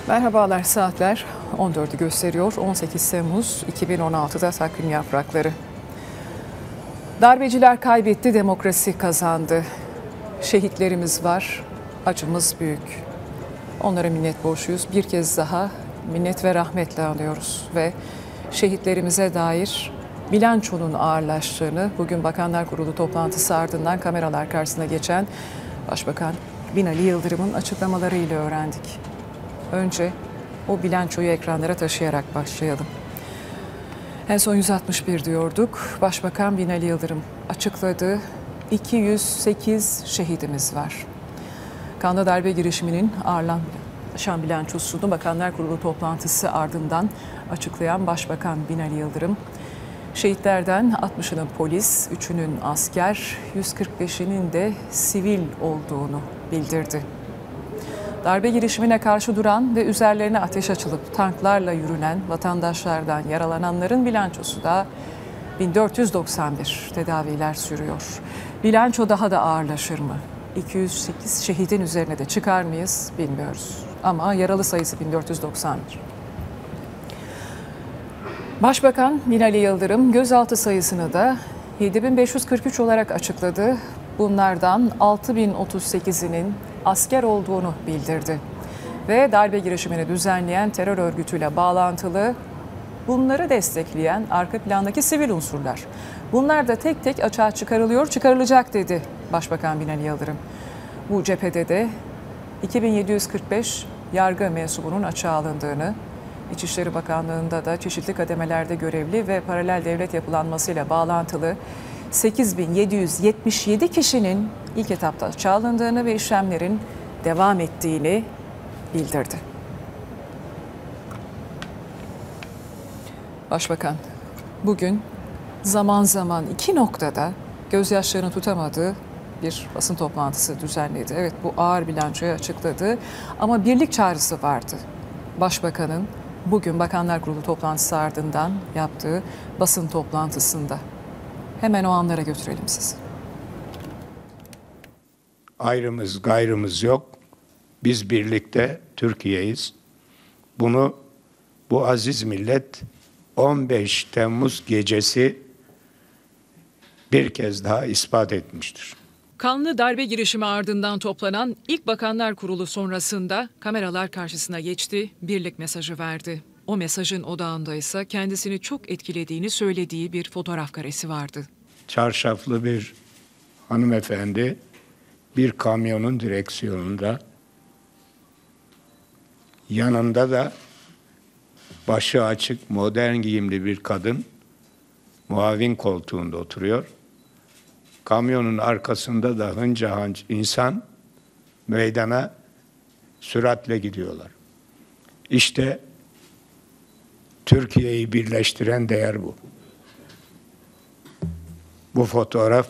Merhabalar, saatler 14'ü gösteriyor. 18 Temmuz 2016'da takvim yaprakları. Darbeciler kaybetti, demokrasi kazandı. Şehitlerimiz var, acımız büyük. Onlara minnet borçluyuz. Bir kez daha minnet ve rahmetle anıyoruz ve şehitlerimize dair bilançonun ağırlaştığını bugün Bakanlar Kurulu toplantısı ardından kameralar karşısına geçen Başbakan Binali Yıldırım'ın açıklamalarıyla öğrendik. Önce o bilançoyu ekranlara taşıyarak başlayalım. En son 161 diyorduk. Başbakan Binali Yıldırım açıkladı. 208 şehidimiz var. Kanlı darbe girişiminin ağırlaşan bilançosunu Bakanlar Kurulu toplantısı ardından açıklayan Başbakan Binali Yıldırım, şehitlerden 60'ının polis, 3'ünün asker, 145'inin de sivil olduğunu bildirdi. Darbe girişimine karşı duran ve üzerlerine ateş açılıp tanklarla yürünen vatandaşlardan yaralananların bilançosu da 1491 tedaviler sürüyor. Bilanço daha da ağırlaşır mı? 208 şehidin üzerine de çıkar mıyız bilmiyoruz. Ama yaralı sayısı 1491. Başbakan Binali Yıldırım gözaltı sayısını da 7543 olarak açıkladı. Bunlardan 6038'inin asker olduğunu bildirdi. Ve darbe girişimini düzenleyen terör örgütüyle bağlantılı, bunları destekleyen arka plandaki sivil unsurlar. Bunlar da tek tek açığa çıkarılıyor, çıkarılacak dedi Başbakan Binali Yıldırım. Bu cephede de 2745 yargı mensubunun açığa alındığını, İçişleri Bakanlığı'nda da çeşitli kademelerde görevli ve paralel devlet yapılanmasıyla bağlantılı 8777 kişinin ilk etapta açığa alındığını ve işlemlerin devam ettiğini bildirdi. Başbakan bugün zaman zaman iki noktada gözyaşlarını tutamadığı bir basın toplantısı düzenledi. Evet, bu ağır bilançoyu açıkladı ama birlik çağrısı vardı. Başbakanın bugün Bakanlar Kurulu toplantısı ardından yaptığı basın toplantısında. Hemen o anlara götürelim sizi. Ayrımız gayrımız yok. Biz birlikte Türkiye'yiz. Bunu bu aziz millet 15 Temmuz gecesi bir kez daha ispat etmiştir. Kanlı darbe girişimi ardından toplanan ilk Bakanlar Kurulu sonrasında kameralar karşısına geçti, birlik mesajı verdi. O mesajın odağında ise kendisini çok etkilediğini söylediği bir fotoğraf karesi vardı. Çarşaflı bir hanımefendi bir kamyonun direksiyonunda, yanında da başı açık modern giyimli bir kadın muavin koltuğunda oturuyor. Kamyonun arkasında da hınca hınç insan meydana süratle gidiyorlar. İşte Türkiye'yi birleştiren değer bu. Bu fotoğraf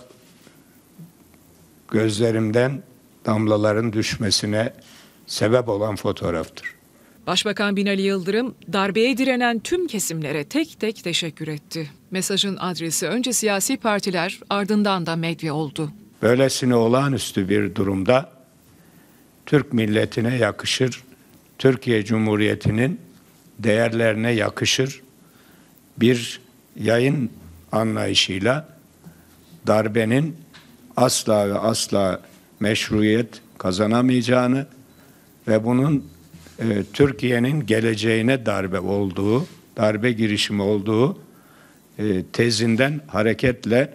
gözlerimden damlaların düşmesine sebep olan fotoğraftır. Başbakan Binali Yıldırım darbeye direnen tüm kesimlere tek tek teşekkür etti. Mesajın adresi önce siyasi partiler, ardından da medya oldu. Böylesine olağanüstü bir durumda Türk milletine yakışır, Türkiye Cumhuriyeti'nin değerlerine yakışır bir yayın anlayışıyla darbenin asla ve asla meşruiyet kazanamayacağını ve bunun Türkiye'nin geleceğine darbe girişimi olduğu tezinden hareketle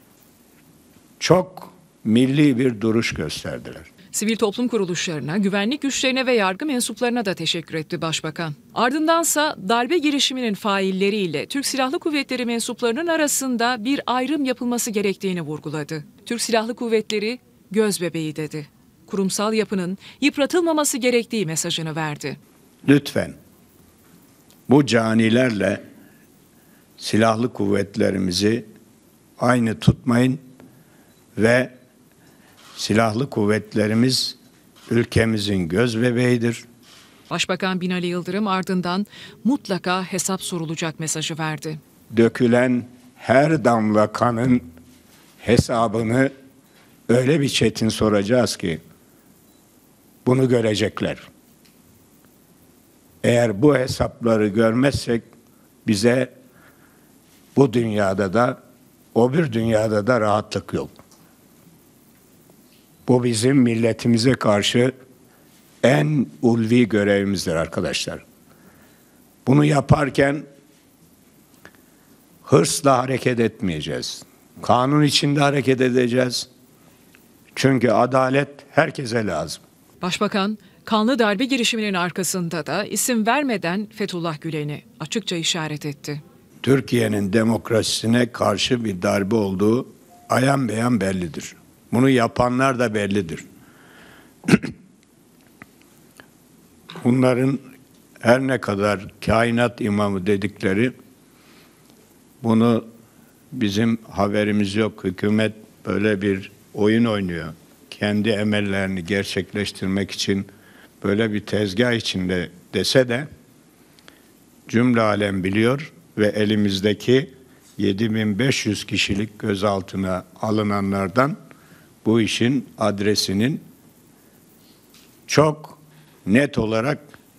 çok milli bir duruş gösterdiler. Sivil toplum kuruluşlarına, güvenlik güçlerine ve yargı mensuplarına da teşekkür etti Başbakan. Ardındansa darbe girişiminin failleriyle Türk Silahlı Kuvvetleri mensuplarının arasında bir ayrım yapılması gerektiğini vurguladı. Türk Silahlı Kuvvetleri gözbebeği dedi. Kurumsal yapının yıpratılmaması gerektiği mesajını verdi. Lütfen bu canilerle silahlı kuvvetlerimizi aynı tutmayın ve silahlı kuvvetlerimiz ülkemizin gözbebeğidir. Başbakan Binali Yıldırım ardından mutlaka hesap sorulacak mesajı verdi. Dökülen her damla kanın hesabını öyle bir çetin soracağız ki bunu görecekler. Eğer bu hesapları görmezsek bize bu dünyada da öbür dünyada da rahatlık yok. Bu bizim milletimize karşı en ulvi görevimizdir arkadaşlar. Bunu yaparken hırsla hareket etmeyeceğiz. Kanun içinde hareket edeceğiz. Çünkü adalet herkese lazım. Başbakan, kanlı darbe girişiminin arkasında da isim vermeden Fethullah Gülen'i açıkça işaret etti. Türkiye'nin demokrasisine karşı bir darbe olduğu ayan beyan bellidir. Bunu yapanlar da bellidir. Bunların her ne kadar kainat imamı dedikleri, bunu bizim haberimiz yok. Hükümet böyle bir oyun oynuyor. Kendi emellerini gerçekleştirmek için böyle bir tezgah içinde dese de cümle alem biliyor ve elimizdeki 7500 kişilik gözaltına alınanlardan bu işin adresinin çok net olarak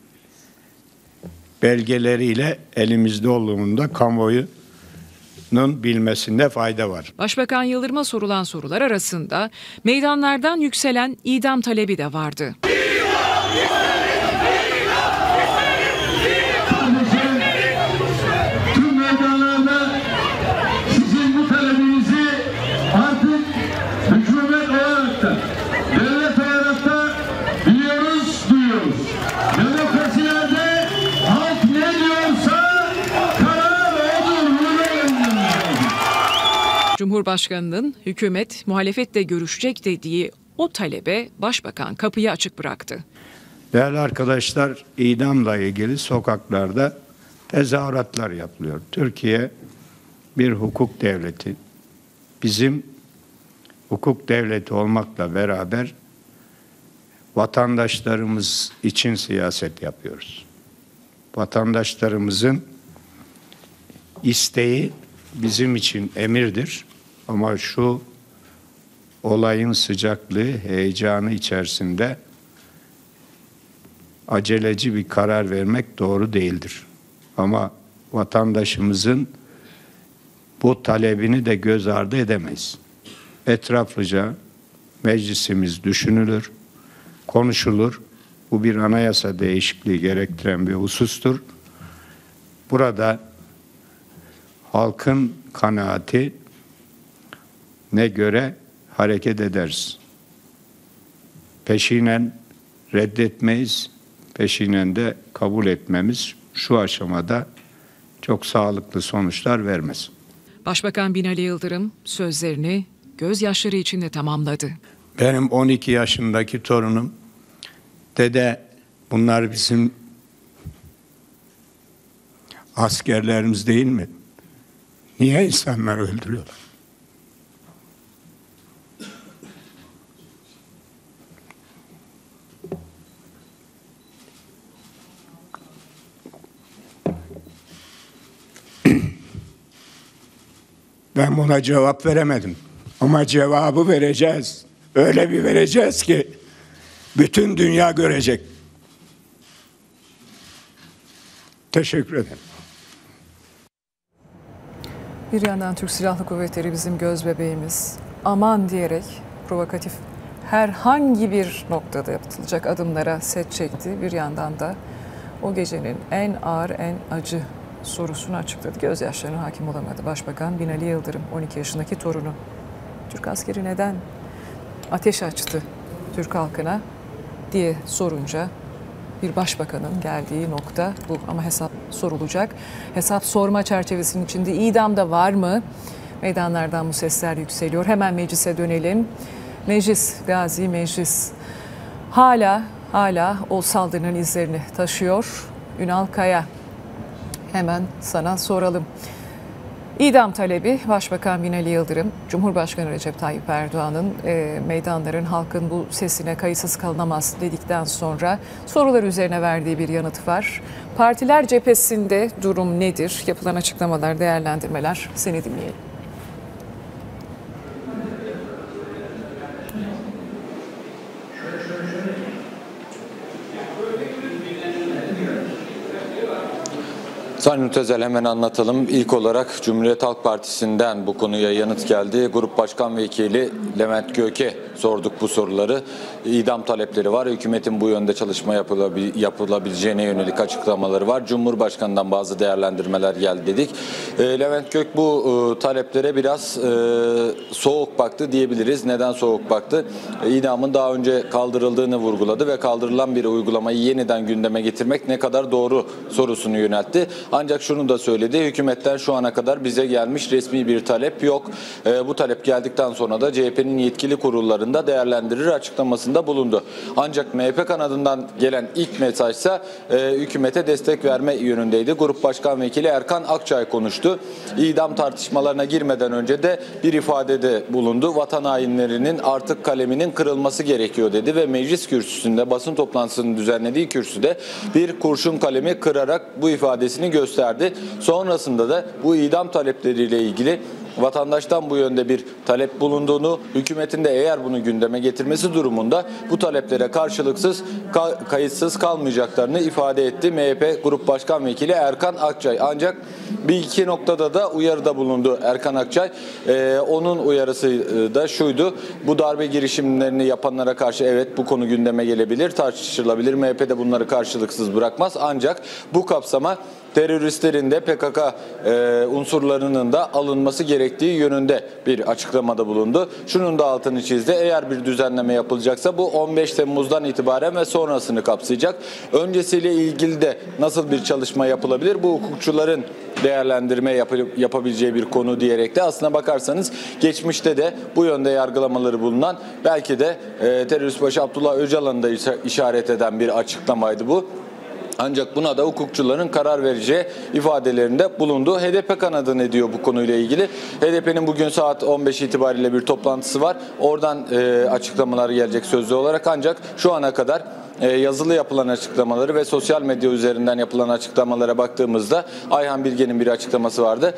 belgeleriyle elimizde olduğunda kamuoyunun bilmesinde fayda var. Başbakan Yıldırım'a sorulan sorular arasında meydanlardan yükselen idam talebi de vardı. Tüm meydanlarda sizin bu talebinizi artık hükümet olarak da, devlet olarak da biliyoruz, duyuyoruz. Demokrasilerde halk ne diyorsa karar odur. Bunu öğrenmemiz. Cumhurbaşkanının hükümet muhalefetle görüşecek dediği o talebe Başbakan kapıyı açık bıraktı. Değerli arkadaşlar, idamla ilgili sokaklarda tezahüratlar yapılıyor. Türkiye bir hukuk devleti. Bizim hukuk devleti olmakla beraber vatandaşlarımız için siyaset yapıyoruz. Vatandaşlarımızın isteği bizim için emirdir. Ama şu olayın sıcaklığı, heyecanı içerisinde aceleci bir karar vermek doğru değildir. Ama vatandaşımızın bu talebini de göz ardı edemeyiz. Etraflıca meclisimiz düşünülür, konuşulur. Bu bir anayasa değişikliği gerektiren bir husustur. Burada halkın kanaati ne göre hareket ederiz. Peşinen reddetmeyiz, peşinen de kabul etmemiz şu aşamada çok sağlıklı sonuçlar vermez. Başbakan Binali Yıldırım sözlerini gözyaşları içinde tamamladı. Benim 12 yaşındaki torunum, dede bunlar bizim askerlerimiz değil mi? Niye insanlar öldürüyorlar? Ben buna cevap veremedim. Ama cevabı vereceğiz. Öyle bir vereceğiz ki bütün dünya görecek. Teşekkür ederim. Bir yandan Türk Silahlı Kuvvetleri bizim göz bebeğimiz. Aman diyerek provokatif herhangi bir noktada yapılacak adımlara set çekti. Bir yandan da o gecenin en ağır, en acı sorusunu açıkladı. Gözyaşlarına hakim olamadı Başbakan Binali Yıldırım, 12 yaşındaki torunu. Türk askeri neden ateş açtı Türk halkına diye sorunca bir başbakanın geldiği nokta bu. Ama hesap sorulacak. Hesap sorma çerçevesinin içinde idam da var mı? Meydanlardan bu sesler yükseliyor. Hemen meclise dönelim. Meclis, Gazi Meclis hala o saldırının izlerini taşıyor. Ünal Kaya, hemen sana soralım. İdam talebi Başbakan Binali Yıldırım, Cumhurbaşkanı Recep Tayyip Erdoğan'ın meydanların halkın bu sesine kayıtsız kalınamaz dedikten sonra sorular üzerine verdiği bir yanıt var. Partiler cephesinde durum nedir? Yapılan açıklamalar, değerlendirmeler, seni dinleyelim. Sayın Mütezel, hemen anlatalım. İlk olarak Cumhuriyet Halk Partisi'nden bu konuya yanıt geldi. Grup Başkan Vekili Levent Gök'e sorduk bu soruları. İdam talepleri var. Hükümetin bu yönde çalışma yapılabileceğine yönelik açıklamaları var. Cumhurbaşkanı'ndan bazı değerlendirmeler geldi dedik. Levent Gök bu taleplere biraz soğuk baktı diyebiliriz. Neden soğuk baktı? İdamın daha önce kaldırıldığını vurguladı ve kaldırılan bir uygulamayı yeniden gündeme getirmek ne kadar doğru sorusunu yöneltti. Ancak şunu da söyledi, hükümetten şu ana kadar bize gelmiş resmi bir talep yok. Bu talep geldikten sonra da CHP'nin yetkili kurullarında değerlendirir açıklamasında bulundu. Ancak MHP kanadından gelen ilk mesajsa hükümete destek verme yönündeydi. Grup Başkan Vekili Erkan Akçay konuştu. İdam tartışmalarına girmeden önce de bir ifadede bulundu. Vatan hainlerinin artık kaleminin kırılması gerekiyor dedi ve meclis kürsüsünde, basın toplantısının düzenlediği kürsüde bir kurşun kalemi kırarak bu ifadesini gösterdi. Sonrasında da bu idam talepleriyle ilgili vatandaştan bu yönde bir talep bulunduğunu, hükümetin de eğer bunu gündeme getirmesi durumunda bu taleplere karşılıksız, kayıtsız kalmayacaklarını ifade etti MHP Grup Başkan Vekili Erkan Akçay. Ancak bir iki noktada da uyarıda bulundu Erkan Akçay. Onun uyarısı da şuydu: bu darbe girişimlerini yapanlara karşı evet bu konu gündeme gelebilir, tartışılabilir. MHP de bunları karşılıksız bırakmaz. Ancak bu kapsama teröristlerin de PKK unsurlarının da alınması gerektiği yönünde bir açıklamada bulundu. Şunun da altını çizdi. Eğer bir düzenleme yapılacaksa bu 15 Temmuz'dan itibaren ve sonrasını kapsayacak. Öncesiyle ilgili de nasıl bir çalışma yapılabilir? Bu hukukçuların değerlendirme yapabileceği bir konu diyerek de aslına bakarsanız geçmişte de bu yönde yargılamaları bulunan, belki de terörist başı Abdullah Öcalan'ı da işaret eden bir açıklamaydı bu. Ancak buna da hukukçuların karar vereceği ifadelerinde bulundu. HDP kanadı ne diyor bu konuyla ilgili? HDP'nin bugün saat 15 itibariyle bir toplantısı var. Oradan açıklamalar gelecek sözlü olarak, ancak şu ana kadar yazılı yapılan açıklamaları ve sosyal medya üzerinden yapılan açıklamalara baktığımızda Ayhan Bilge'nin bir açıklaması vardı.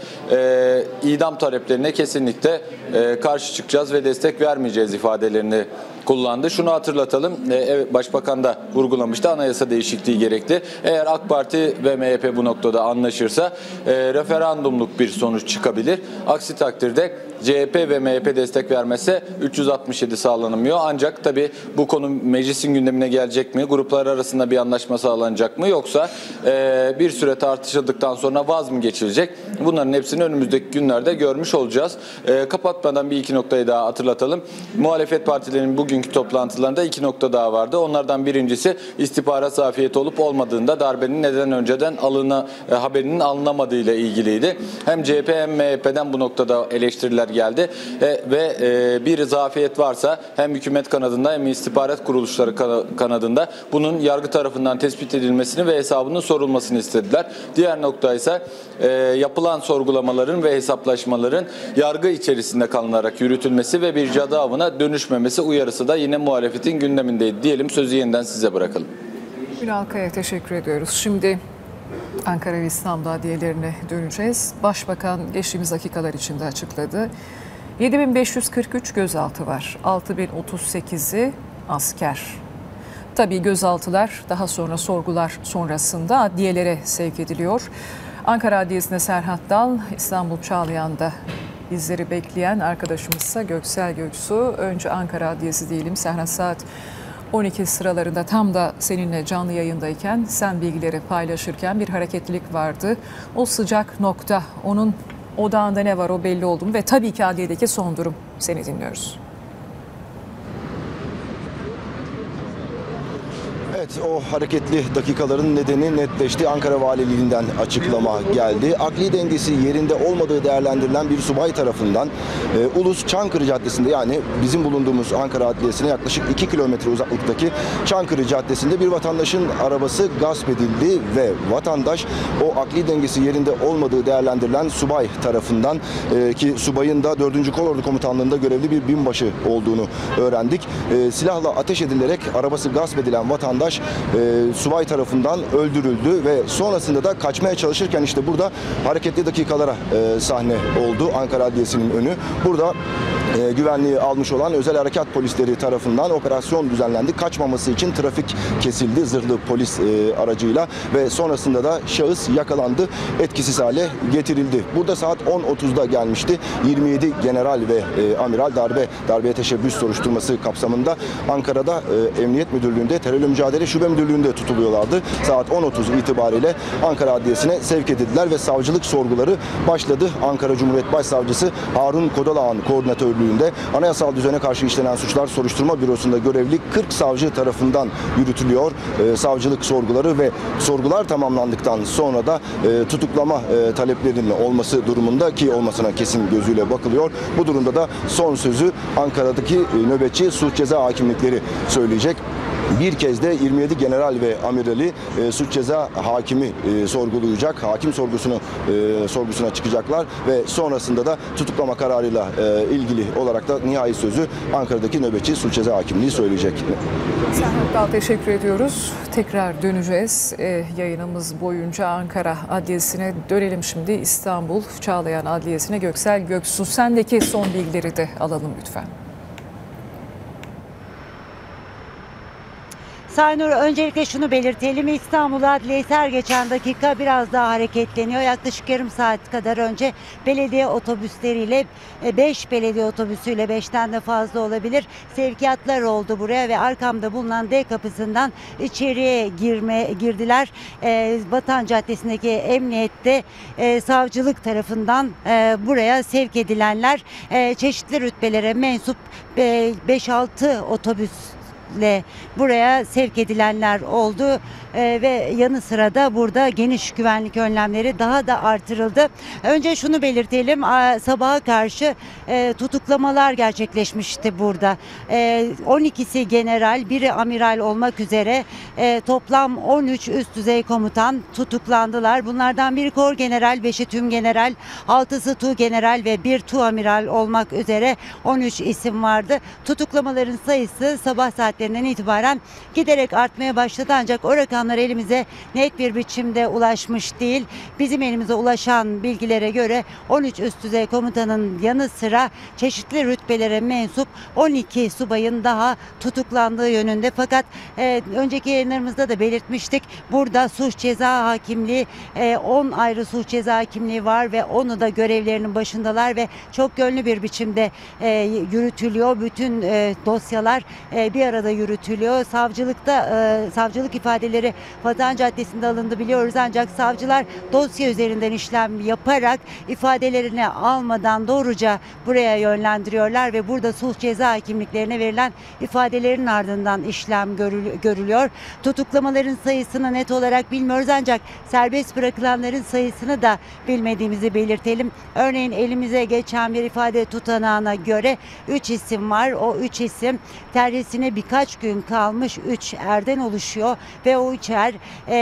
İdam taleplerine kesinlikle karşı çıkacağız ve destek vermeyeceğiz ifadelerini kullandı. Şunu hatırlatalım, Başbakan da vurgulamıştı, anayasa değişikliği gerekli. Eğer AK Parti ve MHP bu noktada anlaşırsa referandumluk bir sonuç çıkabilir. Aksi takdirde CHP ve MHP destek vermezse 367 sağlanamıyor. Ancak tabii bu konu meclisin gündemine gelecek mi? Gruplar arasında bir anlaşma sağlanacak mı? Yoksa bir süre tartışıldıktan sonra vaz mı geçilecek? Bunların hepsini önümüzdeki günlerde görmüş olacağız. Kapatmadan bir iki noktayı daha hatırlatalım. Muhalefet partilerinin bugünkü toplantılarında iki nokta daha vardı. Onlardan birincisi istihbarat zafiyeti olup olmadığında darbenin neden önceden haberinin alınamadığı ile ilgiliydi. Hem CHP hem MHP'den bu noktada eleştiriler geldi ve bir zafiyet varsa hem hükümet kanadında hem istihbarat kuruluşları kanadında bunun yargı tarafından tespit edilmesini ve hesabının sorulmasını istediler. Diğer nokta ise yapılan sorgulamaların ve hesaplaşmaların yargı içerisinde kalınarak yürütülmesi ve bir cadı avına dönüşmemesi uyarısı da yine muhalefetin gündemindeydi diyelim. Sözü yeniden size bırakalım. Ünal Kaya, teşekkür ediyoruz. Şimdi Ankara ve İstanbul adliyelerine döneceğiz. Başbakan geçtiğimiz dakikalar içinde açıkladı. 7543 gözaltı var. 6038'i asker. Tabii gözaltılar daha sonra sorgular sonrasında adliyelere sevk ediliyor. Ankara Adliyesi'nde Serhat Dal, İstanbul Çağlayan'da bizleri bekleyen arkadaşımızsa Göksel Göksu. Önce Ankara Adliyesi diyelim. Serhat, saat 12 sıralarında tam da seninle canlı yayındayken sen bilgileri paylaşırken bir hareketlilik vardı. O sıcak nokta, onun odağında ne var o belli oldu mu? Ve tabii ki adliyedeki son durum. Seni dinliyoruz. Evet, o hareketli dakikaların nedeni netleşti. Ankara Valiliğinden açıklama geldi. Akli dengesi yerinde olmadığı değerlendirilen bir subay tarafından Ulus Çankırı Caddesi'nde, yani bizim bulunduğumuz Ankara Adliyesi'ne yaklaşık 2 kilometre uzaklıktaki Çankırı Caddesi'nde bir vatandaşın arabası gasp edildi ve vatandaş o akli dengesi yerinde olmadığı değerlendirilen subay tarafından, ki subayın da 4. Kolordu Komutanlığı'nda görevli bir binbaşı olduğunu öğrendik. Silahla ateş edilerek arabası gasp edilen vatandaş subay tarafından öldürüldü ve sonrasında da kaçmaya çalışırken işte burada hareketli dakikalara sahne oldu Ankara Adliyesi'nin önü. Burada güvenliği almış olan özel harekat polisleri tarafından operasyon düzenlendi. Kaçmaması için trafik kesildi zırhlı polis aracıyla ve sonrasında da şahıs yakalandı, etkisiz hale getirildi. Burada saat 10.30'da gelmişti. 27 general ve amiral darbeye teşebbüs soruşturması kapsamında Ankara'da Emniyet Müdürlüğü'nde, Terörle Mücadele Şube Müdürlüğü'nde tutuluyorlardı. Saat 10.30 itibariyle Ankara Adliyesi'ne sevk edildiler ve savcılık sorguları başladı. Ankara Cumhuriyet Başsavcısı Harun Kodalağ'ın koordinatörlüğünde anayasal düzene karşı işlenen suçlar soruşturma bürosunda görevli 40 savcı tarafından yürütülüyor savcılık sorguları ve sorgular tamamlandıktan sonra da tutuklama taleplerinin olması durumunda, ki olmasına kesin gözüyle bakılıyor. Bu durumda da son sözü Ankara'daki nöbetçi suç ceza hakimlikleri söyleyecek. Bir kez de 27 general ve amirali suç ceza hakimi sorgulayacak. Hakim sorgusuna çıkacaklar ve sonrasında da tutuklama kararıyla ilgili olarak da nihai sözü Ankara'daki nöbetçi suç ceza hakimliği söyleyecek. Serhat Dal, teşekkür ediyoruz. Tekrar döneceğiz yayınımız boyunca Ankara Adliyesi'ne. Dönelim şimdi İstanbul Çağlayan Adliyesi'ne. Göksel Göksu, sendeki son bilgileri de alalım lütfen. Saynur, öncelikle şunu belirtelim. İstanbul Adliyesi her geçen dakika biraz daha hareketleniyor. Yaklaşık yarım saat kadar önce belediye otobüsleriyle 5 belediye otobüsüyle 5'ten de fazla olabilir sevkiyatlar oldu buraya ve arkamda bulunan D kapısından içeriye girdiler. Vatan Caddesi'ndeki emniyette savcılık tarafından buraya sevk edilenler çeşitli rütbelere mensup 5-6 otobüs buraya sevk edilenler oldu ve yanı sıra da burada geniş güvenlik önlemleri daha da artırıldı. Önce şunu belirtelim, sabaha karşı tutuklamalar gerçekleşmişti burada. 12'si general, biri amiral olmak üzere toplam 13 üst düzey komutan tutuklandılar. Bunlardan biri kor general, 5'i tüm general, 6'sı tu general ve 1 tu amiral olmak üzere 13 isim vardı. Tutuklamaların sayısı sabah saatlerinden itibaren giderek artmaya başladı, ancak o rakamlar elimize net bir biçimde ulaşmış değil. Bizim elimize ulaşan bilgilere göre 13 üst düzey komutanın yanı sıra çeşitli rütbelere mensup 12 subayın daha tutuklandığı yönünde. Fakat önceki yayınlarımızda da belirtmiştik. Burada suç ceza hakimliği 10 ayrı suç ceza hakimliği var ve onu da görevlerinin başındalar ve çok yönlü bir biçimde yürütülüyor. Bütün dosyalar bir arada yürütülüyor. Savcılık ifadeleri Vatan Caddesi'nde alındı biliyoruz, ancak savcılar dosya üzerinden işlem yaparak ifadelerini almadan doğruca buraya yönlendiriyorlar ve burada suç ceza hakimliklerine verilen ifadelerin ardından işlem görülüyor. Tutuklamaların sayısını net olarak bilmiyoruz, ancak serbest bırakılanların sayısını da bilmediğimizi belirtelim. Örneğin elimize geçen bir ifade tutanağına göre 3 isim var. O 3 isim terhisine birkaç gün kalmış 3 erden oluşuyor ve o 3 er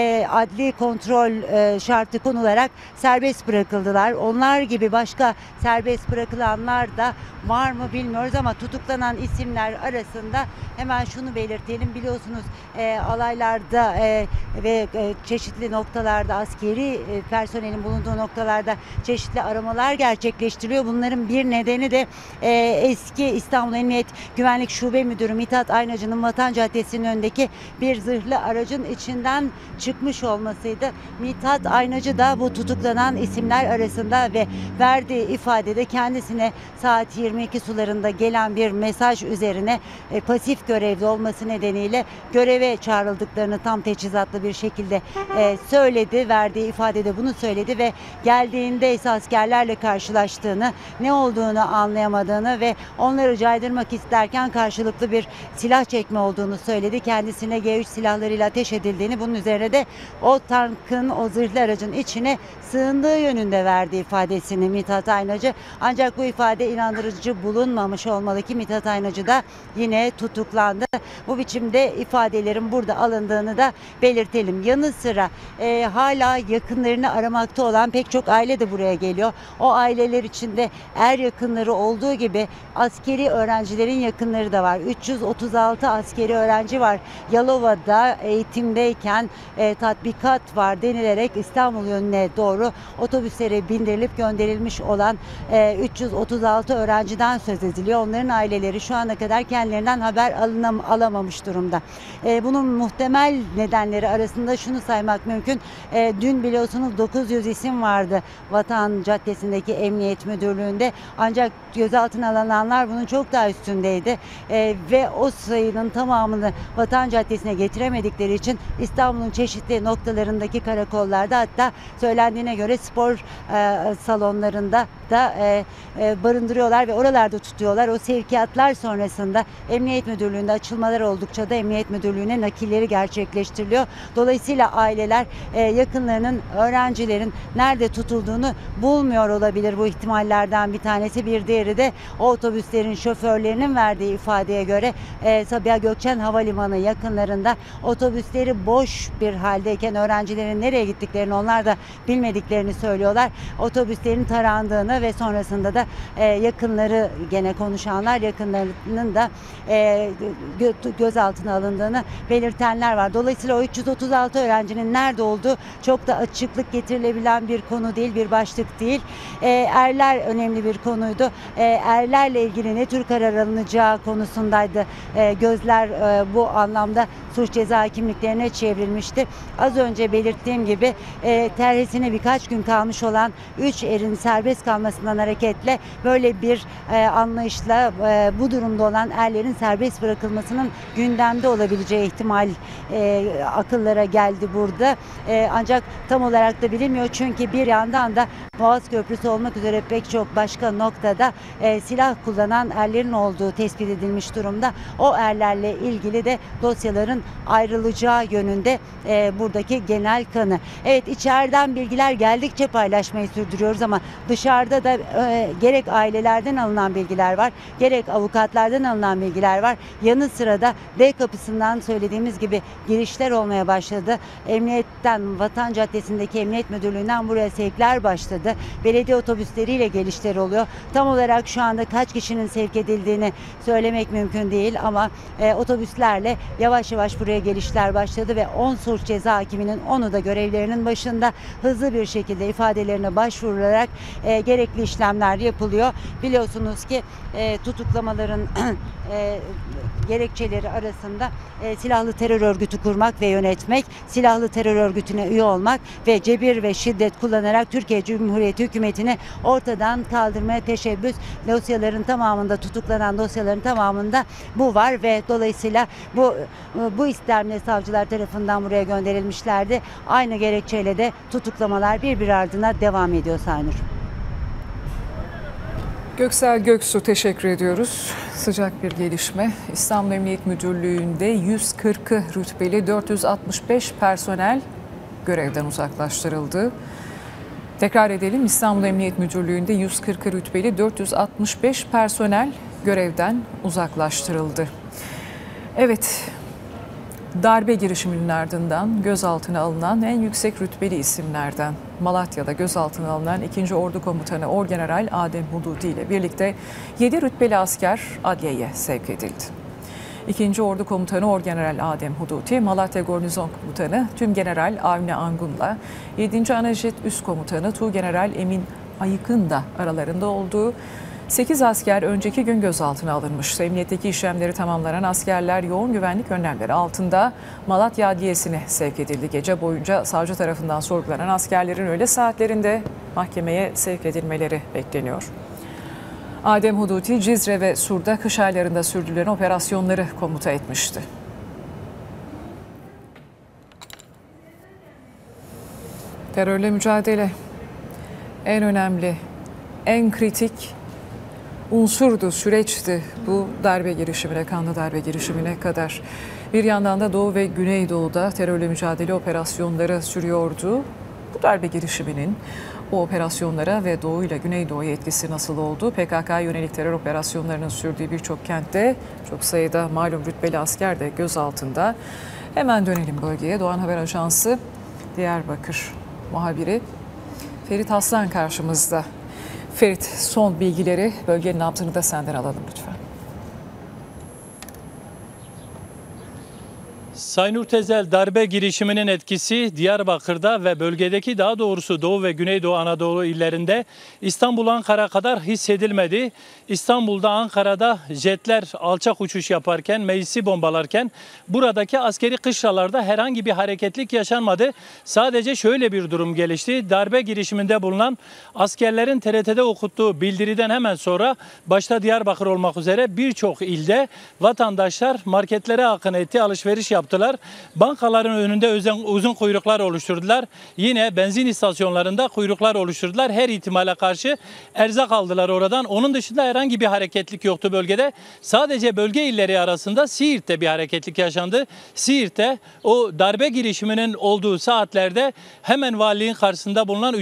adli kontrol şartı konularak serbest bırakıldılar. Onlar gibi başka serbest bırakılanlar da var mı bilmiyoruz, ama tutuklanan isimler arasında hemen şunu belirtelim. Biliyorsunuz alaylarda ve çeşitli noktalarda askeri personelin bulunduğu noktalarda çeşitli aramalar gerçekleştiriliyor. Bunların bir nedeni de eski İstanbul Emniyet Güvenlik Şube Müdürü Mithat Aynacı'nın Vatan Caddesi'nin önündeki bir zırhlı aracın içinden çıkmış olmasıydı. Mithat Aynacı da bu tutuklanan isimler arasında ve verdiği ifadede kendisine saat 22 sularında gelen bir mesaj üzerine pasif görevli olması nedeniyle göreve çağrıldıklarını tam teçhizatlı bir şekilde söyledi. Verdiği ifadede bunu söyledi ve geldiğinde ise askerlerle karşılaştığını, ne olduğunu anlayamadığını ve onları caydırmak isterken karşılıklı bir silah çekme olduğunu söyledi. Kendisine G3 silahlarıyla ateş edildiğini, bunun üzerine de o tankın, o zırhlı aracın içine sığındığı yönünde verdiği ifadesini Mithat Aynacı. Ancak bu ifade inandırıcı bulunmamış olmalı ki Mithat Aynacı da yine tutuklandı. Bu biçimde ifadelerin burada alındığını da belirtelim. Yanı sıra hala yakınlarını aramakta olan pek çok aile de buraya geliyor. O aileler içinde er yakınları olduğu gibi askeri öğrencilerin yakınları da var. 336 askeri öğrenci var. Yalova'da eğitimde üzerindeyken tatbikat var denilerek İstanbul yönüne doğru otobüslere bindirilip gönderilmiş olan 336 öğrenciden söz ediliyor. Onların aileleri şu ana kadar kendilerinden haber alamamış durumda. Bunun muhtemel nedenleri arasında şunu saymak mümkün. Dün biliyorsunuz 900 isim vardı Vatan Caddesi'ndeki Emniyet Müdürlüğü'nde. Ancak gözaltına alınanlar bunun çok daha üstündeydi. Ve o sayının tamamını Vatan Caddesi'ne getiremedikleri için İstanbul'un çeşitli noktalarındaki karakollarda, hatta söylendiğine göre spor salonlarında da barındırıyorlar ve oralarda tutuyorlar. O sevkiyatlar sonrasında Emniyet Müdürlüğü'nde açılmalar oldukça da Emniyet Müdürlüğü'ne nakilleri gerçekleştiriliyor. Dolayısıyla aileler yakınlarının, öğrencilerin nerede tutulduğunu bulmuyor olabilir. Bu ihtimallerden bir tanesi. Bir diğeri de o otobüslerin şoförlerinin verdiği ifadeye göre Sabiha Gökçen Havalimanı yakınlarında otobüsleri boş bir haldeyken öğrencilerin nereye gittiklerini onlar da bilmediklerini söylüyorlar. Otobüslerin tarandığını ve sonrasında da yakınları, gene konuşanlar, yakınlarının da gözaltına alındığını belirtenler var. Dolayısıyla o 336 öğrencinin nerede olduğu çok da açıklık getirilebilen bir konu değil, bir başlık değil. Erler önemli bir konuydu. Erlerle ilgili ne tür karar alınacağı konusundaydı. Gözler bu anlamda suç ceza kimliklerine çevrilmişti. Az önce belirttiğim gibi terhisine birkaç gün kalmış olan 3 erin serbest kalmasından hareketle böyle bir anlayışla bu durumda olan erlerin serbest bırakılmasının gündemde olabileceği ihtimal akıllara geldi burada. Ancak tam olarak da bilinmiyor çünkü bir yandan da Boğaz Köprüsü olmak üzere pek çok başka noktada silah kullanan erlerin olduğu tespit edilmiş durumda. O erlerle ilgili de dosyaların ayrılacağı yönünde buradaki genel kanı. Evet, içeriden bilgiler geldikçe paylaşmayı sürdürüyoruz ama dışarıda da gerek ailelerden alınan bilgiler var, gerek avukatlardan alınan bilgiler var. Yanı sıra da D kapısından söylediğimiz gibi girişler olmaya başladı. Emniyetten, Vatan Caddesi'ndeki Emniyet Müdürlüğü'nden buraya sevkler başladı. Belediye otobüsleriyle gelişler oluyor. Tam olarak şu anda kaç kişinin sevk edildiğini söylemek mümkün değil ama otobüslerle yavaş yavaş buraya gelişler başladı ve 10 suç ceza hakiminin 10'u da görevlerinin başında hızlı bir şekilde ifadelerine başvurularak gerekli işlemler yapılıyor. Biliyorsunuz ki tutuklamaların gerekçeleri arasında silahlı terör örgütü kurmak ve yönetmek, silahlı terör örgütüne üye olmak ve cebir ve şiddet kullanarak Türkiye Cumhuriyeti hükümetini ortadan kaldırmaya teşebbüs. Dosyaların tamamında, tutuklanan dosyaların tamamında bu var ve dolayısıyla bu istemle savcılar tarafından buraya gönderilmişlerdi. Aynı gerekçeyle de tutuklamalar birbir ardına devam ediyor Saynur. Göksel Göksu, teşekkür ediyoruz. Sıcak bir gelişme. İstanbul Emniyet Müdürlüğü'nde 140'ı rütbeli 465 personel görevden uzaklaştırıldı. Tekrar edelim, İstanbul Emniyet Müdürlüğü'nde 140'ı rütbeli 465 personel görevden uzaklaştırıldı. Evet, darbe girişiminin ardından gözaltına alınan en yüksek rütbeli isimlerden Malatya'da gözaltına alınan 2. Ordu Komutanı Orgeneral Adem Huduti ile birlikte 7 rütbeli asker adliyeye sevk edildi. 2. Ordu Komutanı Orgeneral Adem Huduti, Malatya Garnizon Komutanı Tümgeneral Avni Angun'la 7. Anajet Üst Komutanı Tuğgeneral Emin Ayık'ın da aralarında olduğu 8 asker önceki gün gözaltına alınmıştı. Emniyetteki işlemleri tamamlanan askerler yoğun güvenlik önlemleri altında Malatya Adliyesi'ne sevk edildi. Gece boyunca savcı tarafından sorgulanan askerlerin öğle saatlerinde mahkemeye sevk edilmeleri bekleniyor. Adem Huduti, Cizre ve Sur'da kış aylarında sürdürülen operasyonları komuta etmişti. Terörle mücadele en önemli, en kritik unsurdu, süreçti bu darbe girişimine, kanlı darbe girişimine kadar. Bir yandan da Doğu ve Güneydoğu'da terörle mücadele operasyonları sürüyordu. Bu darbe girişiminin o operasyonlara ve Doğu ile Güneydoğu'ya etkisi nasıl oldu? PKK'ya yönelik terör operasyonlarının sürdüğü birçok kentte çok sayıda malum rütbeli asker de gözaltında. Hemen dönelim bölgeye. Doğan Haber Ajansı Diyarbakır muhabiri Ferit Aslan karşımızda. Ferit, son bilgileri, bölgenin nabzını da senden alalım lütfen. Sayın Nurtezel, darbe girişiminin etkisi Diyarbakır'da ve bölgedeki, daha doğrusu Doğu ve Güneydoğu Anadolu illerinde İstanbul, Ankara kadar hissedilmedi. İstanbul'da, Ankara'da jetler alçak uçuş yaparken, meclisi bombalarken buradaki askeri kışlalarda herhangi bir hareketlik yaşanmadı. Sadece şöyle bir durum gelişti. Darbe girişiminde bulunan askerlerin TRT'de okuttuğu bildiriden hemen sonra başta Diyarbakır olmak üzere birçok ilde vatandaşlar marketlere akın etti, alışveriş yaptılar. Bankaların önünde uzun kuyruklar oluşturdular. Yine benzin istasyonlarında kuyruklar oluşturdular. Her ihtimale karşı erzak aldılar oradan. Onun dışında herhangi bir hareketlik yoktu bölgede. Sadece bölge illeri arasında Siirt'te bir hareketlik yaşandı. Siirt'te o darbe girişiminin olduğu saatlerde hemen valiliğin karşısında bulunan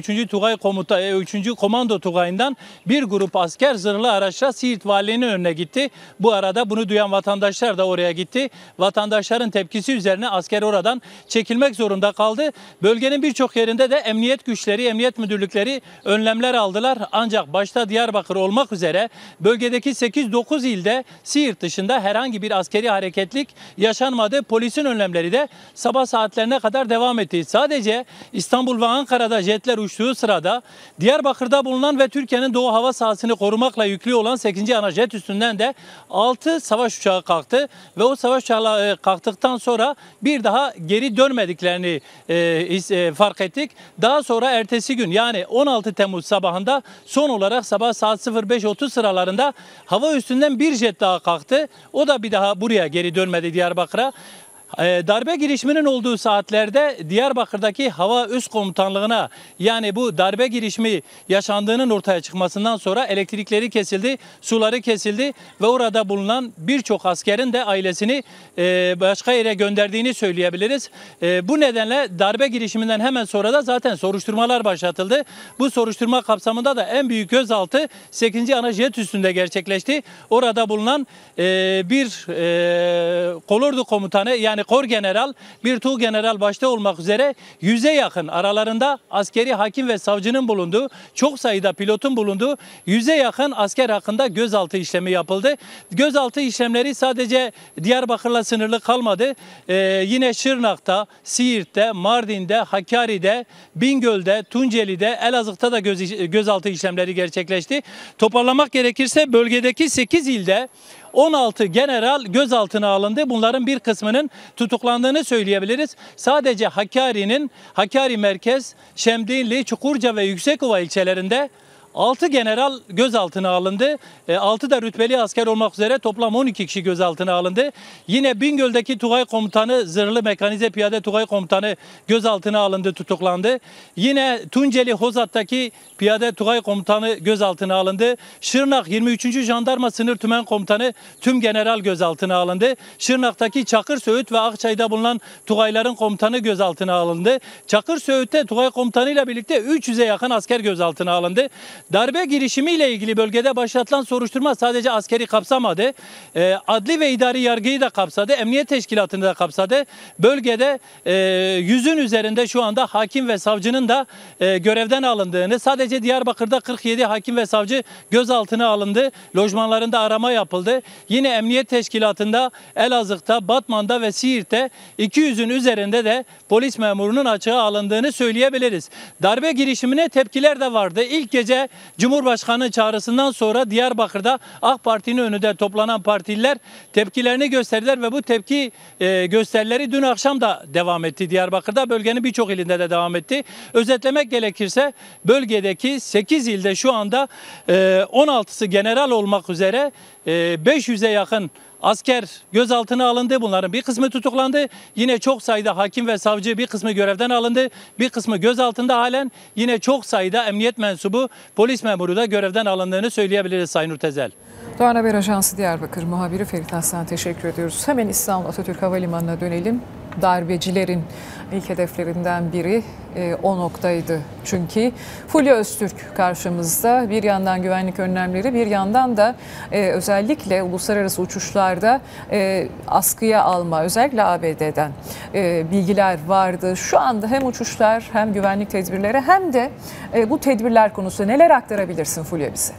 3. Komando Tugayı'ndan bir grup asker zırhlı araçla Siirt valiliğinin önüne gitti. Bu arada bunu duyan vatandaşlar da oraya gitti. Vatandaşların tepkisi üzerine asker oradan çekilmek zorunda kaldı. Bölgenin birçok yerinde de emniyet güçleri, emniyet müdürlükleri önlemler aldılar. Ancak başta Diyarbakır olmak üzere bölgedeki 8-9 ilde Siirt dışında herhangi bir askeri hareketlik yaşanmadı. Polisin önlemleri de sabah saatlerine kadar devam etti. Sadece İstanbul ve Ankara'da jetler uçtuğu sırada Diyarbakır'da bulunan ve Türkiye'nin doğu hava sahasını korumakla yüklü olan 8. ana jet üstünden de 6 savaş uçağı kalktı ve o savaş uçağı kalktıktan sonra bir daha geri dönmediklerini fark ettik. Daha sonra ertesi gün, yani 16 Temmuz sabahında son olarak sabah saat 05.30 sıralarında hava üstünden bir jet daha kalktı. O da bir daha buraya geri dönmedi, Diyarbakır'a. Darbe girişiminin olduğu saatlerde Diyarbakır'daki hava üst komutanlığına, yani bu darbe girişimi yaşandığının ortaya çıkmasından sonra elektrikleri kesildi, suları kesildi ve orada bulunan birçok askerin de ailesini başka yere gönderdiğini söyleyebiliriz. Bu nedenle darbe girişiminden hemen sonra da zaten soruşturmalar başlatıldı. Bu soruşturma kapsamında da en büyük gözaltı 8. ana jet üstünde gerçekleşti. Orada bulunan bir kolordu komutanı, yani kor general, bir tuğ general başta olmak üzere 100'e yakın, aralarında askeri hakim ve savcının bulunduğu, çok sayıda pilotun bulunduğu 100'e yakın asker hakkında gözaltı işlemi yapıldı. Gözaltı işlemleri sadece Diyarbakır'la sınırlı kalmadı. Yine Şırnak'ta, Siirt'te, Mardin'de, Hakkari'de, Bingöl'de, Tunceli'de, Elazığ'da da gözaltı işlemleri gerçekleşti. Toparlamak gerekirse bölgedeki 8 ilde 16 general gözaltına alındı. Bunların bir kısmının tutuklandığını söyleyebiliriz. Sadece Hakkari merkez, Şemdinli, Çukurca ve Yüksekova ilçelerinde 6 general gözaltına alındı. 6 da rütbeli asker olmak üzere toplam 12 kişi gözaltına alındı. Yine Bingöl'deki Tugay Komutanı, zırhlı mekanize piyade Tugay Komutanı gözaltına alındı, tutuklandı. Yine Tunceli Hozat'taki piyade Tugay Komutanı gözaltına alındı. Şırnak 23. Jandarma Sınır Tümen Komutanı tüm general gözaltına alındı. Şırnak'taki Çakır Söğüt ve Akçay'da bulunan Tugayların komutanı gözaltına alındı. Çakır Söğüt'te Tugay Komutanı ile birlikte 300'e yakın asker gözaltına alındı. Darbe girişimiyle ilgili bölgede başlatılan soruşturma sadece askeri kapsamadı. Adli ve idari yargıyı da kapsadı. Emniyet teşkilatını da kapsadı. Bölgede 100'ün üzerinde şu anda hakim ve savcının da görevden alındığını, sadece Diyarbakır'da 47 hakim ve savcı gözaltına alındı. Lojmanlarında arama yapıldı. Yine emniyet teşkilatında Elazığ'da, Batman'da ve Siirt'te 200'ün üzerinde de polis memurunun açığa alındığını söyleyebiliriz. Darbe girişimine tepkiler de vardı. İlk gece Cumhurbaşkanı çağrısından sonra Diyarbakır'da AK Parti'nin önünde toplanan partililer tepkilerini gösterdiler ve bu tepki gösterileri dün akşam da devam etti Diyarbakır'da. Bölgenin birçok ilinde de devam etti. Özetlemek gerekirse bölgedeki 8 ilde şu anda 16'sı general olmak üzere 500'e yakın asker gözaltına alındı. Bunların bir kısmı tutuklandı. Yine çok sayıda hakim ve savcı, bir kısmı görevden alındı. Bir kısmı gözaltında halen. Yine çok sayıda emniyet mensubu, polis memuru da görevden alındığını söyleyebiliriz Sayın Nurtezel. Doğan Haber Ajansı Diyarbakır muhabiri Ferit Aslan, teşekkür ediyoruz. Hemen İstanbul Atatürk Havalimanı'na dönelim. Darbecilerin ilk hedeflerinden biri o noktaydı. Çünkü Fulya Öztürk karşımızda. Bir yandan güvenlik önlemleri, bir yandan da özellikle uluslararası uçuşlarda askıya alma, özellikle ABD'den bilgiler vardı. Şu anda hem uçuşlar hem güvenlik tedbirleri hem de bu tedbirler konusunda neler aktarabilirsin Fulya bize?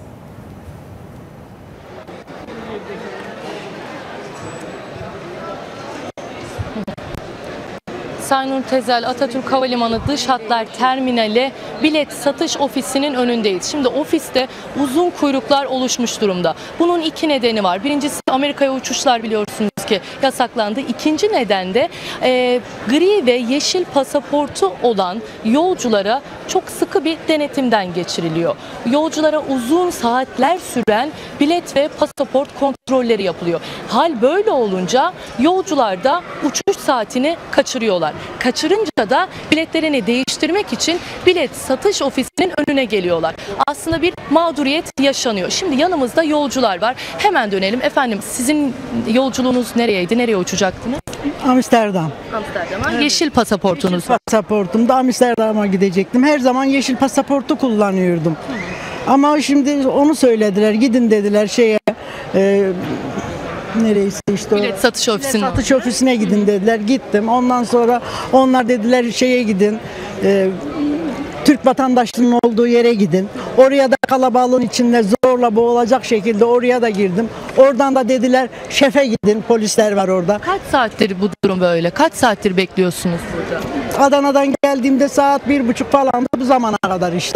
Saynur Tezel Atatürk Havalimanı Dış Hatlar Terminali bilet satış ofisinin önündeyiz. Şimdi ofiste uzun kuyruklar oluşmuş durumda. Bunun iki nedeni var. Birincisi Amerika'ya uçuşlar biliyorsunuz ki yasaklandı. İkinci neden de gri ve yeşil pasaportu olan yolculara çok sıkı bir denetimden geçiriliyor. Yolculara uzun saatler süren bilet ve pasaport kontrolleri yapılıyor. Hal böyle olunca yolcular da uçuş saatini kaçırıyorlar. Kaçırınca da biletlerini değiştirmek için bilet satış ofisinin önüne geliyorlar. Aslında bir mağduriyet yaşanıyor. Şimdi yanımızda yolcular var. Hemen dönelim. Efendim sizin yolculuğunuz nereyeydi? Nereye uçacaktınız? Amsterdam. Amsterdam'a. Evet. Yeşil pasaportunuz var. Pasaportumda Amsterdam'a gidecektim. Her zaman yeşil pasaportu kullanıyordum. Ama şimdi onu söylediler. Gidin dediler nereyse işte bilet satış ofisine. Satış ofisine gidin dediler. Gittim. Ondan sonra onlar dediler gidin. Türk vatandaşlığının olduğu yere gidin. Oraya da kalabalığın içinde zorla boğulacak şekilde oraya da girdim. Oradan da dediler şefe gidin. Polisler var orada. Kaç saattir bu durum böyle? Kaç saattir bekliyorsunuz burada? Adana'dan geldiğimde saat 1:30 falandı bu zamana kadar işte.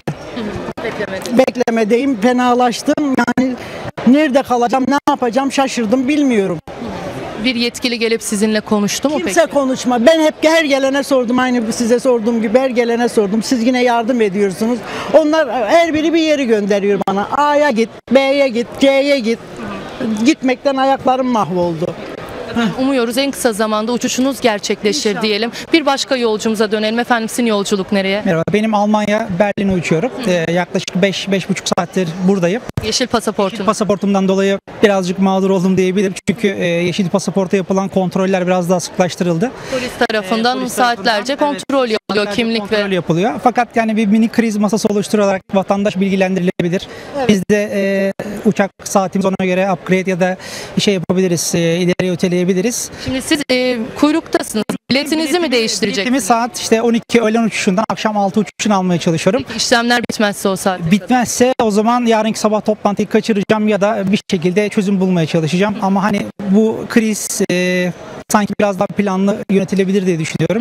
Beklemedeyim. Fenalaştım. Yani nerede kalacağım, ne yapacağım şaşırdım bilmiyorum. Bir yetkili gelip sizinle konuştu mu peki? Kimse konuşma. Ben hep her gelene sordum. Aynı size sorduğum gibi her gelene sordum. Siz yine yardım ediyorsunuz. Onlar her biri bir yeri gönderiyor bana. A'ya git, B'ye git, C'ye git. Gitmekten ayaklarım mahvoldu. Umuyoruz en kısa zamanda uçuşunuz gerçekleşir İnşallah. Diyelim. Bir başka yolcumuza dönelim. Efendim sizin yolculuk nereye? Merhaba, benim Almanya, Berlin'e uçuyorum. Yaklaşık 5-5,5 saattir buradayım. Yeşil pasaportum. Yeşil pasaportumdan dolayı birazcık mağdur oldum diyebilirim. Çünkü yeşil pasaporta yapılan kontroller biraz daha sıklaştırıldı. Polis tarafından saatlerce kontrol yapılıyor, kimlik kontrol ve... yapılıyor. Fakat yani bir mini kriz masası oluşturularak vatandaş bilgilendirilebilir. Evet. Biz de uçak saatimiz ona göre upgrade ya da yapabiliriz, ileriye öteleyebiliriz. Şimdi siz kuyruktasınız. Biletinizi mi değiştireceksiniz? Biletimiz saat 12 öğlen uçuşundan akşam 6 uçuşunu almaya çalışıyorum. Peki işlemler bitmezse o saat? Bitmezse o zaman yarınki sabah toplantıyı kaçıracağım ya da bir şekilde çözüm bulmaya çalışacağım. Ama hani bu kriz sanki biraz daha planlı yönetilebilir diye düşünüyorum.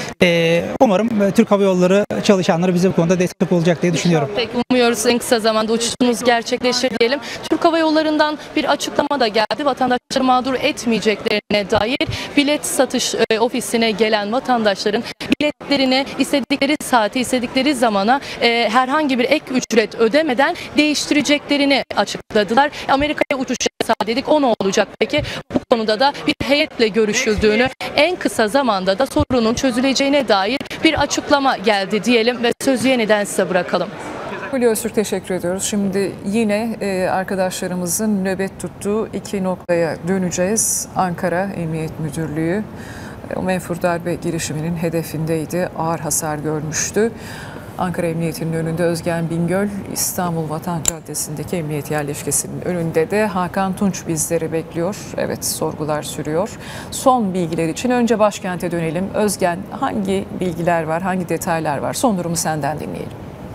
Umarım Türk Hava Yolları çalışanları bize bu konuda destek olacak diye düşünüyorum. Peki umuyoruz en kısa zamanda uçuşunuz gerçekleşir diyelim. Türk Hava Yolları'ndan bir açıklama da geldi. Vatandaşları mağdur etmeyeceklerine dair bilet satış ofisine gelen vatandaşların biletlerini istedikleri saati, istedikleri zamana herhangi bir ek ücret ödemeden değiştireceklerini açıkladılar. Amerika'ya uçuş yasağı dedik. O ne olacak peki? Bu konuda da bir heyetle görüşüldüğünü, en kısa zamanda da sorunun çözüleceğine dair bir açıklama geldi diyelim ve sözü yeniden size bırakalım. Hülya Öztürk teşekkür ediyoruz. Şimdi yine arkadaşlarımızın nöbet tuttuğu iki noktaya döneceğiz. Ankara Emniyet Müdürlüğü o menfur darbe girişiminin hedefindeydi. Ağır hasar görmüştü. Ankara Emniyeti'nin önünde Özgen Bingöl, İstanbul Vatan Caddesi'ndeki emniyet yerleşkesinin önünde de Hakan Tunç bizleri bekliyor. Evet, sorgular sürüyor. Son bilgiler için önce başkente dönelim. Özgen, hangi bilgiler var, hangi detaylar var? Son durumu senden dinleyelim.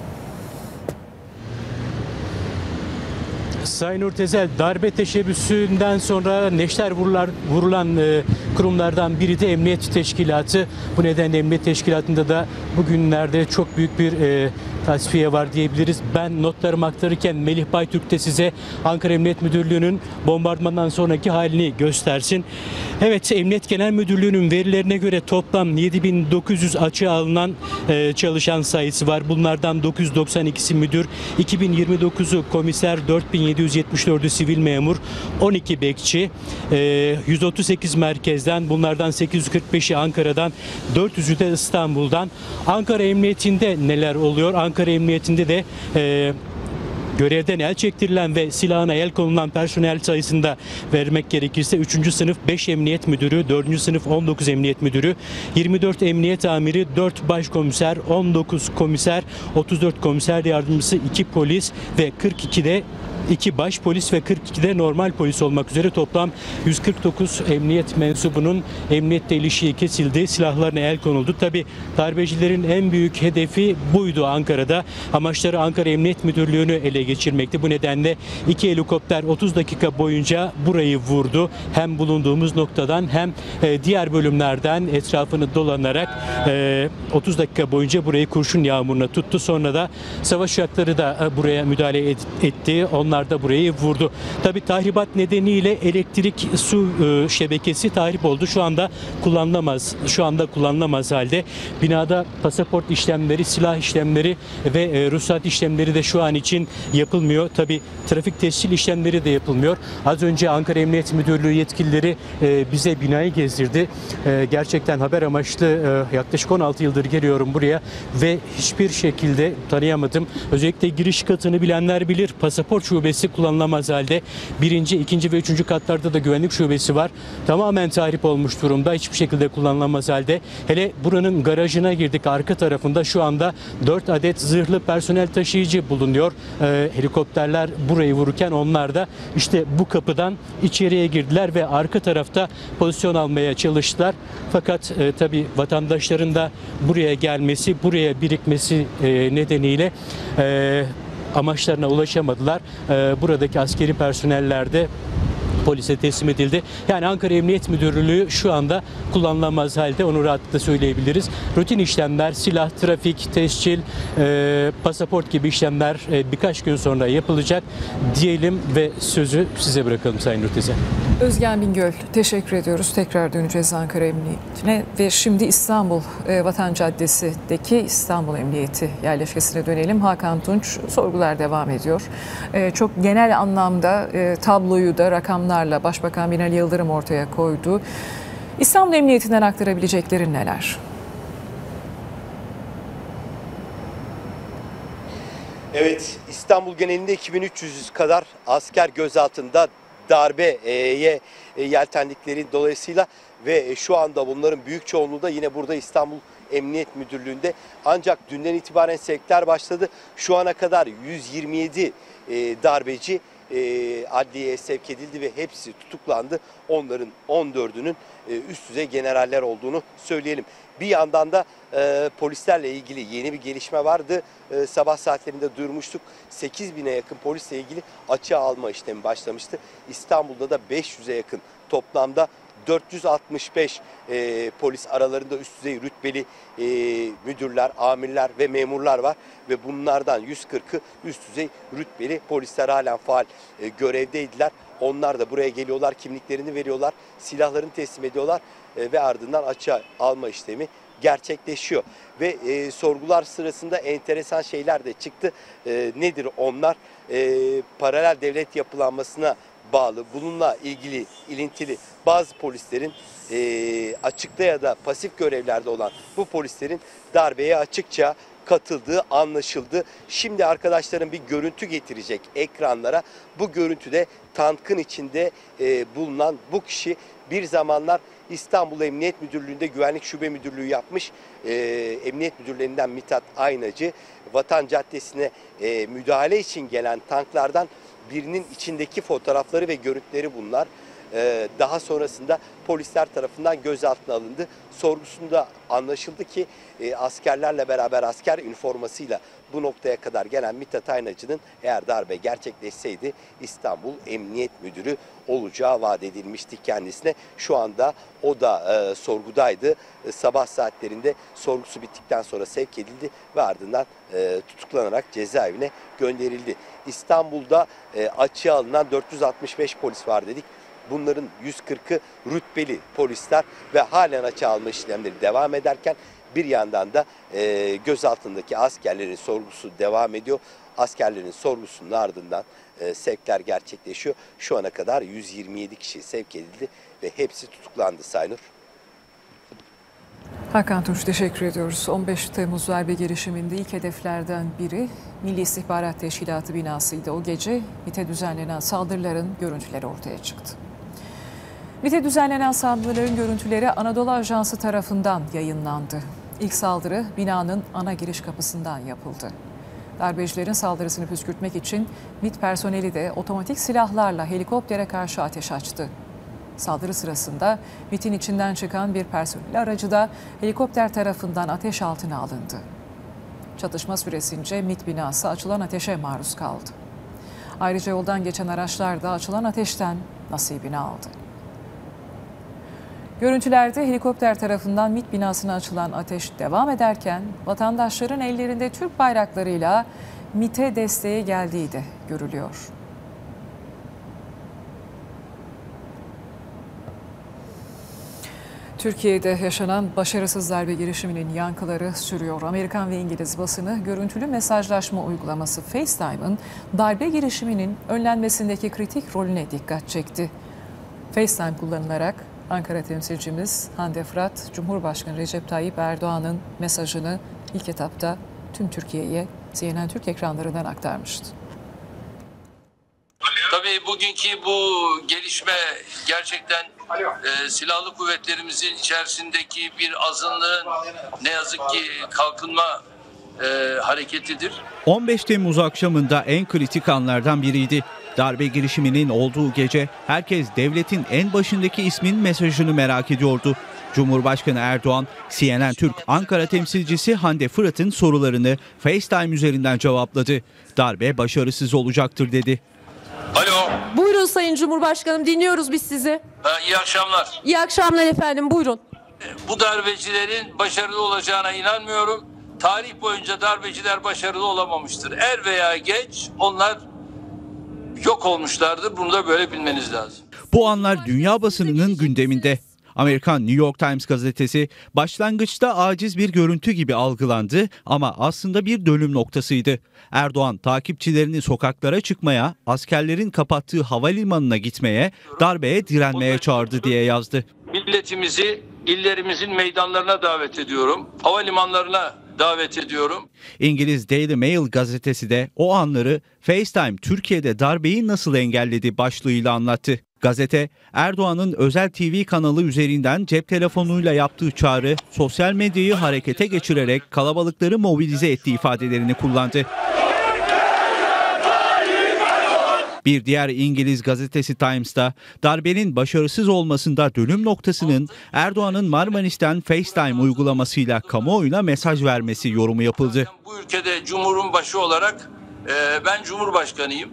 Saynur Tezel, darbe teşebbüsünden sonra neşter vurulan kurumlardan biri de Emniyet Teşkilatı. Bu nedenle Emniyet Teşkilatı'nda da bugünlerde çok büyük bir tasfiye var diyebiliriz. Ben notlarımı aktarırken Melih Baytürk de size Ankara Emniyet Müdürlüğü'nün bombardımandan sonraki halini göstersin. Evet, Emniyet Genel Müdürlüğü'nün verilerine göre toplam 7.900 açığa alınan çalışan sayısı var. Bunlardan 992'si müdür, 2029'u komiser, 4.774'ü sivil memur, 12 bekçi, 138 merkezden, bunlardan 845'i Ankara'dan, 400'ü de İstanbul'dan. Ankara Emniyeti'nde neler oluyor? Ankara Emniyeti'nde de görevden el çektirilen ve silahına el konulan personel sayısında vermek gerekirse 3. sınıf 5 emniyet müdürü, 4. sınıf 19 emniyet müdürü, 24 emniyet amiri, 4 başkomiser, 19 komiser, 34 komiser yardımcısı, 2 polis ve 42 de 2 baş polis ve 42 de normal polis olmak üzere toplam 149 emniyet mensubunun emniyetle ilişiği kesildi. Silahlarına el konuldu. Tabii darbecilerin en büyük hedefi buydu Ankara'da. Amaçları Ankara Emniyet Müdürlüğü'nü ele geçirmekti. Bu nedenle 2 helikopter 30 dakika boyunca burayı vurdu. Hem bulunduğumuz noktadan hem diğer bölümlerden etrafını dolanarak 30 dakika boyunca burayı kurşun yağmuruna tuttu. Sonra da savaş uçakları da buraya müdahale etti. Onlar da burayı vurdu. Tabii tahribat nedeniyle elektrik su şebekesi tahrip oldu. Şu anda kullanılamaz halde. Binada pasaport işlemleri, silah işlemleri ve ruhsat işlemleri de şu an için yapılmıyor. Tabii trafik tescil işlemleri de yapılmıyor. Az önce Ankara Emniyet Müdürlüğü yetkilileri bize binayı gezdirdi. Gerçekten haber amaçlı yaklaşık 16 yıldır geliyorum buraya ve hiçbir şekilde tanıyamadım. Özellikle giriş katını bilenler bilir. Pasaport şubesi kullanılamaz halde. 1., 2. ve 3. katlarda da güvenlik şubesi var. Tamamen tahrip olmuş durumda. Hiçbir şekilde kullanılamaz halde. Hele buranın garajına girdik. Arka tarafında şu anda 4 adet zırhlı personel taşıyıcı bulunuyor. Helikopterler burayı vururken onlar da işte bu kapıdan içeriye girdiler ve arka tarafta pozisyon almaya çalıştılar. Fakat tabii vatandaşların da buraya gelmesi, buraya birikmesi nedeniyle amaçlarına ulaşamadılar. Buradaki askeri personeller de polise teslim edildi. Yani Ankara Emniyet Müdürlüğü şu anda kullanılamaz halde, onu rahatlıkla söyleyebiliriz. Rutin işlemler, silah, trafik, tescil, pasaport gibi işlemler birkaç gün sonra yapılacak diyelim ve sözü size bırakalım Sayın Nurtezen. Özgen Bingöl, teşekkür ediyoruz. Tekrar döneceğiz Ankara Emniyeti'ne ve şimdi İstanbul Vatan Caddesi'ndeki İstanbul Emniyeti yerleşkesine dönelim. Hakan Tunç, sorgular devam ediyor. Çok genel anlamda tabloyu da rakamlarla Başbakan Binali Yıldırım ortaya koydu. İstanbul Emniyeti'nden aktarabileceklerin neler? Evet, İstanbul genelinde 2300 kadar asker gözaltında darbeye yeltendikleri dolayısıyla ve şu anda bunların büyük çoğunluğu da yine burada İstanbul Emniyet Müdürlüğü'nde. Ancak dünden itibaren sevkler başladı. Şu ana kadar 127 darbeci adliyeye sevk edildi ve hepsi tutuklandı. Onların 14'ünün üst düzey generaller olduğunu söyleyelim. Bir yandan da polislerle ilgili yeni bir gelişme vardı. Sabah saatlerinde duyurmuştuk. 8.000'e yakın polisle ilgili açığa alma işlemi başlamıştı. İstanbul'da da 500'e yakın toplamda 465 polis, aralarında üst düzey rütbeli müdürler, amirler ve memurlar var. Ve bunlardan 140'ı üst düzey rütbeli polisler halen faal görevdeydiler. Onlar da buraya geliyorlar, kimliklerini veriyorlar, silahlarını teslim ediyorlar ve ardından açığa alma işlemi gerçekleşiyor. Ve sorgular sırasında enteresan şeyler de çıktı. Nedir onlar? Paralel devlet yapılanmasına bağlı, bununla ilgili ilintili bazı polislerin açıkta ya da pasif görevlerde olan bu polislerin darbeye açıkça katıldığı anlaşıldı. Şimdi arkadaşlarım bir görüntü getirecek ekranlara. Bu görüntüde tankın içinde bulunan bu kişi bir zamanlar İstanbul Emniyet Müdürlüğü'nde güvenlik şube müdürlüğü yapmış. Emniyet müdürlerinden Mithat Aynacı, Vatan Caddesi'ne müdahale için gelen tanklardan birinin içindeki fotoğrafları ve görüntüleri bunlar. Daha sonrasında polisler tarafından gözaltına alındı. Sorgusunda anlaşıldı ki askerlerle beraber asker üniformasıyla bu noktaya kadar gelen Mithat Aynacı'nın eğer darbe gerçekleşseydi İstanbul Emniyet Müdürü olacağı vaat edilmişti kendisine. Şu anda o da sorgudaydı. Sabah saatlerinde sorgusu bittikten sonra sevk edildi ve ardından tutuklanarak cezaevine gönderildi. İstanbul'da açığa alınan 465 polis var dedik. Bunların 140'ı rütbeli polisler ve halen açığa alma işlemleri devam ederken bir yandan da gözaltındaki askerlerin sorgusu devam ediyor. Askerlerin sorgusunun ardından sevkler gerçekleşiyor. Şu ana kadar 127 kişi sevk edildi ve hepsi tutuklandı Saynur. Hakan Tunç, teşekkür ediyoruz. 15 Temmuz darbe girişiminde ilk hedeflerden biri Milli İstihbarat Teşkilatı binasıydı. O gece MİT'e düzenlenen saldırıların görüntüleri ortaya çıktı. MİT'e düzenlenen saldırıların görüntüleri Anadolu Ajansı tarafından yayınlandı. İlk saldırı binanın ana giriş kapısından yapıldı. Darbecilerin saldırısını püskürtmek için MİT personeli de otomatik silahlarla helikoptere karşı ateş açtı. Saldırı sırasında MİT'in içinden çıkan bir personel aracı da helikopter tarafından ateş altına alındı. Çatışma süresince MİT binası açılan ateşe maruz kaldı. Ayrıca yoldan geçen araçlar da açılan ateşten nasibini aldı. Görüntülerde helikopter tarafından MİT binasına açılan ateş devam ederken vatandaşların ellerinde Türk bayraklarıyla MİT'e desteğe geldiği de görülüyor. Türkiye'de yaşanan başarısız darbe girişiminin yankıları sürüyor. Amerikan ve İngiliz basını görüntülü mesajlaşma uygulaması FaceTime'ın darbe girişiminin önlenmesindeki kritik rolüne dikkat çekti. FaceTime kullanılarak Ankara temsilcimiz Hande Fırat, Cumhurbaşkanı Recep Tayyip Erdoğan'ın mesajını ilk etapta tüm Türkiye'ye CNN Türk ekranlarından aktarmıştı. Tabii bugünkü bu gelişme gerçekten silahlı kuvvetlerimizin içerisindeki bir azınlığın ne yazık ki kalkınma hareketidir. 15 Temmuz akşamında en kritik anlardan biriydi. Darbe girişiminin olduğu gece herkes devletin en başındaki ismin mesajını merak ediyordu. Cumhurbaşkanı Erdoğan, CNN Türk Ankara temsilcisi Hande Fırat'ın sorularını FaceTime üzerinden cevapladı. Darbe başarısız olacaktır dedi. Alo. Buyurun Sayın Cumhurbaşkanım, dinliyoruz biz sizi. İyi akşamlar. İyi akşamlar efendim, buyurun. Bu darbecilerin başarılı olacağına inanmıyorum. Tarih boyunca darbeciler başarılı olamamıştır. Er veya geç onlar yok olmuşlardır. Bunu da böyle bilmeniz lazım. Bu anlar dünya basınının gündeminde. Amerikan New York Times gazetesi başlangıçta aciz bir görüntü gibi algılandı ama aslında bir dönüm noktasıydı. Erdoğan takipçilerini sokaklara çıkmaya, askerlerin kapattığı havalimanına gitmeye, darbeye direnmeye çağırdı diye yazdı. Milletimizi illerimizin meydanlarına davet ediyorum. Havalimanlarına davet ediyorum. İngiliz Daily Mail gazetesi de o anları FaceTime Türkiye'de darbeyi nasıl engelledi başlığıyla anlattı. Gazete, Erdoğan'ın özel TV kanalı üzerinden cep telefonuyla yaptığı çağrı, sosyal medyayı harekete geçirerek kalabalıkları mobilize ettiği ifadelerini kullandı. Bir diğer İngiliz gazetesi Times'ta darbenin başarısız olmasında dönüm noktasının Erdoğan'ın Marmaris'ten FaceTime uygulamasıyla kamuoyuna mesaj vermesi yorumu yapıldı. Bu ülkede Cumhur'un başı olarak ben Cumhurbaşkanıyım.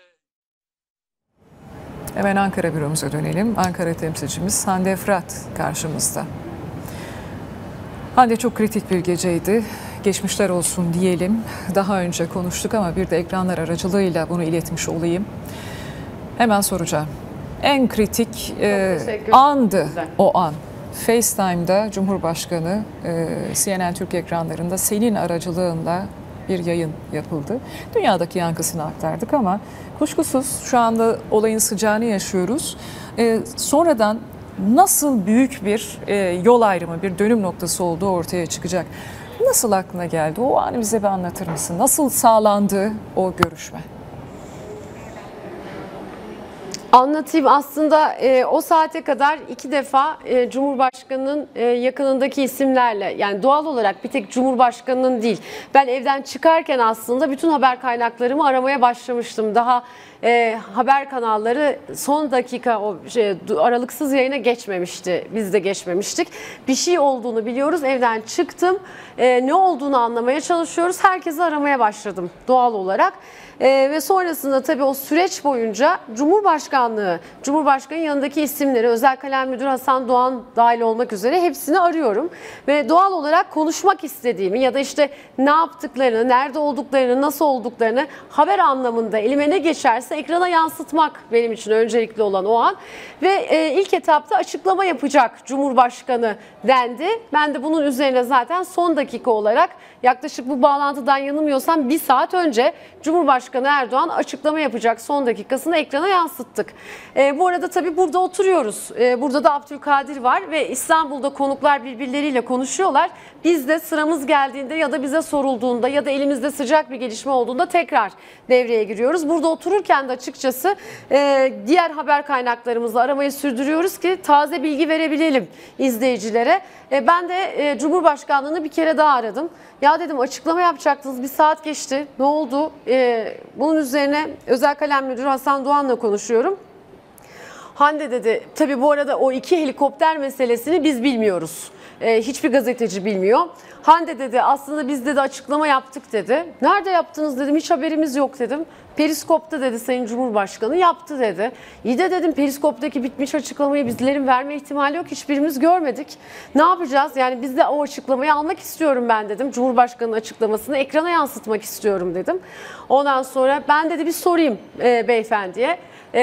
Hemen Ankara büromuza dönelim. Ankara temsilcimiz Hande Fırat karşımızda. Hande, çok kritik bir geceydi. Geçmişler olsun diyelim. Daha önce konuştuk ama bir de ekranlar aracılığıyla bunu iletmiş olayım. Hemen soracağım. En kritik andı o an. FaceTime'da Cumhurbaşkanı CNN Türk ekranlarında senin aracılığınla bir yayın yapıldı. Dünyadaki yankısını aktardık ama kuşkusuz şu anda olayın sıcağını yaşıyoruz. Sonradan nasıl büyük bir yol ayrımı, bir dönüm noktası olduğu ortaya çıkacak. Nasıl aklına geldi? O anı bize bir anlatır mısın? Nasıl sağlandı o görüşme? Anlatayım. Aslında o saate kadar 2 defa Cumhurbaşkanı'nın yakınındaki isimlerle, yani doğal olarak bir tek Cumhurbaşkanı'nın değil, ben evden çıkarken aslında bütün haber kaynaklarımı aramaya başlamıştım. Daha haber kanalları son dakika aralıksız yayına geçmemişti. Biz de geçmemiştik. Bir şey olduğunu biliyoruz. Evden çıktım. Ne olduğunu anlamaya çalışıyoruz. Herkesi aramaya başladım doğal olarak. Ve sonrasında tabii o süreç boyunca Cumhurbaşkanı yanındaki isimleri, Özel Kalem Müdürü Hasan Doğan dahil olmak üzere hepsini arıyorum. Ve doğal olarak konuşmak istediğimi ya da işte ne yaptıklarını, nerede olduklarını, nasıl olduklarını haber anlamında elime ne geçerse ekrana yansıtmak benim için öncelikli olan o an. Ve ilk etapta açıklama yapacak Cumhurbaşkanı dendi. Ben de bunun üzerine zaten son dakika olarak yaklaşık bu bağlantıdan yanılmıyorsam 1 saat önce Cumhurbaşkanı Erdoğan açıklama yapacak son dakikasını ekrana yansıttık. Bu arada tabii burada oturuyoruz. Burada da Abdülkadir var ve İstanbul'da konuklar birbirleriyle konuşuyorlar. Biz de sıramız geldiğinde ya da bize sorulduğunda ya da elimizde sıcak bir gelişme olduğunda tekrar devreye giriyoruz. Burada otururken de açıkçası diğer haber kaynaklarımızla aramayı sürdürüyoruz ki taze bilgi verebilelim izleyicilere. Ben de Cumhurbaşkanlığı'nı bir kere daha aradım. Ya dedim, açıklama yapacaktınız, bir saat geçti, ne oldu? Bunun üzerine Özel Kalem Müdürü Hasan Doğan'la konuşuyorum. Hande dedi, tabii bu arada o 2 helikopter meselesini biz bilmiyoruz. Hiçbir gazeteci bilmiyor. Hande dedi, aslında biz dedi açıklama yaptık dedi. Nerede yaptınız dedim, hiç haberimiz yok dedim. Periskop'ta dedi Sayın Cumhurbaşkanı yaptı dedi. İyi de dedim, Periskop'taki bitmiş açıklamayı bizlerin verme ihtimali yok. Hiçbirimiz görmedik. Ne yapacağız? Yani biz de o açıklamayı almak istiyorum ben dedim. Cumhurbaşkanı'nın açıklamasını ekrana yansıtmak istiyorum dedim. Ondan sonra ben dedi bir sorayım beyefendiye.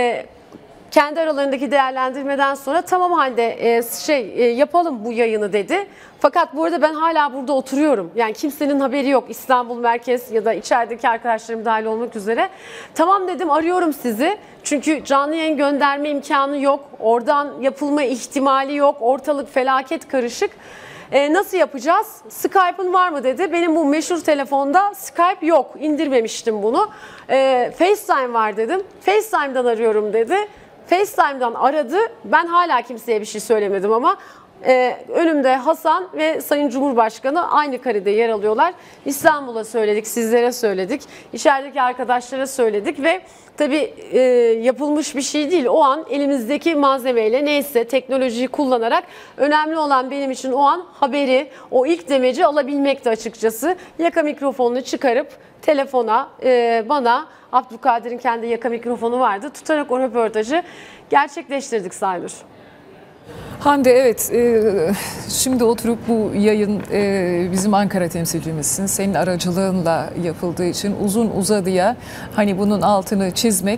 Kendi aralarındaki değerlendirmeden sonra tamam halde yapalım bu yayını dedi. Fakat bu arada ben hala burada oturuyorum. Yani kimsenin haberi yok. İstanbul Merkez ya da içerideki arkadaşlarım dahil olmak üzere. Tamam dedim, arıyorum sizi. Çünkü canlı yayın gönderme imkanı yok. Oradan yapılma ihtimali yok. Ortalık felaket karışık. Nasıl yapacağız? Skype'ın var mı dedi. Benim bu meşhur telefonda Skype yok. İndirmemiştim bunu. FaceTime var dedim. FaceTime'dan arıyorum dedi. FaceTime'dan aradı. Ben hala kimseye bir şey söylemedim ama önümde Hasan ve Sayın Cumhurbaşkanı aynı karede yer alıyorlar. İstanbul'a söyledik, sizlere söyledik, içerideki arkadaşlara söyledik ve tabii yapılmış bir şey değil. O an elimizdeki malzemeyle neyse teknolojiyi kullanarak önemli olan benim için o an haberi, o ilk demeci alabilmekti açıkçası. Yaka mikrofonunu çıkarıp telefona bana, Abdülkadir'in kendi yaka mikrofonu vardı, tutarak o röportajı gerçekleştirdik Saynur. Hande, evet, şimdi oturup bu yayın bizim Ankara temsilcimizsin. Senin aracılığınla yapıldığı için uzun uzadıya hani bunun altını çizmek,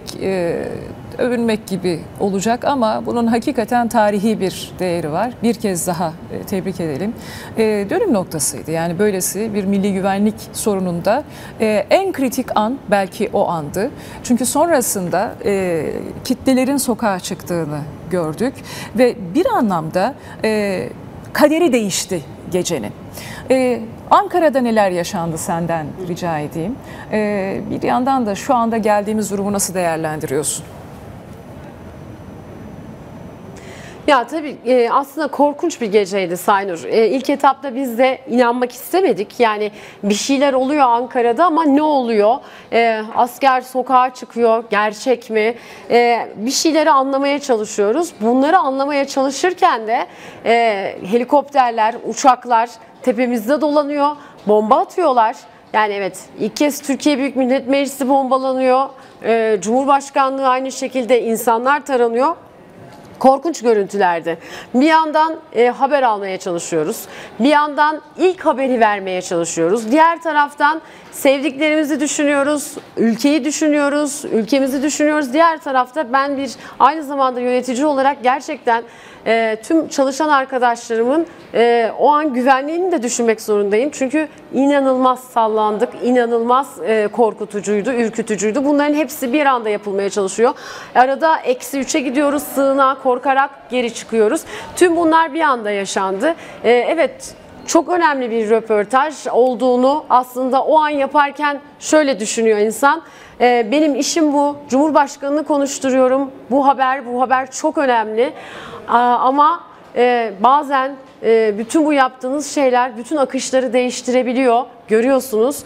övünmek gibi olacak ama bunun hakikaten tarihi bir değeri var. Bir kez daha tebrik edelim. Dönüm noktasıydı. Yani böylesi bir milli güvenlik sorununda en kritik an belki o andı. Çünkü sonrasında kitlelerin sokağa çıktığını gördük ve bir anlamda kaderi değişti gecenin. Ankara'da neler yaşandı senden rica edeyim. Bir yandan da şu anda geldiğimiz durumu nasıl değerlendiriyorsun? Ya tabii aslında korkunç bir geceydi Saynur. İlk etapta biz de inanmak istemedik. Yani bir şeyler oluyor Ankara'da ama ne oluyor? Asker sokağa çıkıyor, gerçek mi? Bir şeyleri anlamaya çalışıyoruz. Bunları anlamaya çalışırken de helikopterler, uçaklar tepemizde dolanıyor, bomba atıyorlar. Yani evet, ilk kez Türkiye Büyük Millet Meclisi bombalanıyor. Cumhurbaşkanlığı aynı şekilde, insanlar taranıyor. Korkunç görüntülerdi. Bir yandan haber almaya çalışıyoruz. Bir yandan ilk haberi vermeye çalışıyoruz. Diğer taraftan sevdiklerimizi düşünüyoruz, ülkeyi düşünüyoruz, ülkemizi düşünüyoruz. Diğer tarafta ben aynı zamanda yönetici olarak gerçekten tüm çalışan arkadaşlarımın o an güvenliğini de düşünmek zorundayım. Çünkü inanılmaz sallandık, inanılmaz korkutucuydu, ürkütücüydü. Bunların hepsi bir anda yapılmaya çalışıyor. Arada -3'e gidiyoruz, sığınağa korkarak geri çıkıyoruz. Tüm bunlar bir anda yaşandı. Evet, çok önemli bir röportaj olduğunu aslında o an yaparken şöyle düşünüyor insan. Benim işim bu. Cumhurbaşkanını konuşturuyorum. Bu haber çok önemli. Ama bazen bütün bu yaptığınız şeyler bütün akışları değiştirebiliyor. Görüyorsunuz.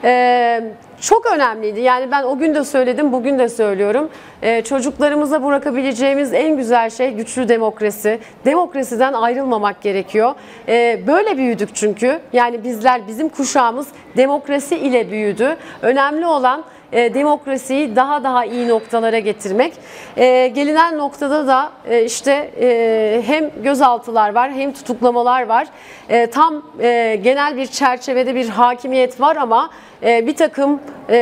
Çok önemliydi. Yani ben o gün de söyledim, bugün de söylüyorum. Çocuklarımıza bırakabileceğimiz en güzel şey güçlü demokrasi. Demokrasiden ayrılmamak gerekiyor. Böyle büyüdük çünkü. Yani bizim kuşağımız demokrasi ile büyüdü. Önemli olan demokrasiyi daha iyi noktalara getirmek. Gelinen noktada da işte hem gözaltılar var hem tutuklamalar var. Tam genel bir çerçevede bir hakimiyet var ama bir takım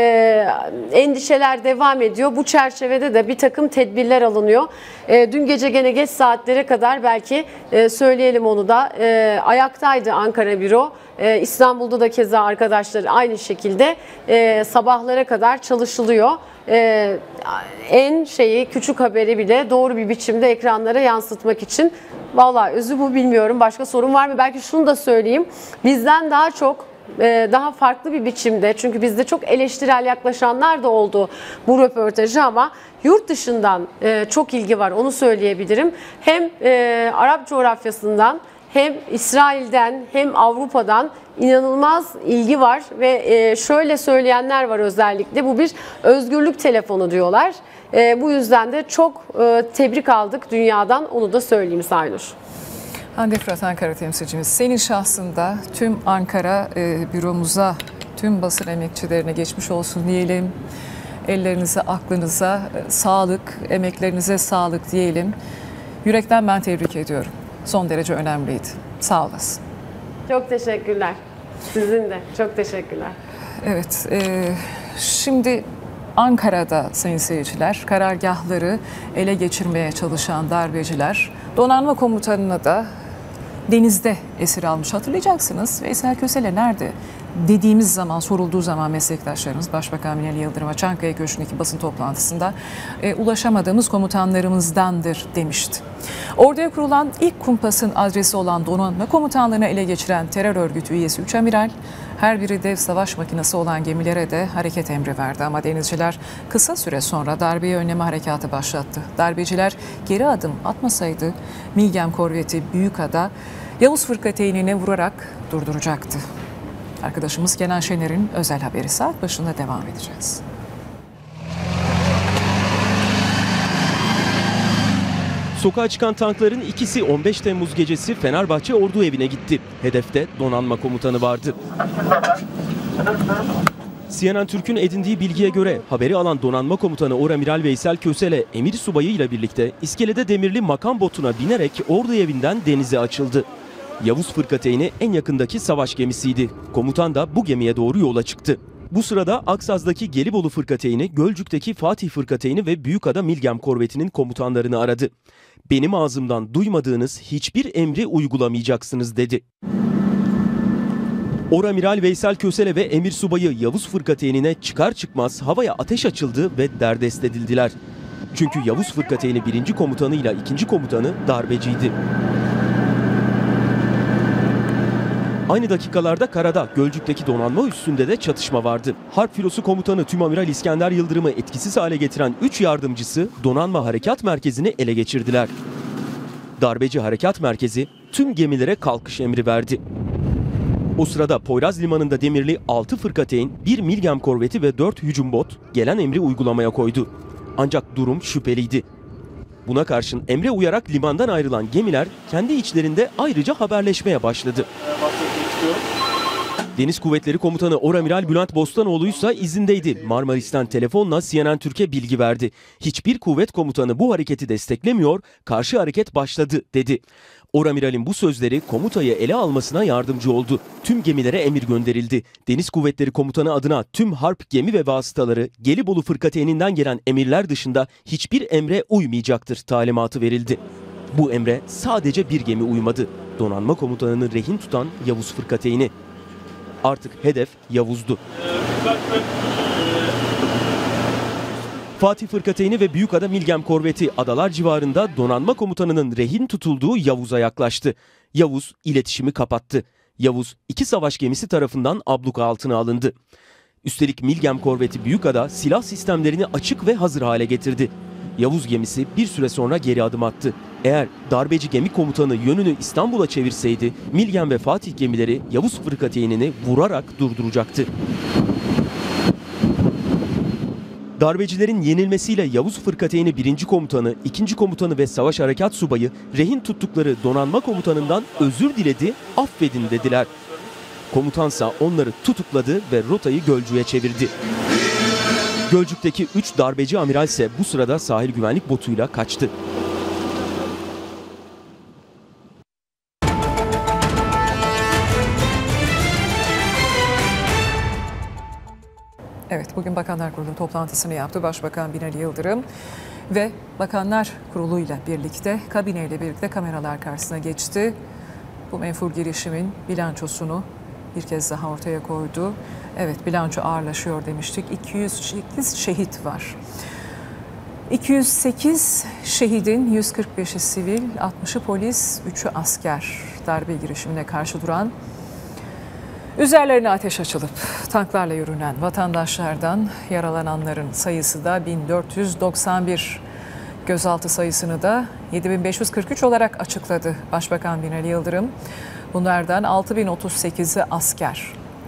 endişeler devam ediyor. Bu çerçevede de bir takım tedbirler alınıyor. Dün gece gene geç saatlere kadar belki söyleyelim onu da ayaktaydı Ankara Büro. İstanbul'da da keza arkadaşlar aynı şekilde sabahlara kadar çalışılıyor. en küçük haberi bile doğru bir biçimde ekranlara yansıtmak için. Vallahi özü bu, bilmiyorum. Başka sorun var mı? Belki şunu da söyleyeyim. Bizden daha çok, daha farklı bir biçimde, çünkü bizde çok eleştirel yaklaşanlar da oldu bu röportajı, ama yurt dışından çok ilgi var, onu söyleyebilirim. Hem Arap coğrafyasından, hem İsrail'den, hem Avrupa'dan inanılmaz ilgi var ve şöyle söyleyenler var, özellikle bu bir özgürlük telefonu diyorlar. Bu yüzden de çok tebrik aldık dünyadan, onu da söyleyeyim Saynur. Hande Fırat, Ankara temsilcimiz. Senin şahsında tüm Ankara büromuza, tüm basın emekçilerine geçmiş olsun diyelim. Ellerinize, aklınıza sağlık, emeklerinize sağlık diyelim. Yürekten ben tebrik ediyorum. Son derece önemliydi. Sağ olasın. Çok teşekkürler. Sizin de çok teşekkürler. Evet, şimdi Ankara'da sayın seyirciler, karargahları ele geçirmeye çalışan darbeciler donanma komutanını da denizde esir almış. Hatırlayacaksınız, Veysel Kösele nerede dediğimiz zaman, sorulduğu zaman meslektaşlarımız Başbakan Binali Yıldırım'a Çankaya Köşkü'ndeki basın toplantısında ulaşamadığımız komutanlarımızdandır demişti. Orduya kurulan ilk kumpasın adresi olan donanma komutanlığını ele geçiren terör örgütü üyesi 3 amiral, her biri dev savaş makinesi olan gemilere de hareket emri verdi. Ama denizciler kısa süre sonra darbeyi önleme harekatı başlattı. Darbeciler geri adım atmasaydı Milgem korveti Büyükada Yavuz fırkateynine vurarak durduracaktı. Arkadaşımız Kenan Şener'in özel haberi, saat başında devam edeceğiz. Sokağa çıkan tankların ikisi 15 Temmuz gecesi Fenerbahçe Ordu Evi'ne gitti. Hedefte donanma komutanı vardı. CNN Türk'ün edindiği bilgiye göre haberi alan donanma komutanı Oramiral Veysel Kösele, emir subayı ile birlikte iskelede demirli makam botuna binerek Ordu Evi'nden denize açıldı. Yavuz fırkateyni en yakındaki savaş gemisiydi. Komutan da bu gemiye doğru yola çıktı. Bu sırada Aksaz'daki Gelibolu fırkateyni, Gölcük'teki Fatih fırkateyni ve Büyükada Milgem korvetinin komutanlarını aradı. Benim ağzımdan duymadığınız hiçbir emri uygulamayacaksınız dedi. Oramiral Veysel Kösele ve emir subayı Yavuz fırkateynine çıkar çıkmaz havaya ateş açıldı ve derdest edildiler. Çünkü Yavuz fırkateyni 1. komutanıyla 2. komutanı darbeciydi. Aynı dakikalarda karada, Gölcük'teki donanma üssünde de çatışma vardı. Harp Filosu Komutanı Tümamiral İskender Yıldırım'ı etkisiz hale getiren 3 yardımcısı donanma harekat merkezini ele geçirdiler. Darbeci harekat merkezi tüm gemilere kalkış emri verdi. O sırada Poyraz Limanı'nda demirli 6 fırkateyn, 1 Milgem korveti ve 4 hücum bot gelen emri uygulamaya koydu. Ancak durum şüpheliydi. Buna karşın emre uyarak limandan ayrılan gemiler kendi içlerinde ayrıca haberleşmeye başladı. Deniz Kuvvetleri Komutanı Oramiral Bülent Bostanoğlu ise izindeydi. Marmaris'ten telefonla CNN Türk'e bilgi verdi. Hiçbir kuvvet komutanı bu hareketi desteklemiyor, karşı hareket başladı dedi. Oramiral'in bu sözleri komutayı ele almasına yardımcı oldu. Tüm gemilere emir gönderildi. Deniz Kuvvetleri Komutanı adına tüm harp gemi ve vasıtaları Gelibolu fırkateyninden gelen emirler dışında hiçbir emre uymayacaktır talimatı verildi. Bu emre sadece bir gemi uymadı. Donanma komutanını rehin tutan Yavuz fırkateyni. Artık hedef Yavuz'du. Fatih fırkateyni ve Büyükada Milgem korveti adalar civarında donanma komutanının rehin tutulduğu Yavuz'a yaklaştı. Yavuz iletişimi kapattı. Yavuz 2 savaş gemisi tarafından abluka altına alındı. Üstelik Milgem korveti Büyükada silah sistemlerini açık ve hazır hale getirdi. Yavuz gemisi bir süre sonra geri adım attı. Eğer darbeci gemi komutanı yönünü İstanbul'a çevirseydi Milgem ve Fatih gemileri Yavuz fırkateynini vurarak durduracaktı. Darbecilerin yenilmesiyle Yavuz fırkateyni 1. komutanı, 2. komutanı ve savaş harekat subayı rehin tuttukları donanma komutanından özür diledi, affedin dediler. Komutansa onları tutukladı ve rotayı Gölcük'e çevirdi. Gölcük'teki 3 darbeci amiral ise bu sırada sahil güvenlik botuyla kaçtı. Evet, bugün Bakanlar Kurulu toplantısını yaptı Başbakan Binali Yıldırım ve Bakanlar Kurulu'yla birlikte, kabineyle birlikte kameralar karşısına geçti. Bu menfur girişimin bilançosunu bir kez daha ortaya koydu. Evet, bilanço ağırlaşıyor demiştik. 208 şehit var. 208 şehidin 145'i sivil, 60'ı polis, 3'ü asker. Darbe girişimine karşı duran, üzerlerine ateş açılıp tanklarla yürünen vatandaşlardan yaralananların sayısı da 1491. Gözaltı sayısını da 7543 olarak açıkladı Başbakan Binali Yıldırım. Bunlardan 6038'i asker,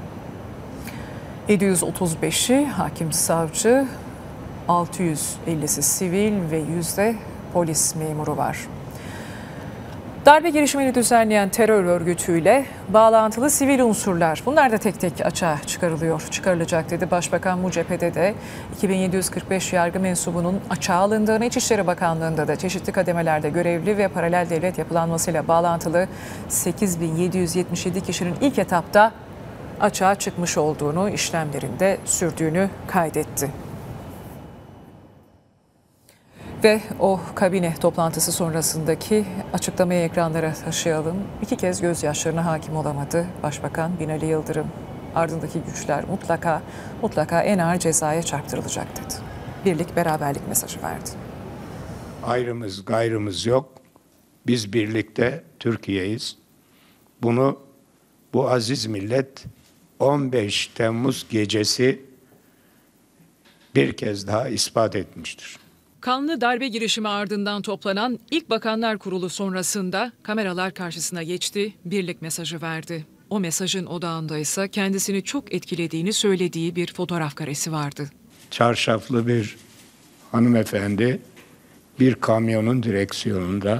735'i hakim savcı, 650'si sivil ve 100'de polis memuru var. Darbe girişimini düzenleyen terör örgütüyle bağlantılı sivil unsurlar, bunlar da tek tek açığa çıkarılacak dedi. Başbakan bu cephede de 2745 yargı mensubunun açığa alındığını, İçişleri Bakanlığı'nda da çeşitli kademelerde görevli ve paralel devlet yapılanmasıyla bağlantılı 8777 kişinin ilk etapta açığa çıkmış olduğunu, işlemlerinde sürdüğünü kaydetti. Ve o kabine toplantısı sonrasındaki açıklamayı ekranlara taşıyalım. 2 kez gözyaşlarına hakim olamadı Başbakan Binali Yıldırım. Ardındaki güçler mutlaka en ağır cezaya çarptırılacak dedi. Birlik, beraberlik mesajı verdi. Ayrımız gayrımız yok. Biz birlikte Türkiye'yiz. Bunu bu aziz millet 15 Temmuz gecesi bir kez daha ispat etmiştir. Kanlı darbe girişimi ardından toplanan ilk Bakanlar Kurulu sonrasında kameralar karşısına geçti, birlik mesajı verdi. O mesajın odağında ise kendisini çok etkilediğini söylediği bir fotoğraf karesi vardı. Çarşaflı bir hanımefendi bir kamyonun direksiyonunda,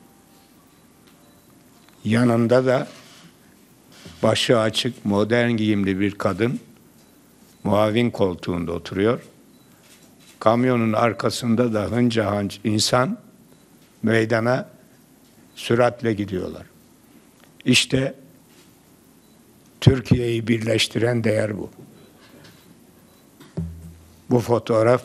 yanında da başı açık modern giyimli bir kadın muavin koltuğunda oturuyor. Kamyonun arkasında da hınca hınç insan meydana süratle gidiyorlar. İşte Türkiye'yi birleştiren değer bu. Bu fotoğraf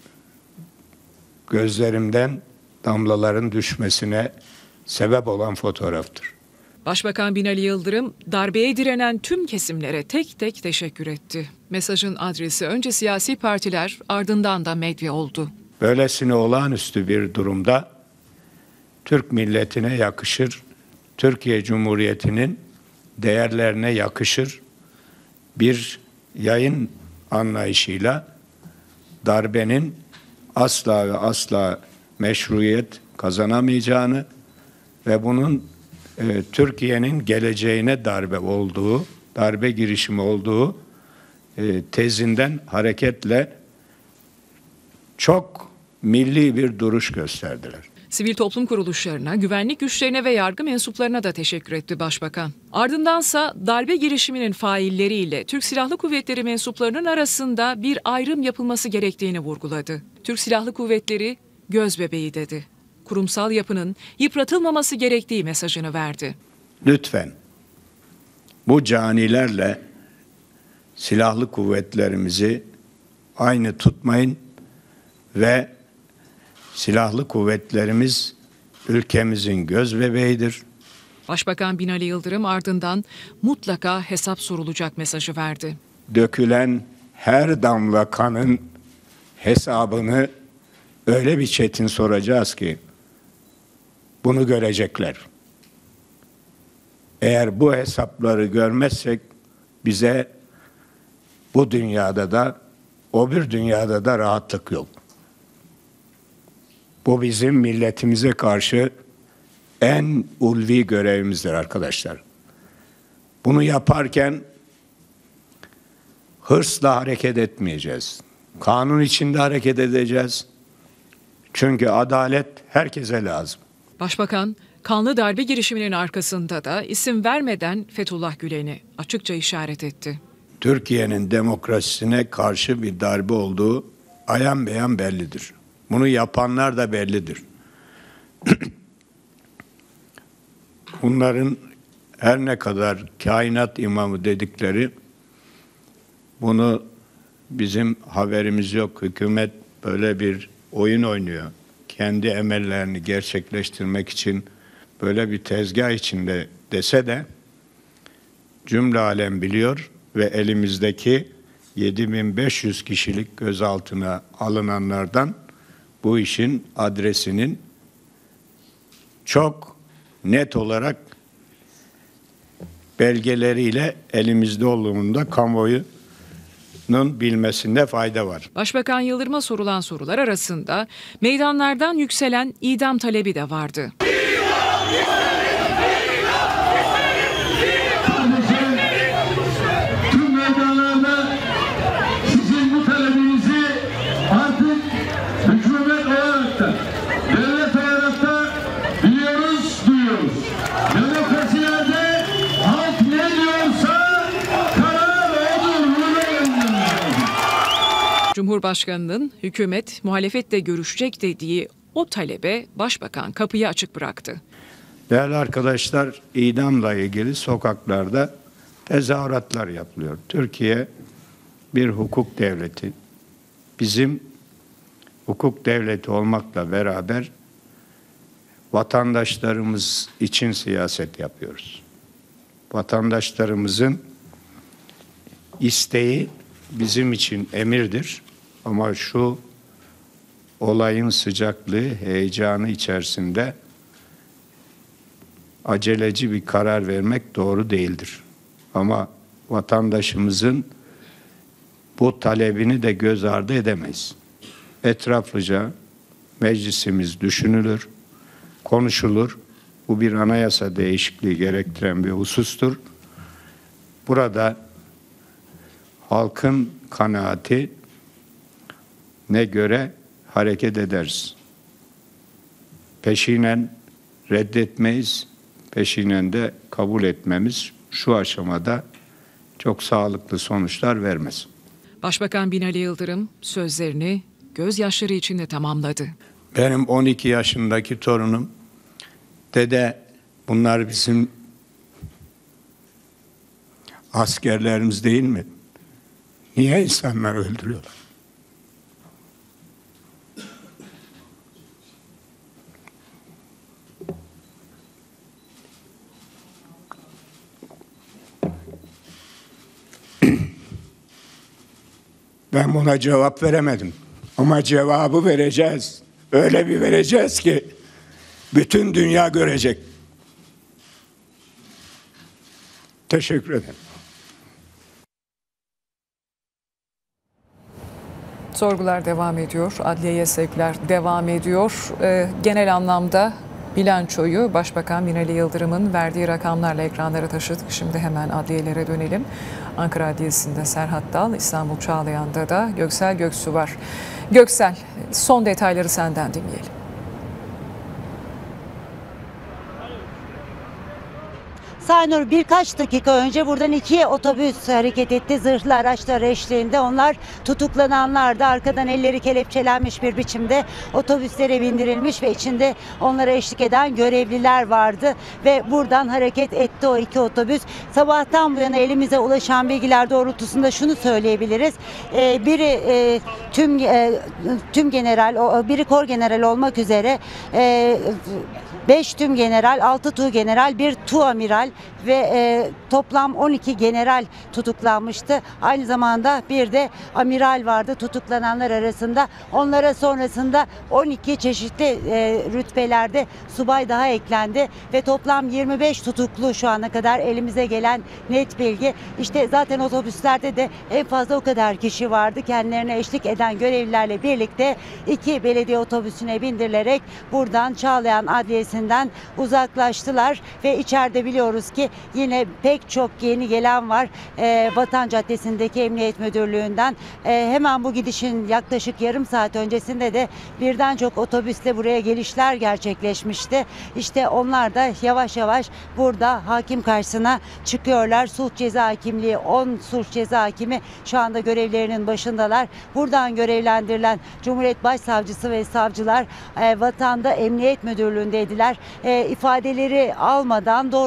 gözlerimden damlaların düşmesine sebep olan fotoğraftır. Başbakan Binali Yıldırım darbeye direnen tüm kesimlere tek tek teşekkür etti. Mesajın adresi önce siyasi partiler, ardından da medya oldu. Böylesine olağanüstü bir durumda Türk milletine yakışır, Türkiye Cumhuriyeti'nin değerlerine yakışır bir yayın anlayışıyla darbenin asla ve asla meşruiyet kazanamayacağını ve bunun Türkiye'nin geleceğine darbe girişimi olduğu tezinden hareketle çok milli bir duruş gösterdiler. Sivil toplum kuruluşlarına, güvenlik güçlerine ve yargı mensuplarına da teşekkür etti Başbakan. Ardındansa darbe girişiminin failleriyle Türk Silahlı Kuvvetleri mensuplarının arasında bir ayrım yapılması gerektiğini vurguladı. Türk Silahlı Kuvvetleri gözbebeği dedi. Kurumsal yapının yıpratılmaması gerektiği mesajını verdi. Lütfen bu canilerle silahlı kuvvetlerimizi aynı tutmayın ve silahlı kuvvetlerimiz ülkemizin gözbebeğidir. Başbakan Binali Yıldırım ardından mutlaka hesap sorulacak mesajı verdi. Dökülen her damla kanın hesabını öyle bir çetin soracağız ki bunu görecekler. Eğer bu hesapları görmezsek bize bu dünyada da öbür dünyada da rahatlık yok. Bu bizim milletimize karşı en ulvi görevimizdir arkadaşlar. Bunu yaparken hırsla hareket etmeyeceğiz. Kanun içinde hareket edeceğiz. Çünkü adalet herkese lazım. Başbakan, kanlı darbe girişiminin arkasında da isim vermeden Fethullah Gülen'i açıkça işaret etti. Türkiye'nin demokrasisine karşı bir darbe olduğu ayan beyan bellidir. Bunu yapanlar da bellidir. Bunların her ne kadar kainat imamı dedikleri, bunu bizim haberimiz yok. Hükümet böyle bir oyun oynuyor. Kendi emellerini gerçekleştirmek için böyle bir tezgah içinde dese de cümle alem biliyor ve elimizdeki 7500 kişilik gözaltına alınanlardan bu işin adresinin çok net olarak belgeleriyle elimizde olduğunda kamuoyunun bilmesinde fayda var. Başbakan Yıldırım'a sorulan sorular arasında meydanlardan yükselen idam talebi de vardı. Tüm meydanlarda sizin bu talebinizi artık hükümet olarak da, devlet olarak da biliyoruz, duyuyoruz. Demokrasilerde halk ne diyorsa karar odur. Cumhurbaşkanının hükümet muhalefetle görüşecek dediği o talebe başbakan kapıyı açık bıraktı. Değerli arkadaşlar, idamla ilgili sokaklarda tezahüratlar yapılıyor. Türkiye bir hukuk devleti. Bizim hukuk devleti olmakla beraber vatandaşlarımız için siyaset yapıyoruz. Vatandaşlarımızın isteği bizim için emirdir. Ama şu olayın sıcaklığı, heyecanı içerisinde aceleci bir karar vermek doğru değildir. Ama vatandaşımızın bu talebini de göz ardı edemeyiz. Etraflıca meclisimiz düşünülür, konuşulur. Bu bir anayasa değişikliği gerektiren bir husustur. Burada halkın kanaati ne göre hareket ederiz. Peşinen reddetmeyiz, peşinen de kabul etmemiz şu aşamada çok sağlıklı sonuçlar vermez. Başbakan Binali Yıldırım sözlerini gözyaşları içinde tamamladı. Benim 12 yaşındaki torunum, dede bunlar bizim askerlerimiz değil mi? Niye insanlar öldürüyorlar? Ben buna cevap veremedim. Ama cevabı vereceğiz. Öyle bir vereceğiz ki bütün dünya görecek. Teşekkür ederim. Sorgular devam ediyor. Adliyeye sevkler devam ediyor. Genel anlamda bilançoyu Başbakan Binali Yıldırım'ın verdiği rakamlarla ekranlara taşıdık. Şimdi hemen adliyelere dönelim. Ankara Adliyesi'nde Serhat Dal, İstanbul Çağlayan'da da Göksel Göksu var. Göksel, son detayları senden dinleyelim. Saynur, birkaç dakika önce buradan 2 otobüs hareket etti. Zırhlı araçlar eşliğinde. Onlar tutuklananlar da arkadan elleri kelepçelenmiş bir biçimde otobüslere bindirilmiş ve içinde onlara eşlik eden görevliler vardı. Ve buradan hareket etti o 2 otobüs. Sabahtan bu yana elimize ulaşan bilgiler doğrultusunda şunu söyleyebiliriz. Biri tüm general, biri kor general olmak üzere 5 tüm general, 6 tuğ general, 1 tuğ amiral ve toplam 12 general tutuklanmıştı. Aynı zamanda bir de amiral vardı tutuklananlar arasında. Onlara sonrasında 12 çeşitli rütbelerde subay daha eklendi ve toplam 25 tutuklu şu ana kadar elimize gelen net bilgi. İşte zaten otobüslerde de en fazla o kadar kişi vardı. Kendilerine eşlik eden görevlilerle birlikte 2 belediye otobüsüne bindirilerek buradan Çağlayan Adliyesi'nden uzaklaştılar ve içeride biliyoruz ki yine pek çok yeni gelen var. Vatan Caddesi'ndeki Emniyet Müdürlüğü'nden hemen bu gidişin yaklaşık yarım saat öncesinde de birden çok otobüsle buraya gelişler gerçekleşmişti. İşte onlar da yavaş yavaş burada hakim karşısına çıkıyorlar. Sulh Ceza Hakimliği 10 sulh ceza hakimi şu anda görevlerinin başındalar. Buradan görevlendirilen Cumhuriyet Başsavcısı ve savcılar vatanda Emniyet Müdürlüğü'ndeydiler. İfadeleri almadan doğrudan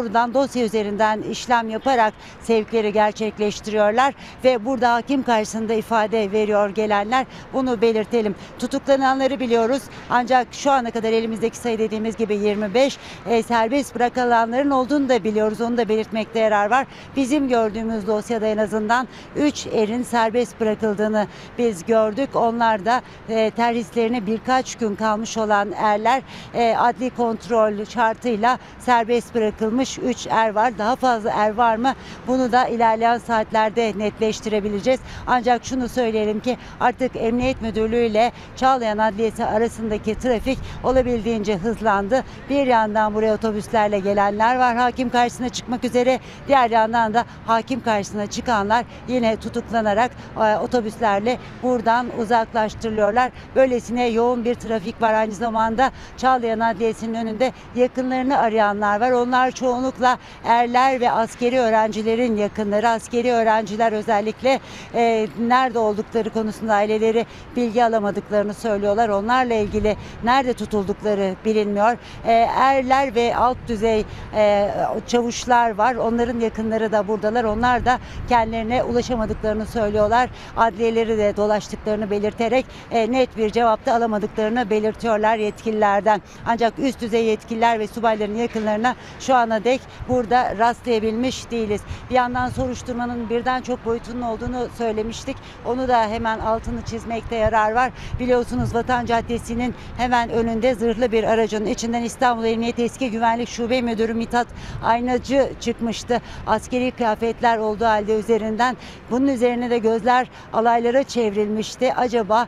dosya üzerinden işlem yaparak sevkleri gerçekleştiriyorlar ve burada hakim karşısında ifade veriyor gelenler. Bunu belirtelim. Tutuklananları biliyoruz. Ancak şu ana kadar elimizdeki sayı dediğimiz gibi 25. Serbest bırakılanların olduğunu da biliyoruz. Onu da belirtmekte yarar var. Bizim gördüğümüz dosyada en azından 3 erin serbest bırakıldığını biz gördük. Onlar da terhislerine birkaç gün kalmış olan erler adli kontrol şartıyla serbest bırakılmış 3 er var. Daha fazla er var mı? Bunu da ilerleyen saatlerde netleştirebileceğiz. Ancak şunu söyleyelim ki artık Emniyet Müdürlüğü ile Çağlayan Adliyesi arasındaki trafik olabildiğince hızlandı. Bir yandan buraya otobüslerle gelenler var hakim karşısına çıkmak üzere. Diğer yandan da hakim karşısına çıkanlar yine tutuklanarak otobüslerle buradan uzaklaştırılıyorlar. Böylesine yoğun bir trafik var. Aynı zamanda Çağlayan Adliyesi'nin önünde yakınlarını arayanlar var. Onlar çoğunlukla erler ve askeri öğrencilerin yakınları. Askeri öğrenciler özellikle nerede oldukları konusunda aileleri bilgi alamadıklarını söylüyorlar. Onlarla ilgili nerede tutuldukları bilinmiyor. Erler ve alt düzey çavuşlar var. Onların yakınları da buradalar. Onlar da kendilerine ulaşamadıklarını söylüyorlar. Adliyeleri de dolaştıklarını belirterek net bir cevap da alamadıklarını belirtiyorlar yetkililerden. Ancak üst düzey yetkililer ve subayların yakınlarına şu ana dek burada rastlayabilmiş değiliz. Bir yandan soruşturmanın birden çok boyutunun olduğunu söylemiştik. Onu da hemen altını çizmekte yarar var. Biliyorsunuz Vatan Caddesi'nin hemen önünde zırhlı bir aracın içinden İstanbul Emniyet Eski Güvenlik Şube Müdürü Mithat Aynacı çıkmıştı. Askeri kıyafetler olduğu halde üzerinden. Bunun üzerine de gözler alaylara çevrilmişti. Acaba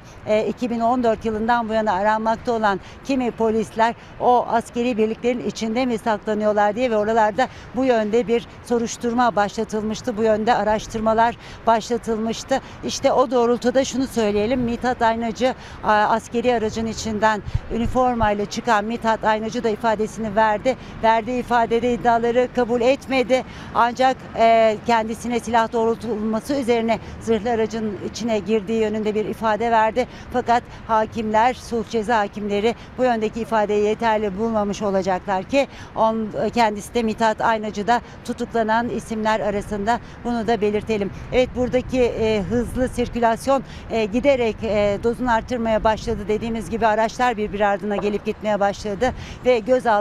2014 yılından bu yana aranmakta olan kimi polisler o askeri birliklerin içinde mi saklanıyorlar diye ve oralarda bu yönde bir soruşturma başlatılmıştı. Bu yönde araştırmalar başlatılmıştı. İşte o doğrultuda şunu söyleyelim. Mithat Aynacı askeri aracın içinden üniformayla çıkan Mithat Aynacı da ifadesini verdi. Verdiği ifadede iddiaları kabul etmedi. Ancak kendisine silah doğrultulması üzerine zırhlı aracın içine girdiği yönünde bir ifade verdi. Fakat hakimler, sulh ceza hakimleri bu yöndeki ifadeyi yeterli bulmamış olacaklar ki kendisi de Mithat Aynacı da tutuklanan isimler arasında. Bunu da belirtelim. Evet, buradaki hızlı sirkülasyon giderek dozunu artırmaya başladı. Dediğimiz gibi araçlar birbiri ardına gelip gitmeye başladı ve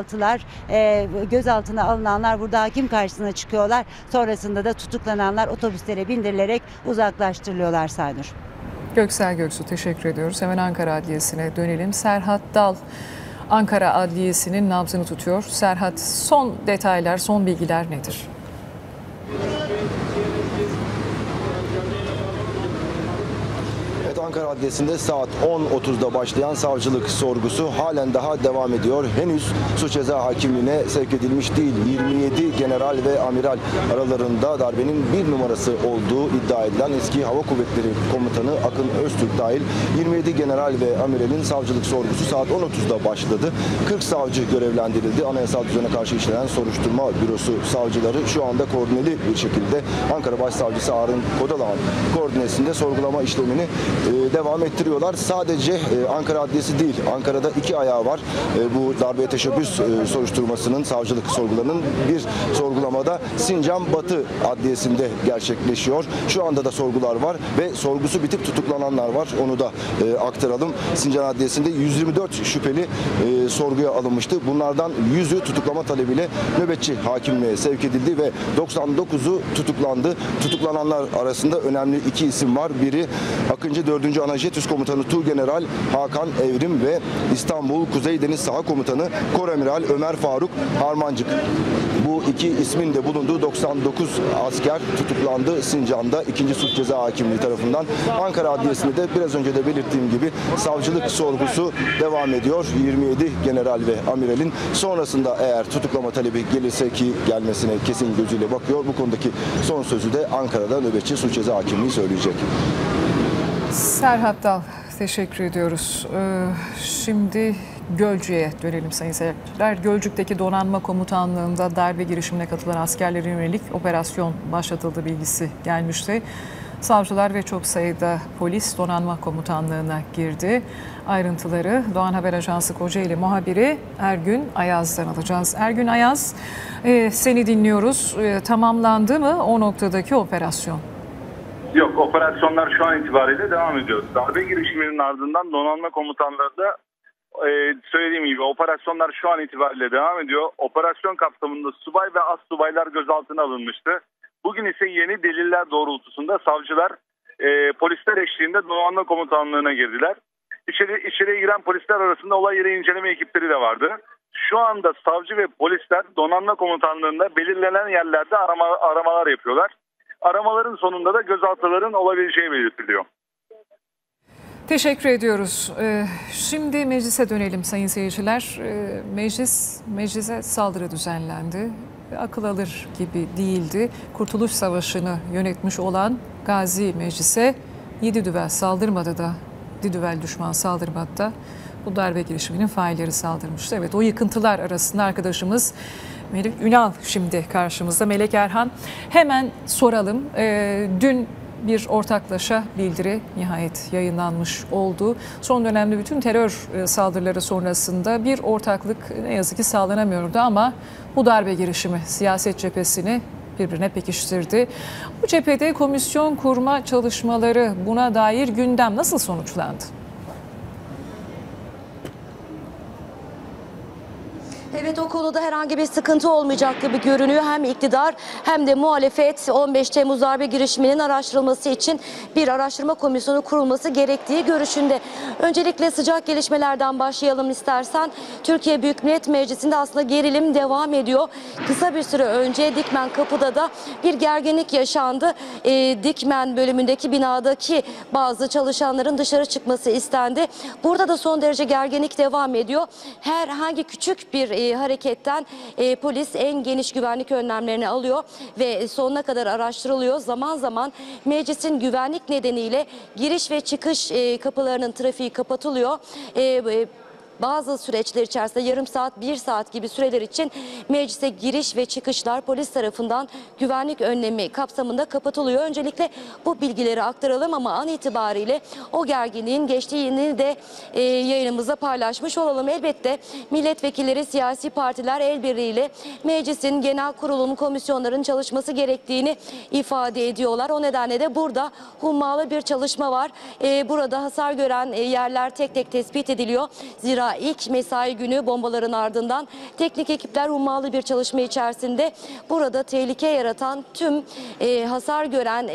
gözaltına alınanlar burada hakim karşısına çıkıyorlar. Sonrasında da tutuklananlar otobüslere bindirilerek uzaklaştırılıyorlar Saynur. Göksel Göksu, teşekkür ediyoruz. Hemen Ankara Adliyesi'ne dönelim. Serhat Dal Ankara Adliyesi'nin nabzını tutuyor. Serhat, son detaylar, son bilgiler nedir? Ankara Adliyesi'nde saat 10.30'da başlayan savcılık sorgusu halen daha devam ediyor. Henüz suç ceza hakimliğine sevk edilmiş değil. 27 general ve amiral aralarında darbenin bir numarası olduğu iddia edilen eski Hava Kuvvetleri Komutanı Akın Öztürk dahil 27 general ve amiralin savcılık sorgusu saat 10.30'da başladı. 40 savcı görevlendirildi. Anayasal düzene karşı işlenen soruşturma bürosu savcıları şu anda koordineli bir şekilde Ankara Başsavcısı Arın Kodalağ'ın koordinesinde sorgulama işlemini devam ettiriyorlar. Sadece Ankara Adliyesi değil, Ankara'da iki ayağı var. Bu darbeye teşebbüs soruşturmasının, savcılık sorgularının bir sorgulamada Sincan Batı Adliyesi'nde gerçekleşiyor. Şu anda da sorgular var ve sorgusu bitip tutuklananlar var. Onu da aktaralım. Sincan Adliyesi'nde 124 şüpheli sorguya alınmıştı. Bunlardan 100'ü tutuklama talebiyle nöbetçi hakimliğe sevk edildi ve 99'u tutuklandı. Tutuklananlar arasında önemli iki isim var. Biri Akıncı 4. Anajet Üst Komutanı Tuğgeneral Hakan Evrim ve İstanbul Kuzey Deniz Saha Komutanı Koramiral Ömer Faruk Harmancık. Bu iki ismin de bulunduğu 99 asker tutuklandı Sincan'da 2. Suç Ceza Hakimliği tarafından. Ankara Adliyesi'nde de biraz önce de belirttiğim gibi savcılık sorgusu devam ediyor. 27 general ve amiralin sonrasında eğer tutuklama talebi gelirse, ki gelmesine kesin gözüyle bakıyor, bu konudaki son sözü de Ankara'da nöbetçi Suç Ceza Hakimliği söyleyecek. Serhat Dal, teşekkür ediyoruz. Şimdi Gölcük'e dönelim sayın seyirciler. Gölcük'teki donanma komutanlığında darbe girişimine katılan askerlere yönelik operasyon başlatıldığı bilgisi gelmişti. Savcılar ve çok sayıda polis donanma komutanlığına girdi. Ayrıntıları Doğan Haber Ajansı Kocaeli muhabiri Ergün Ayaz'dan alacağız. Ergün Ayaz, seni dinliyoruz. Tamamlandı mı o noktadaki operasyon? Yok, operasyonlar şu an itibariyle devam ediyor. Darbe girişiminin ardından donanma komutanlarında söylediğim gibi operasyonlar şu an itibariyle devam ediyor. Operasyon kapsamında subay ve astsubaylar gözaltına alınmıştı. Bugün ise yeni deliller doğrultusunda savcılar polisler eşliğinde donanma komutanlığına girdiler. İçeriye giren polisler arasında olay yeri inceleme ekipleri de vardı. Şu anda savcı ve polisler donanma komutanlığında belirlenen yerlerde aramalar yapıyorlar. Aramaların sonunda da gözaltıların olabileceği belirtiliyor. Teşekkür ediyoruz. Şimdi meclise dönelim sayın seyirciler. Meclise saldırı düzenlendi. Akıl alır gibi değildi. Kurtuluş Savaşı'nı yönetmiş olan Gazi Meclis'e 7 düvel saldırmadı da, 7 düvel düşman saldırmadı da bu darbe girişiminin failleri saldırmıştı. Evet, o yıkıntılar arasında arkadaşımız Melek Ünal şimdi karşımızda. Melek Erhan, hemen soralım. Dün bir ortaklaşa bildiri nihayet yayınlanmış oldu. Son dönemde bütün terör saldırıları sonrasında bir ortaklık ne yazık ki sağlanamıyordu ama bu darbe girişimi siyaset cephesini birbirine pekiştirdi. Bu cephede komisyon kurma çalışmaları, buna dair gündem nasıl sonuçlandı? Evet, o konuda herhangi bir sıkıntı olmayacak gibi görünüyor. Hem iktidar hem de muhalefet 15 Temmuz darbe girişiminin araştırılması için bir araştırma komisyonu kurulması gerektiği görüşünde. Öncelikle sıcak gelişmelerden başlayalım istersen. Türkiye Büyük Millet Meclisi'nde aslında gerilim devam ediyor. Kısa bir süre önce Dikmen Kapı'da da bir gerginlik yaşandı. Dikmen bölümündeki binadaki bazı çalışanların dışarı çıkması istendi. Burada da son derece gerginlik devam ediyor. Herhangi küçük bir hareketten polis en geniş güvenlik önlemlerini alıyor ve sonuna kadar araştırılıyor. Zaman zaman meclisin güvenlik nedeniyle giriş ve çıkış kapılarının trafiği kapatılıyor. Bazı süreçler içerisinde yarım saat, 1 saat gibi süreler için meclise giriş ve çıkışlar polis tarafından güvenlik önlemi kapsamında kapatılıyor. Öncelikle bu bilgileri aktaralım ama an itibariyle o gerginliğin geçtiğini de yayınımızda paylaşmış olalım. Elbette milletvekilleri, siyasi partiler el birliğiyle meclisin genel kurulunun, komisyonların çalışması gerektiğini ifade ediyorlar. O nedenle de burada hummalı bir çalışma var. Burada hasar gören yerler tek tek tespit ediliyor. Zira ilk mesai günü bombaların ardından teknik ekipler hummalı bir çalışma içerisinde burada tehlike yaratan tüm hasar gören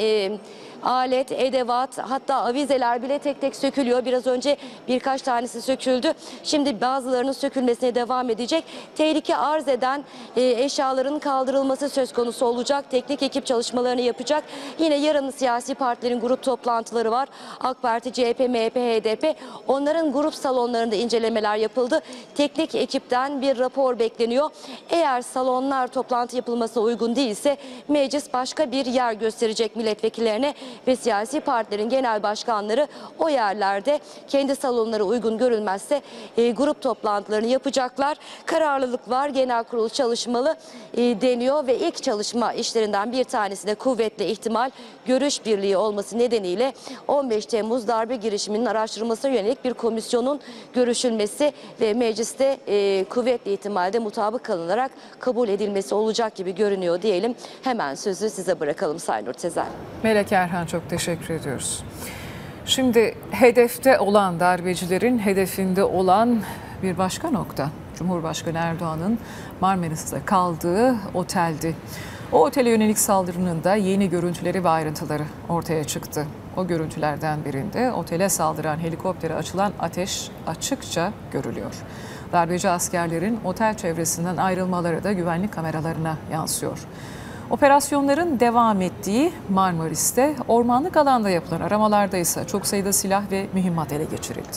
alet, edevat, hatta avizeler bile tek tek sökülüyor. Biraz önce birkaç tanesi söküldü. Şimdi bazılarının sökülmesine devam edecek. Tehlike arz eden eşyaların kaldırılması söz konusu olacak. Teknik ekip çalışmalarını yapacak. Yine yarın siyasi partilerin grup toplantıları var. AK Parti, CHP, MHP, HDP. Onların grup salonlarında incelemeler yapıldı. Teknik ekipten bir rapor bekleniyor. Eğer salonlar toplantı yapılmasına uygun değilse meclis başka bir yer gösterecek milletvekillerine ve siyasi partilerin genel başkanları o yerlerde kendi salonları uygun görülmezse grup toplantılarını yapacaklar. Kararlılık var, genel kurul çalışmalı deniyor ve ilk çalışma işlerinden bir tanesi de kuvvetli ihtimal görüş birliği olması nedeniyle 15 Temmuz darbe girişiminin araştırılmasına yönelik bir komisyonun görüşülmesi ve mecliste kuvvetli ihtimalde mutabık kalınarak kabul edilmesi olacak gibi görünüyor diyelim. Hemen sözü size bırakalım Saynur Tezel. Melek Erhan, çok teşekkür ediyoruz. Şimdi hedefte olan, darbecilerin hedefinde olan bir başka nokta, Cumhurbaşkanı Erdoğan'ın Marmaris'te kaldığı oteldi. O otele yönelik saldırının da yeni görüntüleri ve ayrıntıları ortaya çıktı. O görüntülerden birinde otele saldıran helikoptere açılan ateş açıkça görülüyor. Darbeci askerlerin otel çevresinden ayrılmaları da güvenlik kameralarına yansıyor. Operasyonların devam ettiği Marmaris'te ormanlık alanda yapılan aramalarda ise çok sayıda silah ve mühimmat ele geçirildi.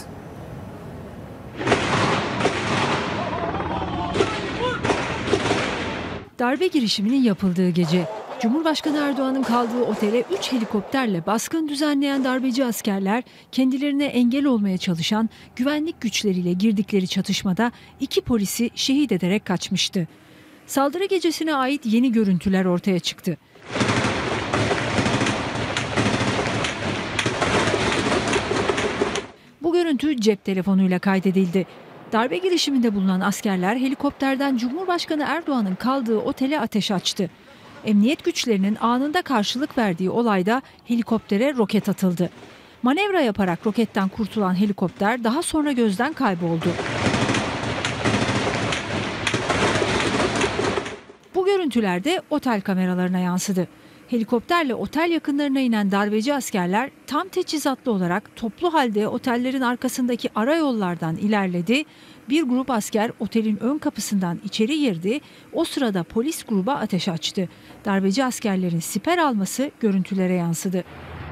Darbe girişiminin yapıldığı gece Cumhurbaşkanı Erdoğan'ın kaldığı otele 3 helikopterle baskın düzenleyen darbeci askerler kendilerine engel olmaya çalışan güvenlik güçleriyle girdikleri çatışmada 2 polisi şehit ederek kaçmıştı. Saldırı gecesine ait yeni görüntüler ortaya çıktı. görüntü cep telefonuyla kaydedildi. Darbe girişiminde bulunan askerler helikopterden Cumhurbaşkanı Erdoğan'ın kaldığı otele ateş açtı. Emniyet güçlerinin anında karşılık verdiği olayda helikoptere roket atıldı. Manevra yaparak roketten kurtulan helikopter daha sonra gözden kayboldu. Bu görüntüler de otel kameralarına yansıdı. Helikopterle otel yakınlarına inen darbeci askerler tam teçhizatlı olarak toplu halde otellerin arkasındaki ara yollardan ilerledi. Bir grup asker otelin ön kapısından içeri girdi. O sırada polis gruba ateş açtı. Darbeci askerlerin siper alması görüntülere yansıdı.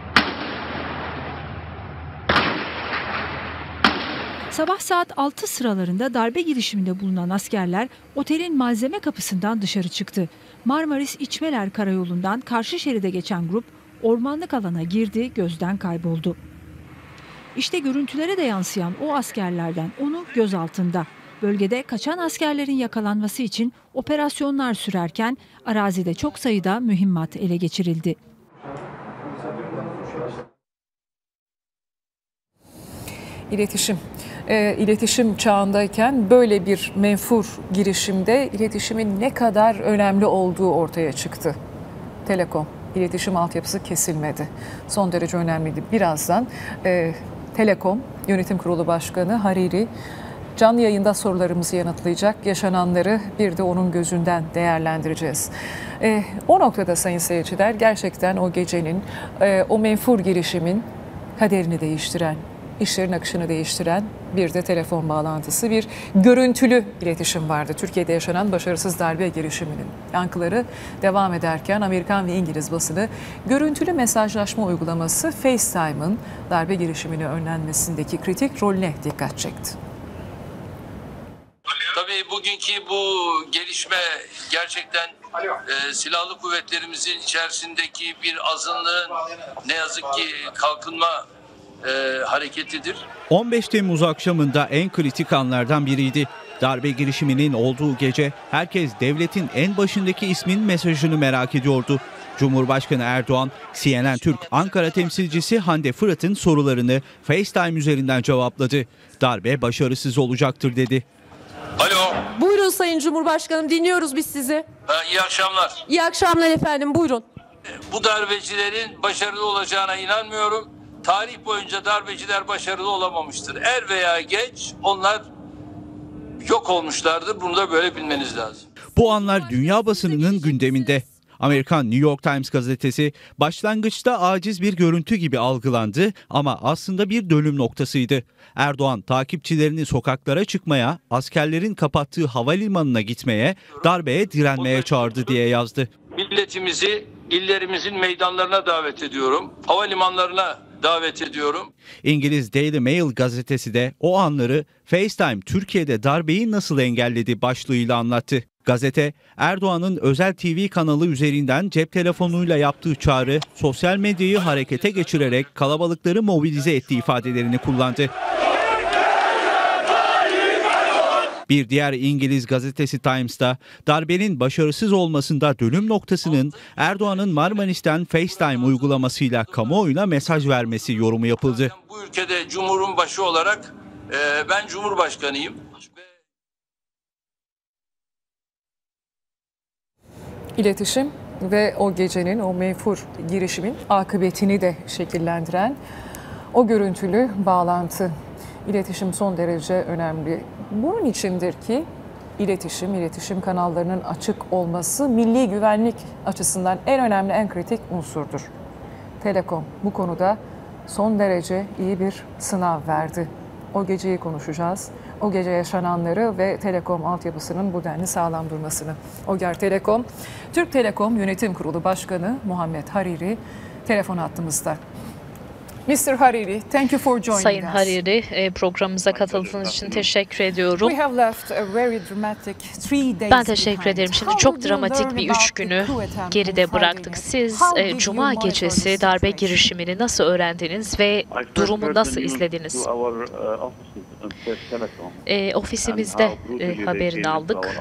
Sabah saat 6 sıralarında darbe girişiminde bulunan askerler otelin malzeme kapısından dışarı çıktı. Marmaris İçmeler Karayolu'ndan karşı şeride geçen grup ormanlık alana girdi, gözden kayboldu. İşte görüntülere de yansıyan o askerlerden onu gözaltında. Bölgede kaçan askerlerin yakalanması için operasyonlar sürerken arazide çok sayıda mühimmat ele geçirildi. İletişim çağındayken böyle bir menfur girişimde iletişimin ne kadar önemli olduğu ortaya çıktı. Telekom, iletişim altyapısı kesilmedi. Son derece önemliydi. Birazdan Telekom Yönetim Kurulu Başkanı Hariri canlı yayında sorularımızı yanıtlayacak. Yaşananları bir de onun gözünden değerlendireceğiz. O noktada sayın seyirciler gerçekten o gecenin, o menfur girişimin kaderini değiştiren, işlerin akışını değiştiren bir de telefon bağlantısı, bir görüntülü iletişim vardı. Türkiye'de yaşanan başarısız darbe girişiminin yankıları devam ederken Amerikan ve İngiliz basını görüntülü mesajlaşma uygulaması FaceTime'ın darbe girişimini önlenmesindeki kritik rolüne dikkat çekti. Tabii bugünkü bu gelişme gerçekten silahlı kuvvetlerimizin içerisindeki bir azınlığın ne yazık ki kalkınma hareketidir. 15 Temmuz akşamında en kritik anlardan biriydi. Darbe girişiminin olduğu gece herkes devletin en başındaki ismin mesajını merak ediyordu. Cumhurbaşkanı Erdoğan, CNN Türk Ankara temsilcisi Hande Fırat'ın sorularını FaceTime üzerinden cevapladı. Darbe başarısız olacaktır dedi. Alo. Buyurun Sayın Cumhurbaşkanım, dinliyoruz biz sizi. İyi akşamlar. İyi akşamlar efendim, buyurun. Bu darbecilerin başarılı olacağına inanmıyorum. Tarih boyunca darbeciler başarılı olamamıştır. Er veya geç onlar yok olmuşlardır. Bunu da böyle bilmeniz lazım. Bu anlar dünya basınının gündeminde. Amerikan New York Times gazetesi başlangıçta aciz bir görüntü gibi algılandı ama aslında bir dönüm noktasıydı. Erdoğan takipçilerini sokaklara çıkmaya, askerlerin kapattığı havalimanına gitmeye, darbeye direnmeye çağırdı diye yazdı. Milletimizi illerimizin meydanlarına davet ediyorum. Havalimanlarına davet ediyorum. İngiliz Daily Mail gazetesi de o anları FaceTime Türkiye'de darbeyi nasıl engelledi başlığıyla anlattı. Gazete, Erdoğan'ın özel TV kanalı üzerinden cep telefonuyla yaptığı çağrı, sosyal medyayı harekete geçirerek kalabalıkları mobilize ettiği ifadelerini kullandı. Bir diğer İngiliz gazetesi Times'ta darbenin başarısız olmasında dönüm noktasının Erdoğan'ın Marmaris'ten FaceTime uygulamasıyla kamuoyuna mesaj vermesi yorumu yapıldı. Bu ülkede Cumhur'un başı olarak ben Cumhurbaşkanıyım. İletişim ve o gecenin, o menfur girişimin akıbetini de şekillendiren o görüntülü bağlantı. İletişim son derece önemli. Bunun içindir ki iletişim kanallarının açık olması milli güvenlik açısından en önemli, en kritik unsurdur. Telekom bu konuda son derece iyi bir sınav verdi. O geceyi konuşacağız. O gece yaşananları ve Telekom altyapısının bu denli sağlam durmasını. Oger Telekom, Türk Telekom Yönetim Kurulu Başkanı Muhammed Hariri telefon hattımızda. Mr. Hariri, thank you for joining us. Sayın Hariri, programımıza katıldığınız için teşekkür ediyorum. Ben teşekkür ederim. Şimdi çok dramatik bir 3 günü geride bıraktık. Siz Cuma gecesi darbe girişimini nasıl öğrendiniz ve durumu nasıl izlediniz? Ofisimizde haberini aldık.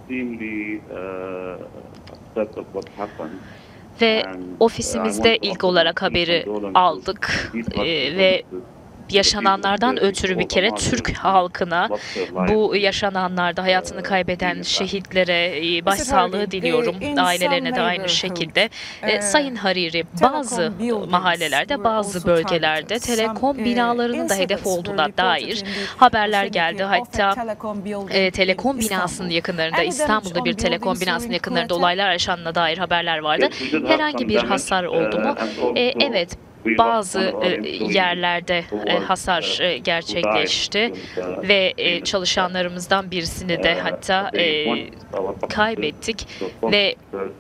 Ve ofisimizde ilk olarak haberi aldık ve yaşananlardan ötürü bir kere Türk halkına, bu yaşananlarda hayatını kaybeden şehitlere başsağlığı diliyorum. Ailelerine de aynı şekilde. Sayın Hariri, bazı mahallelerde, bazı bölgelerde telekom binalarının da hedef olduğuna dair haberler geldi. Hatta telekom binasının yakınlarında, İstanbul'da bir telekom binasının yakınlarında olaylar yaşandığına dair haberler vardı. Herhangi bir hasar oldu mu? Evet. Bazı yerlerde hasar gerçekleşti ve çalışanlarımızdan birisini de hatta kaybettik ve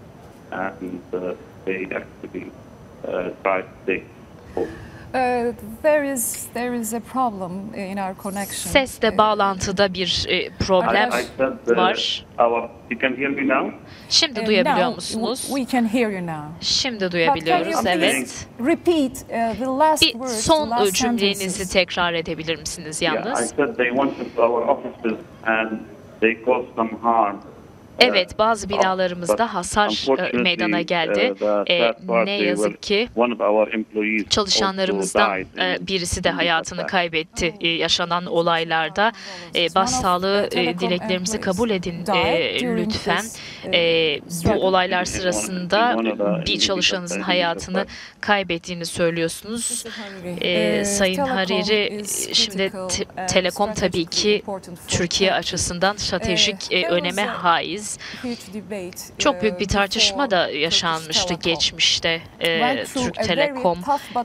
sesle bağlantıda bir problem var. Şimdi duyabiliyor musunuz? Şimdi duyabiliyoruz, evet. Bir son cümlenizi tekrar edebilir misiniz yalnız? Evet, bazı binalarımızda hasar meydana geldi. Ne yazık ki çalışanlarımızdan birisi de hayatını kaybetti yaşanan olaylarda. Başsağlığı dileklerimizi kabul edin lütfen. Bu olaylar sırasında bir çalışanınızın hayatını kaybettiğini söylüyorsunuz. Sayın Hariri, şimdi Telekom tabii ki Türkiye açısından stratejik öneme haiz. Çok büyük bir tartışma da yaşanmıştı geçmişte. Türk Telekom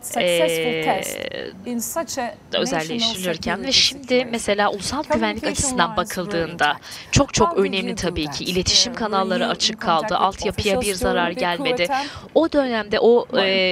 özelleştirilirken ve şimdi mesela ulusal güvenlik açısından bakıldığında çok önemli tabii ki. İletişim kanalları açık kaldı. Altyapıya bir zarar gelmedi. O dönemde o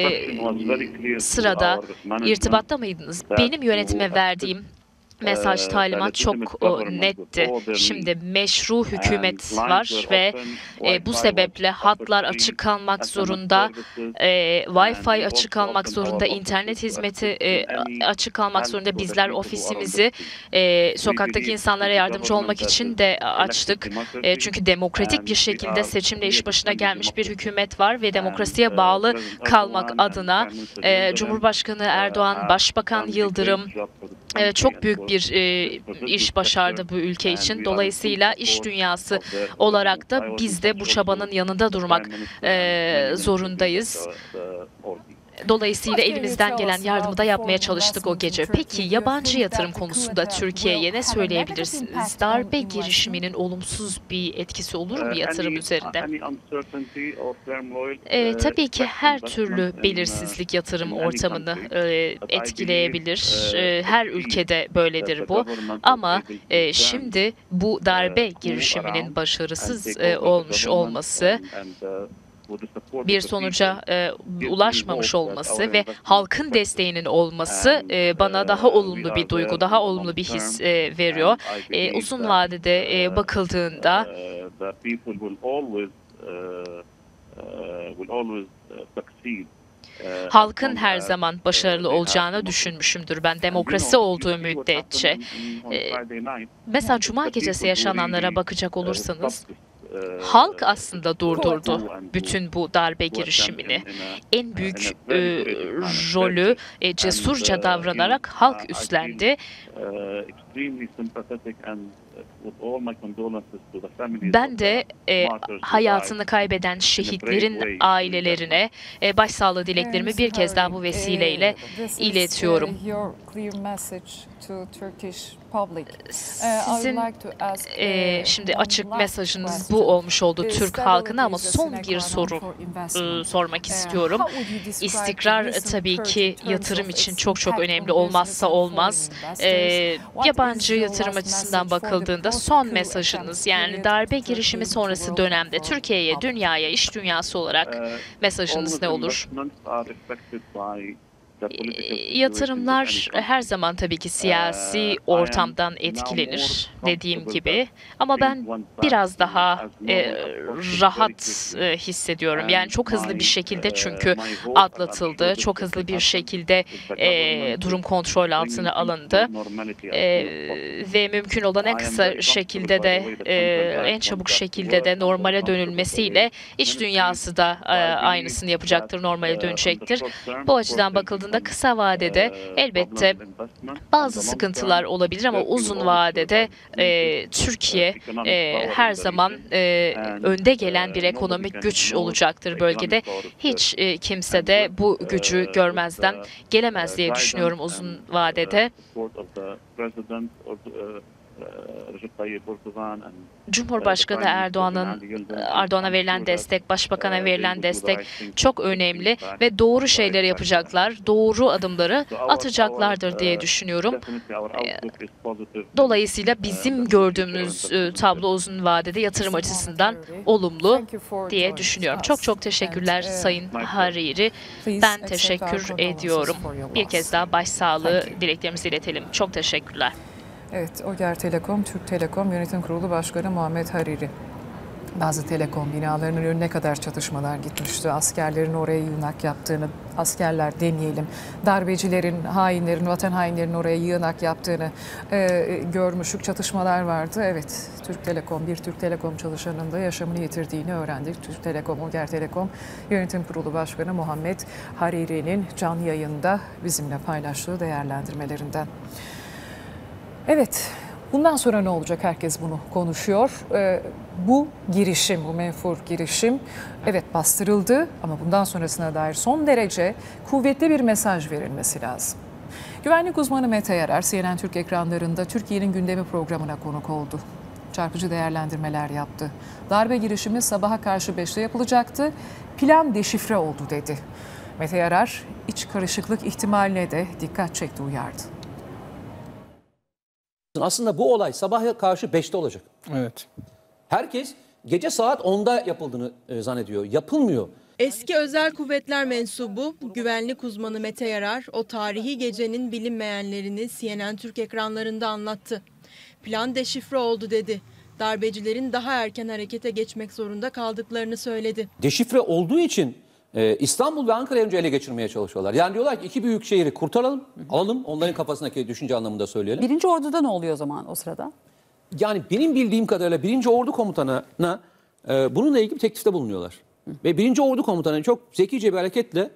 sırada irtibatta mıydınız? Benim yönetime verdiğim mesaj, talimat çok netti. Şimdi meşru hükümet var ve bu sebeple hatlar açık kalmak zorunda, Wi-Fi açık kalmak zorunda, internet hizmeti açık kalmak zorunda. Bizler ofisimizi sokaktaki insanlara yardımcı olmak için de açtık. Çünkü demokratik bir şekilde seçimle iş başına gelmiş bir hükümet var ve demokrasiye bağlı kalmak adına Cumhurbaşkanı Erdoğan, Başbakan Yıldırım çok büyük bir iş başardı bu ülke için. Dolayısıyla iş dünyası olarak da biz de bu çabanın yanında durmak zorundayız. Dolayısıyla elimizden gelen yardımı da yapmaya çalıştık o gece. Peki yabancı yatırım konusunda Türkiye'ye ne söyleyebilirsiniz? Darbe girişiminin olumsuz bir etkisi olur mu yatırım üzerinde? Tabii ki her türlü belirsizlik yatırım ortamını etkileyebilir. Her ülkede böyledir bu. Ama şimdi bu darbe girişiminin başarısız olmuş olması, bir sonuca ulaşmamış olması ve halkın desteğinin olması bana daha olumlu bir duygu, daha olumlu bir his veriyor. Uzun vadede bakıldığında halkın her zaman başarılı olacağını düşünmüşümdür ben, demokrasi olduğu müddetçe. Mesela Cuma gecesi yaşananlara bakacak olursanız, halk aslında durdurdu bütün bu darbe girişimini. En büyük rolü cesurca davranarak halk üstlendi. Ben de hayatını kaybeden şehitlerin ailelerine başsağlığı dileklerimi bir kez daha bu vesileyle iletiyorum. Sizin şimdi açık mesajınız bu olmuş oldu Türk halkına, ama son bir soru sormak istiyorum. İstikrar tabii ki yatırım için çok önemli, olmazsa olmaz. Yabancı yatırım açısından bakıldığında son mesajınız, yani darbe girişimi sonrası dönemde Türkiye'ye, dünyaya, iş dünyası olarak mesajınız ne olur? Yatırımlar her zaman tabii ki siyasi ortamdan etkilenir dediğim gibi, ama ben biraz daha rahat hissediyorum. Yani çok hızlı bir şekilde çünkü atlatıldı, çok hızlı bir şekilde durum kontrol altına alındı ve mümkün olan en kısa şekilde de en çabuk şekilde de normale dönülmesiyle iç dünyası da aynısını yapacaktır, normale dönecektir. Bu açıdan bakıldığında kısa vadede elbette bazı sıkıntılar olabilir ama uzun vadede Türkiye her zaman önde gelen bir ekonomik güç olacaktır bölgede. Hiç kimse de bu gücü görmezden gelemez diye düşünüyorum uzun vadede. Cumhurbaşkanı Erdoğan'a verilen destek, Başbakan'a verilen destek çok önemli ve doğru şeyleri yapacaklar, doğru adımları atacaklardır diye düşünüyorum. Dolayısıyla bizim gördüğümüz tablo uzun vadede yatırım açısından olumlu diye düşünüyorum. Çok teşekkürler Sayın Hariri. Ben teşekkür ediyorum. Bir kez daha başsağlığı dileklerimizi iletelim. Çok teşekkürler. Evet, Oger Telekom, Türk Telekom Yönetim Kurulu Başkanı Muhammed Hariri. Bazı telekom binalarının önüne kadar çatışmalar gitmişti. Askerlerin oraya yığınak yaptığını, askerler demeyelim, darbecilerin, hainlerin, vatan hainlerinin oraya yığınak yaptığını görmüştük. Çatışmalar vardı. Evet, Türk Telekom, bir Türk Telekom çalışanının da yaşamını yitirdiğini öğrendik. Türk Telekom, Oger Telekom Yönetim Kurulu Başkanı Muhammed Hariri'nin canlı yayında bizimle paylaştığı değerlendirmelerinden. Evet, bundan sonra ne olacak? Herkes bunu konuşuyor. Bu girişim, bu menfur girişim evet bastırıldı ama bundan sonrasına dair son derece kuvvetli bir mesaj verilmesi lazım. Güvenlik uzmanı Mete Yarar, CNN Türk ekranlarında Türkiye'nin gündemi programına konuk oldu. Çarpıcı değerlendirmeler yaptı. Darbe girişimi sabaha karşı 5'te yapılacaktı. Plan deşifre oldu dedi. Mete Yarar, iç karışıklık ihtimaline de dikkat çekti, uyardı. Aslında bu olay sabaha karşı 5'te olacak. Evet. Herkes gece saat 10'da yapıldığını zannediyor. Yapılmıyor. Eski özel kuvvetler mensubu, güvenlik uzmanı Mete Yarar, o tarihi gecenin bilinmeyenlerini CNN Türk ekranlarında anlattı. Plan deşifre oldu dedi. Darbecilerin daha erken harekete geçmek zorunda kaldıklarını söyledi. Deşifre olduğu için İstanbul ve Ankara'yı önce ele geçirmeye çalışıyorlar. Yani diyorlar ki iki büyük şehri kurtaralım, alalım. Onların kafasındaki düşünce anlamında söyleyelim. Birinci Ordu'da ne oluyor o zaman o sırada? Yani benim bildiğim kadarıyla 1. Ordu Komutanı'na bununla ilgili bir teklifte bulunuyorlar. Ve 1. Ordu Komutanı çok zekice bir hareketle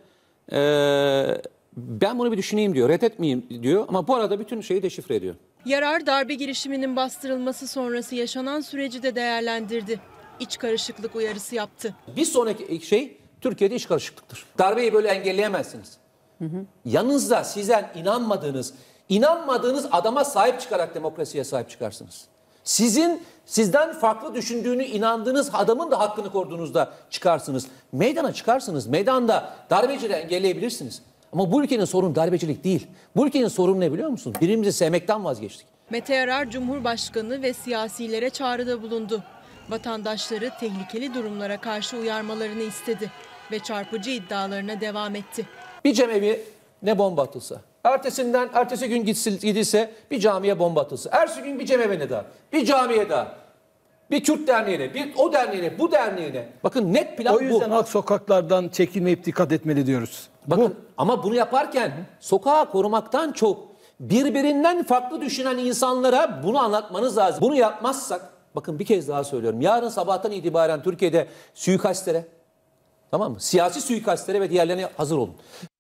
ben bunu bir düşüneyim diyor, reddetmeyeyim diyor. Ama bu arada bütün şeyi deşifre ediyor. Yarar darbe girişiminin bastırılması sonrası yaşanan süreci de değerlendirdi. İç karışıklık uyarısı yaptı. Bir sonraki şey Türkiye'de iç karışıklıktır. Darbeyi böyle engelleyemezsiniz. Yanınızda sizden inanmadığınız adama sahip çıkarak demokrasiye sahip çıkarsınız. Sizden farklı düşündüğünü inandığınız adamın da hakkını koruduğunuzda çıkarsınız. Meydana çıkarsınız. Meydanda darbecileri engelleyebilirsiniz. Ama bu ülkenin sorunu darbecilik değil. Bu ülkenin sorunu ne biliyor musunuz? Birbirimizi sevmekten vazgeçtik. Mete Yarar Cumhurbaşkanı ve siyasilere çağrıda bulundu. Vatandaşları tehlikeli durumlara karşı uyarmalarını istedi ve çarpıcı iddialarına devam etti. Bir cemevi ne bomba atılsa, ertesi gün gidilse bir camiye bomba atılsa, ertesi gün bir cemevine daha, bir camiye daha, bir Kürt derneğine, bir o derneğine, bu derneğine. Bakın net plan bu. O yüzden halk sokaklardan çekilmeyip dikkat etmeli diyoruz. Bakın ama bunu yaparken sokağı korumaktan çok birbirinden farklı düşünen insanlara bunu anlatmanız lazım. Bunu yapmazsak, bakın bir kez daha söylüyorum. Yarın sabahtan itibaren Türkiye'de suikastlere, tamam mı? Siyasi suikastlere ve diğerlerine hazır olun.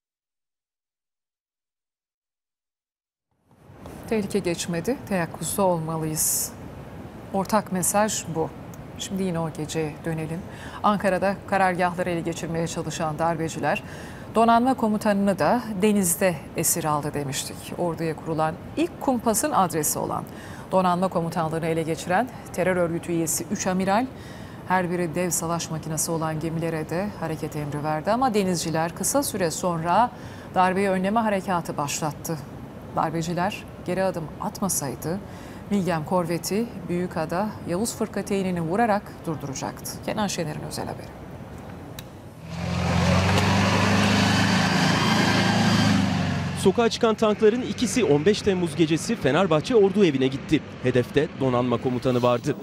Tehlike geçmedi, teyakkuzda olmalıyız. Ortak mesaj bu. Şimdi yine o geceye dönelim. Ankara'da karargahları ele geçirmeye çalışan darbeciler donanma komutanını da denizde esir aldı demiştik. Orduya kurulan ilk kumpasın adresi olan donanma komutanlığını ele geçiren terör örgütü üyesi 3 amiral, her biri dev savaş makinesi olan gemilere de hareket emri verdi. Ama denizciler kısa süre sonra darbeyi önleme harekatı başlattı. Darbeciler geri adım atmasaydı Milgem korveti Büyükada Yavuz Fırkateynini vurarak durduracaktı. Kenan Şener'in özel haberi. Sokağa çıkan tankların ikisi 15 Temmuz gecesi Fenerbahçe Ordu Evi'ne gitti. Hedefte donanma komutanı vardı.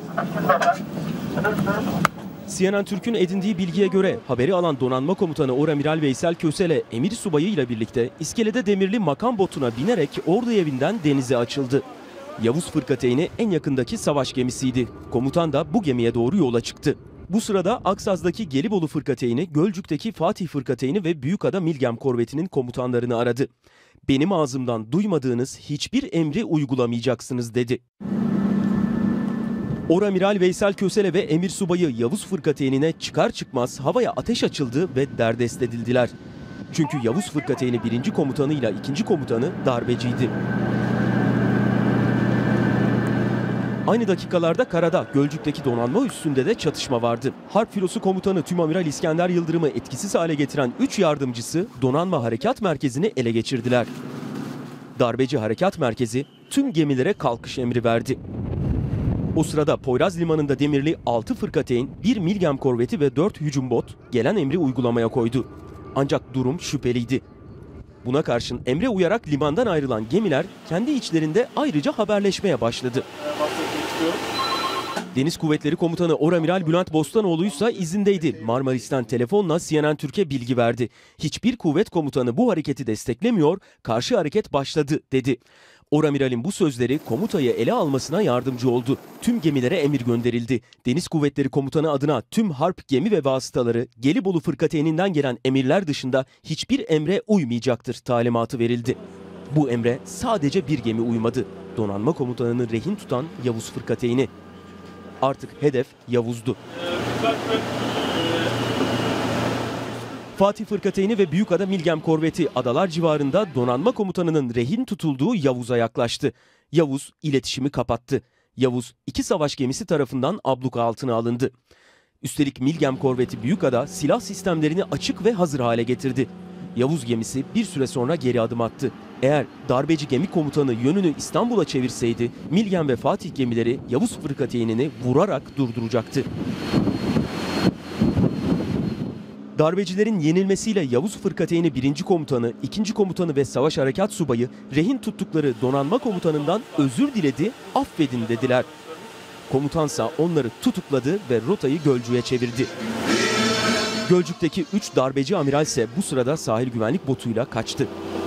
CNN Türk'ün edindiği bilgiye göre haberi alan donanma komutanı Oramiral Veysel Kösele emir subayı ile birlikte iskelede demirli makam botuna binerek Ordu Evi'nden denize açıldı. Yavuz Fırkateyni en yakındaki savaş gemisiydi. Komutan da bu gemiye doğru yola çıktı. Bu sırada Aksaz'daki Gelibolu Fırkateyni, Gölcük'teki Fatih Fırkateyni ve Büyükada Milgem korvetinin komutanlarını aradı. Benim ağzımdan duymadığınız hiçbir emri uygulamayacaksınız dedi. Oramiral Veysel Kösele ve emir subayı Yavuz Fırkateyni'ne çıkar çıkmaz havaya ateş açıldı ve derdest edildiler. Çünkü Yavuz Fırkateyni 1. komutanıyla 2. komutanı darbeciydi. Aynı dakikalarda karada Gölcük'teki donanma üssünde de çatışma vardı. Harp Filosu Komutanı Tümamiral İskender Yıldırım'ı etkisiz hale getiren 3 yardımcısı donanma harekat merkezini ele geçirdiler. Darbeci harekat merkezi tüm gemilere kalkış emri verdi. O sırada Poyraz Limanı'nda demirli 6 fırkateyn, 1 Milgem korveti ve 4 hücum bot gelen emri uygulamaya koydu. Ancak durum şüpheliydi. Buna karşın emre uyarak limandan ayrılan gemiler kendi içlerinde ayrıca haberleşmeye başladı. Deniz Kuvvetleri Komutanı Oramiral Bülent Bostanoğlu ise izindeydi. Marmaris'ten telefonla CNN Türk'e bilgi verdi. Hiçbir kuvvet komutanı bu hareketi desteklemiyor, karşı hareket başladı dedi. Oramiral'in bu sözleri komutayı ele almasına yardımcı oldu. Tüm gemilere emir gönderildi. Deniz Kuvvetleri Komutanı adına tüm harp gemi ve vasıtaları Gelibolu Fırkateyni'nden gelen emirler dışında hiçbir emre uymayacaktır talimatı verildi. Bu emre sadece bir gemi uymadı. Donanma komutanını rehin tutan Yavuz Fırkateyni. Artık hedef Yavuz'du. Fatih Fırkateyni ve Büyükada Milgem korveti adalar civarında donanma komutanının rehin tutulduğu Yavuz'a yaklaştı. Yavuz iletişimi kapattı. Yavuz 2 savaş gemisi tarafından abluka altına alındı. Üstelik Milgem korveti Büyükada silah sistemlerini açık ve hazır hale getirdi. Yavuz gemisi bir süre sonra geri adım attı. Eğer darbeci gemi komutanı yönünü İstanbul'a çevirseydi Milgem ve Fatih gemileri Yavuz Fırkateynini vurarak durduracaktı. Darbecilerin yenilmesiyle Yavuz Fırkateyni 1. komutanı, 2. komutanı ve savaş harekat subayı rehin tuttukları donanma komutanından özür diledi, affedin dediler. Komutansa onları tutukladı ve rotayı Gölcük'e çevirdi. Gölcük'teki 3 darbeci amiral ise bu sırada sahil güvenlik botuyla kaçtı.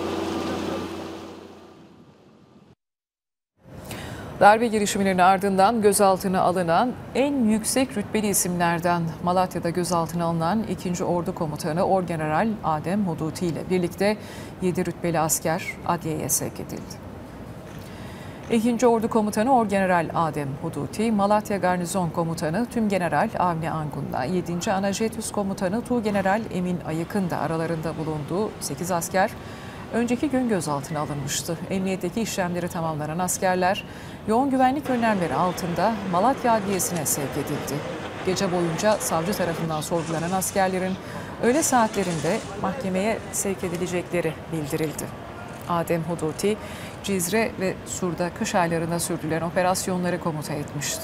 Darbe girişiminin ardından gözaltına alınan en yüksek rütbeli isimlerden Malatya'da gözaltına alınan 2. Ordu Komutanı Orgeneral Adem Huduti ile birlikte 7 rütbeli asker adliyeye sevk edildi. 2. Ordu Komutanı Orgeneral Adem Huduti, Malatya Garnizon Komutanı Tümgeneral Avni Angun'la 7. Anajetüs Komutanı Tuğgeneral Emin Ayık'ın da aralarında bulunduğu 8 asker önceki gün gözaltına alınmıştı. Emniyetteki işlemleri tamamlanan askerler yoğun güvenlik önlemleri altında Malatya Adliyesi'ne sevk edildi. Gece boyunca savcı tarafından sorgulanan askerlerin öğle saatlerinde mahkemeye sevk edilecekleri bildirildi. Adem Huduti, Cizre ve Sur'da kış aylarında sürdürülen operasyonları komuta etmişti.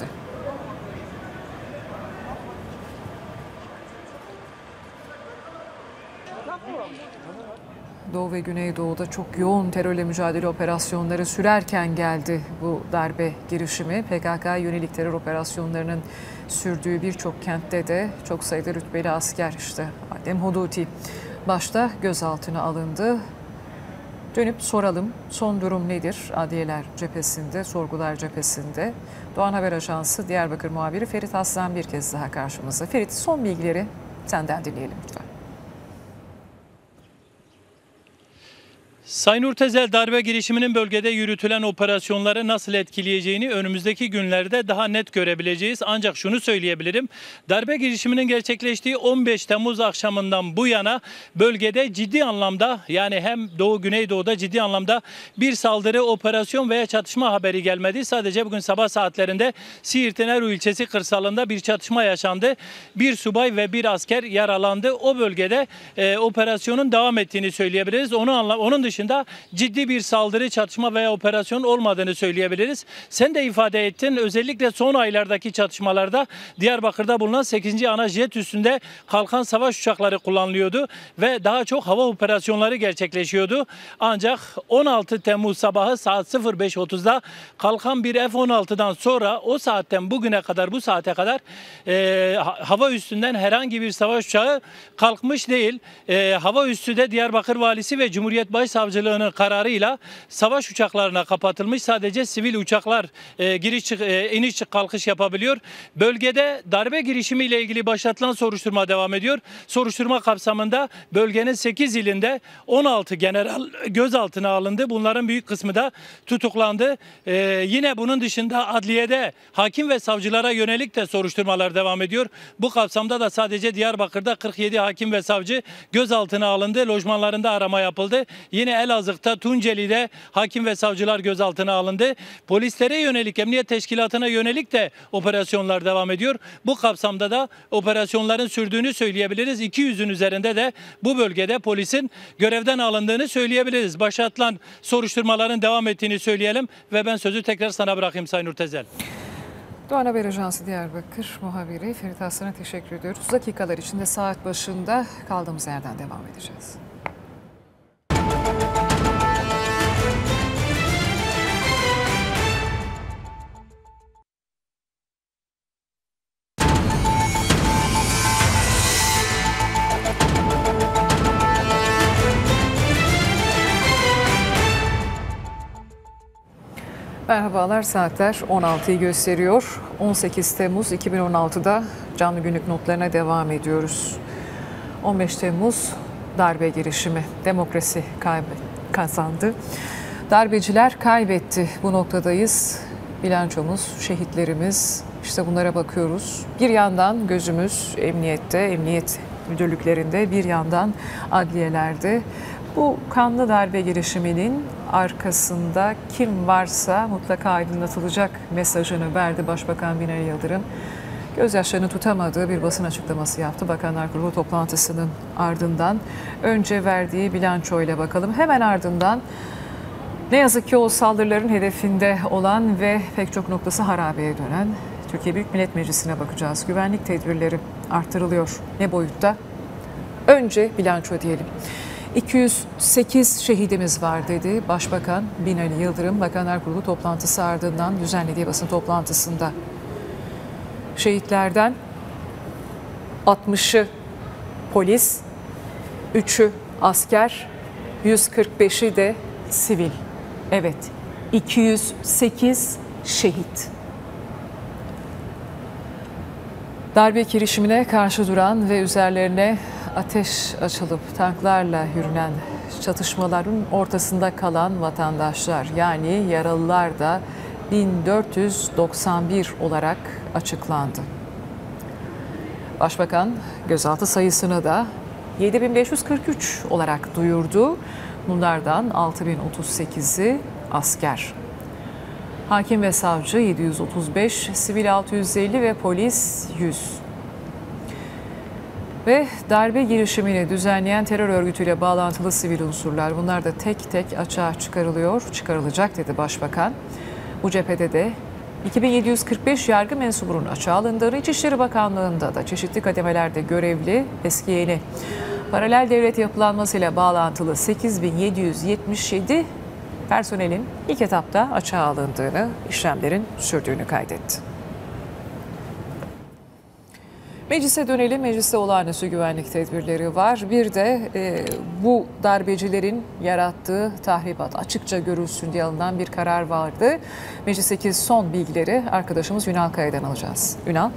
Doğu ve Güneydoğu'da çok yoğun terörle mücadele operasyonları sürerken geldi bu darbe girişimi. PKK yönelik terör operasyonlarının sürdüğü birçok kentte de çok sayıda rütbeli asker işte Adem Huduti başta gözaltına alındı. Dönüp soralım son durum nedir? Adliyeler cephesinde, sorgular cephesinde. Doğan Haber Ajansı Diyarbakır muhabiri Ferit Aslan bir kez daha karşımızda. Ferit, son bilgileri senden dinleyelim lütfen. Sayın Urtezel, darbe girişiminin bölgede yürütülen operasyonları nasıl etkileyeceğini önümüzdeki günlerde daha net görebileceğiz. Ancak şunu söyleyebilirim. Darbe girişiminin gerçekleştiği 15 Temmuz akşamından bu yana bölgede ciddi anlamda, yani hem Doğu Güneydoğu'da ciddi anlamda bir saldırı, operasyon veya çatışma haberi gelmedi. Sadece bugün sabah saatlerinde Siirt'in Eru ilçesi kırsalında bir çatışma yaşandı. Bir subay ve bir asker yaralandı. O bölgede operasyonun devam ettiğini söyleyebiliriz. Onun dışında dışında ciddi bir saldırı, çatışma veya operasyon olmadığını söyleyebiliriz. Sen de ifade ettin, özellikle son aylardaki çatışmalarda Diyarbakır'da bulunan 8. ana jet üstünde kalkan savaş uçakları kullanılıyordu ve daha çok hava operasyonları gerçekleşiyordu. Ancak 16 Temmuz sabahı saat 05.30'da kalkan bir F-16'dan sonra o saatten bugüne kadar, bu saate kadar hava üstünden herhangi bir savaş uçağı kalkmış değil. Hava üssü de Diyarbakır Valisi ve Cumhuriyet Başsavcılığı'nın kararıyla savaş uçaklarına kapatılmış. Sadece sivil uçaklar iniş kalkış yapabiliyor. Bölgede darbe girişimiyle ilgili başlatılan soruşturma devam ediyor. Soruşturma kapsamında bölgenin 8 ilinde 16 general gözaltına alındı. Bunların büyük kısmı da tutuklandı. Yine bunun dışında adliyede hakim ve savcılara yönelik de soruşturmalar devam ediyor. Bu kapsamda da sadece Diyarbakır'da 47 hakim ve savcı gözaltına alındı. Lojmanlarında arama yapıldı. Yine Elazığ'da, Tunceli'de hakim ve savcılar gözaltına alındı. Polislere yönelik, emniyet teşkilatına yönelik de operasyonlar devam ediyor. Bu kapsamda da operasyonların sürdüğünü söyleyebiliriz. 200'ün üzerinde de bu bölgede polisin görevden alındığını söyleyebiliriz. Başlatılan soruşturmaların devam ettiğini söyleyelim ve ben sözü tekrar sana bırakayım Sayın Nurtezel. Doğan Haber Ajansı Diyarbakır muhabiri Ferit Aslan'a teşekkür ediyoruz. Dakikalar içinde saat başında kaldığımız yerden devam edeceğiz. Merhabalar, saatler 16'yı gösteriyor. 18 Temmuz 2016'da canlı günlük notlarına devam ediyoruz. 15 Temmuz darbe girişimi, demokrasi kazandı. Darbeciler kaybetti. Bu noktadayız. Bilançomuz, şehitlerimiz, işte bunlara bakıyoruz. Bir yandan gözümüz emniyette, emniyet müdürlüklerinde, bir yandan adliyelerde. Bu kanlı darbe girişiminin arkasında kim varsa mutlaka aydınlatılacak mesajını verdi Başbakan Binali Yıldırım. Gözyaşlarını tutamadığı bir basın açıklaması yaptı Bakanlar Kurulu toplantısının ardından. Önce verdiği bilançoyla bakalım. Hemen ardından ne yazık ki o saldırıların hedefinde olan ve pek çok noktası harabeye dönen Türkiye Büyük Millet Meclisi'ne bakacağız. Güvenlik tedbirleri arttırılıyor. Ne boyutta? Önce bilanço diyelim. 208 şehidimiz var dedi Başbakan Binali Yıldırım Bakanlar Kurulu toplantısı ardından düzenlediği basın toplantısında. Şehitlerden 60'ı polis, 3'ü asker, 145'i de sivil. Evet, 208 şehit. Darbe girişimine karşı duran ve üzerlerine ateş açılıp tanklarla yürünen çatışmaların ortasında kalan vatandaşlar, yani yaralılar da 1491 olarak açıklandı. Başbakan gözaltı sayısını da 7543 olarak duyurdu. Bunlardan 6038'i asker. Hakim ve savcı 735, sivil 650 ve polis 100. Ve darbe girişimini düzenleyen terör örgütüyle bağlantılı sivil unsurlar, bunlar da tek tek açığa çıkarılıyor, çıkarılacak dedi Başbakan. Bu cephede de 2745 yargı mensubunun açığa alındığını, İçişleri Bakanlığı'nda da çeşitli kademelerde görevli eski yeni paralel devlet yapılanmasıyla bağlantılı 8777 personelin ilk etapta açığa alındığını, işlemlerin sürdüğünü kaydetti. Meclise dönelim. Mecliste olağanüstü güvenlik tedbirleri var. Bir de bu darbecilerin yarattığı tahribat açıkça görülsün diye alınan bir karar vardı. Meclisteki son bilgileri arkadaşımız Ünal Kaya'dan alacağız. Ünal.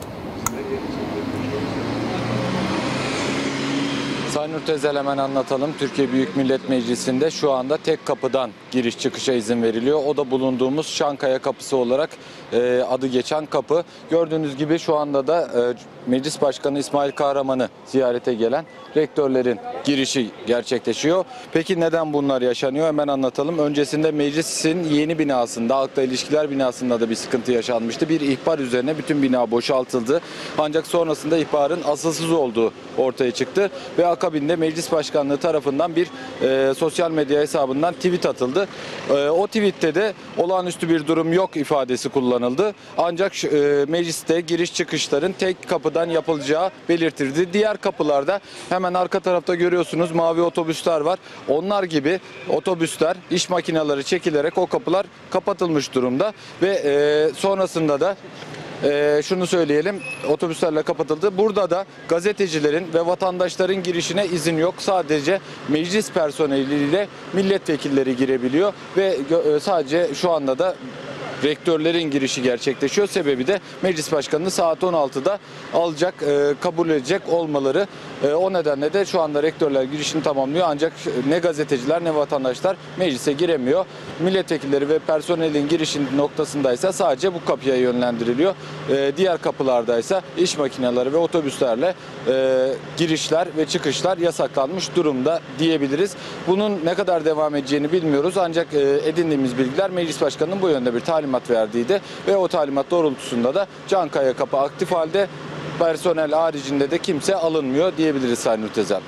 Sayın Nurtezel, hemen anlatalım. Türkiye Büyük Millet Meclisi'nde şu anda tek kapıdan giriş çıkışa izin veriliyor. O da bulunduğumuz Çankaya Kapısı olarak adı geçen kapı. Gördüğünüz gibi şu anda da Meclis Başkanı İsmail Kahraman'ı ziyarete gelen rektörlerin girişi gerçekleşiyor. Peki neden bunlar yaşanıyor? Hemen anlatalım. Öncesinde meclisin yeni binasında, halkla ilişkiler binasında da bir sıkıntı yaşanmıştı. Bir ihbar üzerine bütün bina boşaltıldı. Ancak sonrasında ihbarın asılsız olduğu ortaya çıktı ve AK akabinde Meclis Başkanlığı tarafından bir sosyal medya hesabından tweet atıldı. O tweette de olağanüstü bir durum yok ifadesi kullanıldı. Ancak mecliste giriş çıkışların tek kapıdan yapılacağı belirtildi. Diğer kapılarda hemen arka tarafta görüyorsunuz mavi otobüsler var. Onlar gibi otobüsler, iş makineleri çekilerek o kapılar kapatılmış durumda ve sonrasında da şunu söyleyelim, otobüslerle kapatıldı. Burada da gazetecilerin ve vatandaşların girişine izin yok. Sadece meclis personeliyle milletvekilleri girebiliyor ve sadece şu anda da rektörlerin girişi gerçekleşiyor. Sebebi de meclis başkanını saat 16'da alacak, kabul edecek olmaları. O nedenle de şu anda rektörler girişini tamamlıyor. Ancak ne gazeteciler ne vatandaşlar meclise giremiyor. Milletvekilleri ve personelin girişin noktasındaysa sadece bu kapıya yönlendiriliyor. Diğer kapılardaysa iş makineleri ve otobüslerle girişler ve çıkışlar yasaklanmış durumda diyebiliriz. Bunun ne kadar devam edeceğini bilmiyoruz. Ancak edindiğimiz bilgiler meclis başkanının bu yönde bir talimat verdiydi ve o talimat doğrultusunda da Çankaya kapı aktif halde, personel haricinde de kimse alınmıyor diyebiliriz Sayın Nurtezel.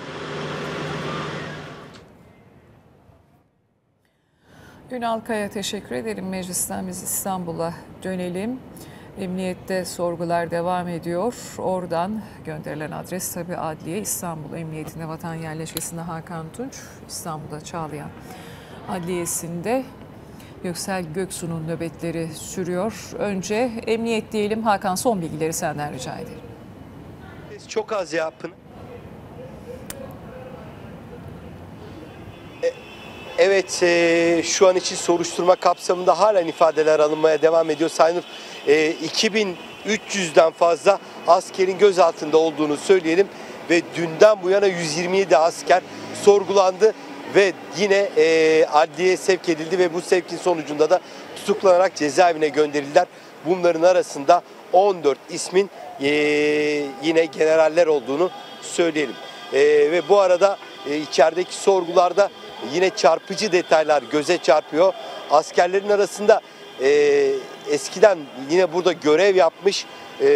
Ünal Kaya teşekkür ederim. Meclisten biz İstanbul'a dönelim. Emniyette sorgular devam ediyor. Oradan gönderilen adres tabii Adliye İstanbul Emniyetinde Vatan Yerleşkesi'nde Hakan Tunç, İstanbul'da Çağlayan Adliyesi'nde Göksel Göksu'nun nöbetleri sürüyor. Önce emniyet diyelim. Hakan, son bilgileri senden rica edelim. Çok az yapın. Evet, şu an için soruşturma kapsamında halen ifadeler alınmaya devam ediyor. Sayın Nur, 2300'den fazla askerin gözaltında olduğunu söyleyelim ve dünden bu yana 127 asker sorgulandı ve yine adliyeye sevk edildi ve bu sevkin sonucunda da tutuklanarak cezaevine gönderildiler. Bunların arasında 14 ismin yine generaller olduğunu söyleyelim. Ve bu arada içerideki sorgularda yine çarpıcı detaylar göze çarpıyor. Askerlerin arasında eskiden yine burada görev yapmış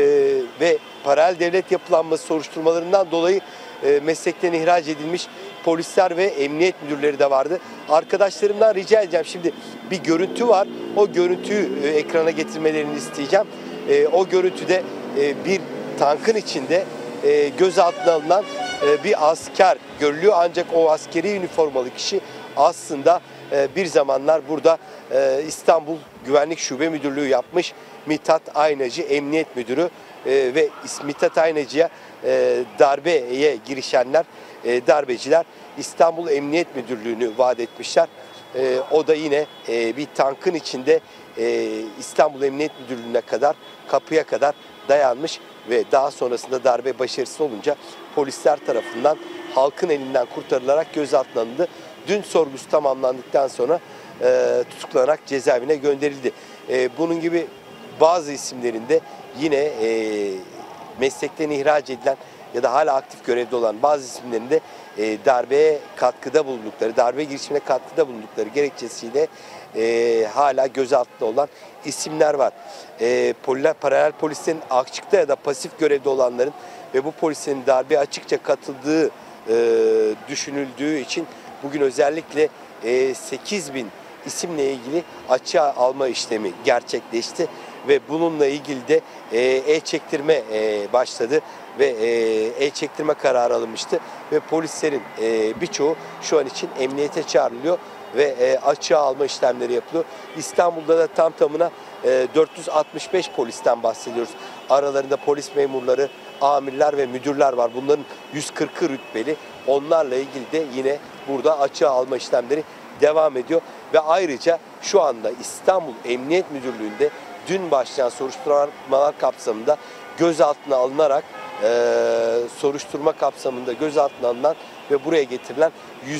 ve paralel devlet yapılanması soruşturmalarından dolayı meslekten ihraç edilmiş polisler ve emniyet müdürleri de vardı. Arkadaşlarımdan rica edeceğim, şimdi bir görüntü var. O görüntüyü ekrana getirmelerini isteyeceğim. O görüntüde bir tankın içinde gözaltına alınan bir asker görülüyor. Ancak o askeri üniformalı kişi aslında bir zamanlar burada İstanbul Güvenlik Şube Müdürlüğü yapmış Mithat Aynacı Emniyet Müdürü ve Mithat Aynacı'ya darbeye girişenler, darbeciler İstanbul Emniyet Müdürlüğü'nü vaat etmişler. O da yine bir tankın içinde İstanbul Emniyet Müdürlüğü'ne kadar, kapıya kadar dayanmış ve daha sonrasında darbe başarısız olunca polisler tarafından halkın elinden kurtarılarak gözaltına alındı. Dün sorgusu tamamlandıktan sonra tutuklanarak cezaevine gönderildi. Bunun gibi bazı isimlerinde yine meslekten ihraç edilen ya da hala aktif görevde olan bazı isimlerinde darbeye katkıda bulundukları, darbe girişimine katkıda bulundukları gerekçesiyle hala gözaltında olan isimler var. Paralel polislerin açıkta ya da pasif görevde olanların ve bu polislerin darbeye açıkça katıldığı düşünüldüğü için bugün özellikle 8.000 isimle ilgili açığa alma işlemi gerçekleşti ve bununla ilgili de el-çektirme başladı ve el-çektirme kararı alınmıştı ve polislerin birçoğu şu an için emniyete çağrılıyor ve açığa alma işlemleri yapılıyor. İstanbul'da da tam tamına 465 polisten bahsediyoruz. Aralarında polis memurları, amirler ve müdürler var. Bunların 140'ı rütbeli. Onlarla ilgili de yine burada açığa alma işlemleri devam ediyor. Ve ayrıca şu anda İstanbul Emniyet Müdürlüğü'nde dün başlayan soruşturmalar kapsamında gözaltına alınarak soruşturma kapsamında gözaltına alınan ve buraya getirilen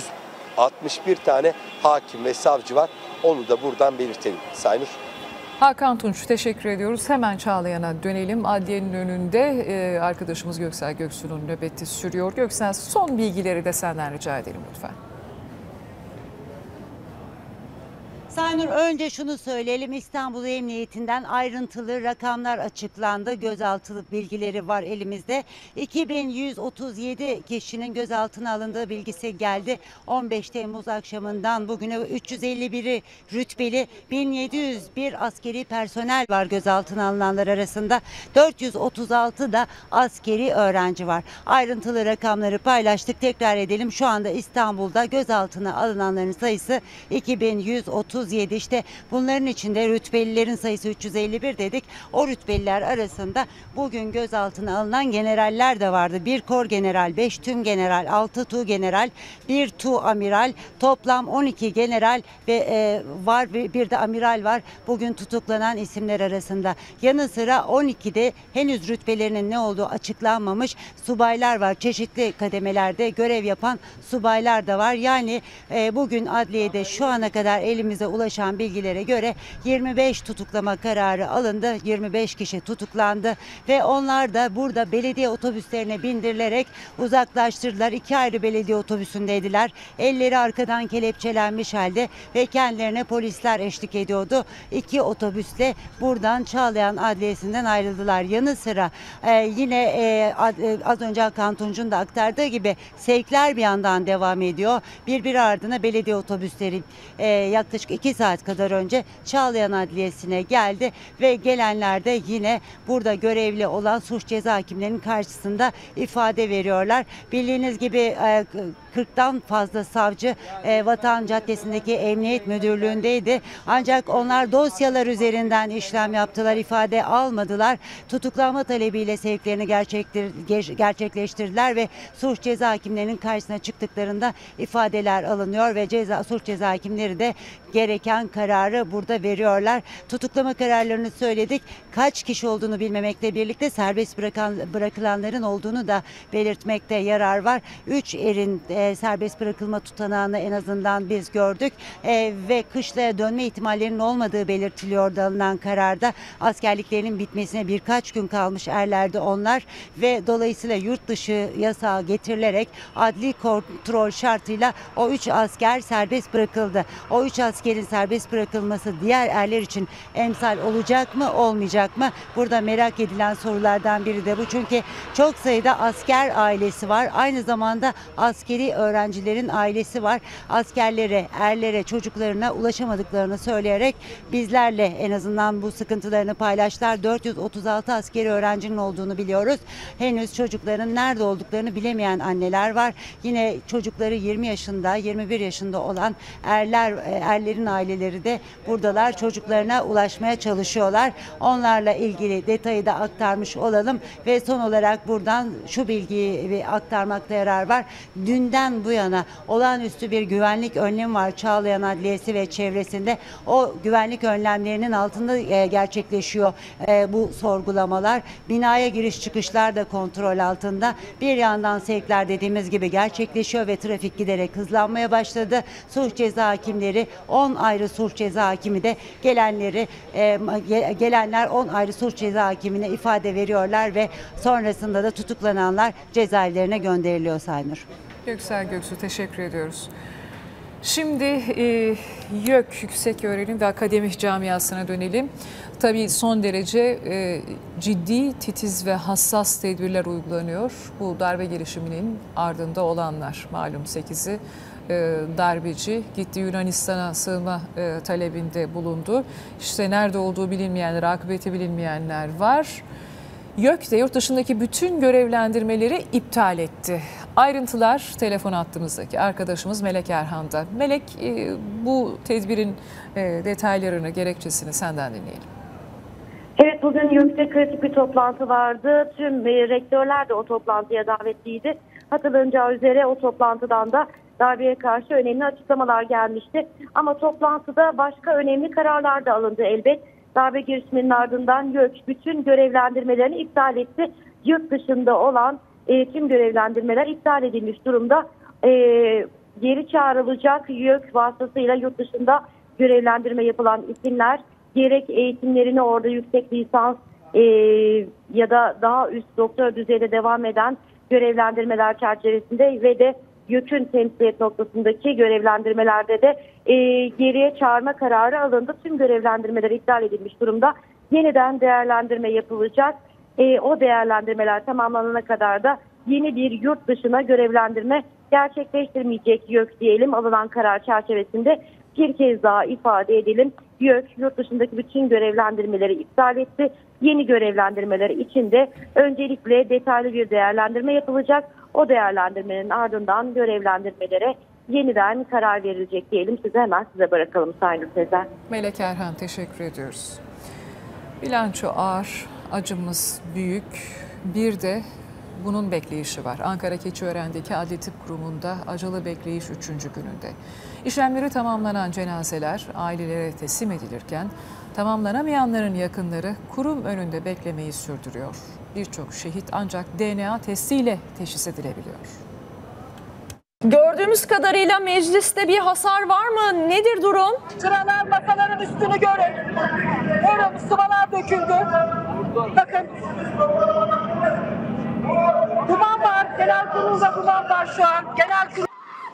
161 tane hakim ve savcı var. Onu da buradan belirtelim. Sayın Nur. Hakan Tunç, teşekkür ediyoruz. Hemen Çağlayan'a dönelim. Adliyenin önünde arkadaşımız Göksel Göksu'nun nöbeti sürüyor. Göksel, son bilgileri de senden rica edelim lütfen. Aynur, önce şunu söyleyelim. İstanbul Emniyetinden ayrıntılı rakamlar açıklandı. Gözaltı bilgileri var elimizde. 2137 kişinin gözaltına alındığı bilgisi geldi. 15 Temmuz akşamından bugüne 351'i rütbeli, 1701 askeri personel var gözaltına alınanlar arasında. 436 da askeri öğrenci var. Ayrıntılı rakamları paylaştık. Tekrar edelim. Şu anda İstanbul'da gözaltına alınanların sayısı 2137. İşte bunların içinde rütbelilerin sayısı 351 dedik. O rütbeliler arasında bugün gözaltına alınan generaller de vardı. 1 kor general, 5 tüm general, 6 tu general, 1 tu amiral, toplam 12 general ve var, bir de amiral var bugün tutuklanan isimler arasında. Yanı sıra 12'de henüz rütbelerinin ne olduğu açıklanmamış subaylar var. Çeşitli kademelerde görev yapan subaylar da var. Yani bugün adliyede şu ana kadar elimize ulaşan bilgilere göre 25 tutuklama kararı alındı. 25 kişi tutuklandı ve onlar da burada belediye otobüslerine bindirilerek uzaklaştırdılar. 2 ayrı belediye otobüsündeydiler. Elleri arkadan kelepçelenmiş halde ve kendilerine polisler eşlik ediyordu. 2 otobüsle buradan Çağlayan Adliyesi'nden ayrıldılar. Yanı sıra yine az önce Hakan Tunç'un da aktardığı gibi sevkler bir yandan devam ediyor. Birbiri ardına belediye otobüsleri yaklaşık 2 saat kadar önce Çağlayan Adliyesi'ne geldi ve gelenler de yine burada görevli olan suç ceza hakimlerinin karşısında ifade veriyorlar. Bildiğiniz gibi 40'tan fazla savcı Vatan Caddesi'ndeki Emniyet Müdürlüğü'ndeydi. Ancak onlar dosyalar üzerinden işlem yaptılar, ifade almadılar. Tutuklanma talebiyle sevklerini gerçekleştirdiler ve suç ceza hakimlerinin karşısına çıktıklarında ifadeler alınıyor ve suç ceza hakimleri de gereken kararı burada veriyorlar. Tutuklama kararlarını söyledik. Kaç kişi olduğunu bilmemekle birlikte serbest bırakılanların olduğunu da belirtmekte yarar var. 3 erin serbest bırakılma tutanağını en azından biz gördük ve kışlaya dönme ihtimallerinin olmadığı belirtiliyordu alınan kararda. Askerliklerinin bitmesine birkaç gün kalmış erlerdi onlar ve dolayısıyla yurt dışı yasağı getirilerek adli kontrol şartıyla o 3 asker serbest bırakıldı. O 3 askerin serbest bırakılması diğer erler için emsal olacak mı, olmayacak mı? Burada merak edilen sorulardan biri de bu. Çünkü çok sayıda asker ailesi var. Aynı zamanda askeri öğrencilerin ailesi var. Askerlere, erlere, çocuklarına ulaşamadıklarını söyleyerek bizlerle en azından bu sıkıntılarını paylaştılar. 436 askeri öğrencinin olduğunu biliyoruz. Henüz çocukların nerede olduklarını bilemeyen anneler var. Yine çocukları 20 yaşında, 21 yaşında olan erlerin aileleri de buradalar. Çocuklarına ulaşmaya çalışıyorlar. Onlarla ilgili detayı da aktarmış olalım ve son olarak buradan şu bilgiyi aktarmakta yarar var. Dünden bu yana olağanüstü bir güvenlik önlemi var Çağlayan Adliyesi ve çevresinde. O güvenlik önlemlerinin altında gerçekleşiyor bu sorgulamalar. Binaya giriş çıkışlar da kontrol altında. Bir yandan sevkler dediğimiz gibi gerçekleşiyor ve trafik giderek hızlanmaya başladı. Suç ceza hakimleri 10 ayrı suç ceza hakimi de gelenler 10 ayrı suç ceza hakimine ifade veriyorlar ve sonrasında da tutuklananlar cezaevlerine gönderiliyor Aynur. Göksel Göksu, teşekkür ediyoruz. Şimdi YÖK Yükseköğrenim ve Akademik Camiası'na dönelim. Tabii son derece ciddi, titiz ve hassas tedbirler uygulanıyor. Bu darbe girişiminin ardında olanlar, malum 8'i darbeci, gitti Yunanistan'a sığınma talebinde bulundu. İşte nerede olduğu bilinmeyenler, akıbeti bilinmeyenler var. YÖK de yurt dışındaki bütün görevlendirmeleri iptal etti. Ayrıntılar telefon hattımızdaki arkadaşımız Melek Erhan'da. Melek, bu tedbirin detaylarını, gerekçesini senden dinleyelim. Evet, bugün YÖK'te kritik bir toplantı vardı. Tüm rektörler de o toplantıya davetliydi. Hatırlanacağı üzere o toplantıdan da darbeye karşı önemli açıklamalar gelmişti. Ama toplantıda başka önemli kararlar da alındı elbet. Darbe girişiminin ardından YÖK bütün görevlendirmelerini iptal etti. Yurt dışında olan tüm görevlendirmeler iptal edilmiş durumda. Geri çağrılacak YÖK vasıtasıyla yurt dışında görevlendirme yapılan isimler gerek eğitimlerini orada yüksek lisans ya da daha üst doktora düzeyde devam eden görevlendirmeler çerçevesinde ve de YÖK'ün temsiliyet noktasındaki görevlendirmelerde de geriye çağırma kararı alındı. Tüm görevlendirmeler iptal edilmiş durumda. Yeniden değerlendirme yapılacak. O değerlendirmeler tamamlanana kadar da yeni bir yurt dışına görevlendirme gerçekleştirmeyecek YÖK diyelim. Alınan karar çerçevesinde bir kez daha ifade edelim. YÖK yurt dışındaki bütün görevlendirmeleri iptal etti. Yeni görevlendirmeler için de öncelikle detaylı bir değerlendirme yapılacak. O değerlendirmenin ardından görevlendirmelere yeniden karar verilecek diyelim. Size bırakalım Sayın Sezer. Melek Erhan, teşekkür ediyoruz. Bilanço ağır, acımız büyük. Bir de bunun bekleyişi var. Ankara Keçiören'deki Adli Tıp Kurumu'nda acılı bekleyiş 3. gününde. İşlemleri tamamlanan cenazeler ailelere teslim edilirken tamamlanamayanların yakınları kurum önünde beklemeyi sürdürüyor. Birçok şehit ancak DNA testiyle teşhis edilebiliyor. Gördüğümüz kadarıyla mecliste bir hasar var mı? Nedir durum? Sıralar masaların üstünü görün. Görün, sıvalar döküldü. Bakın. Duman var. Genel kurulda duman var şu an. Genel kurul.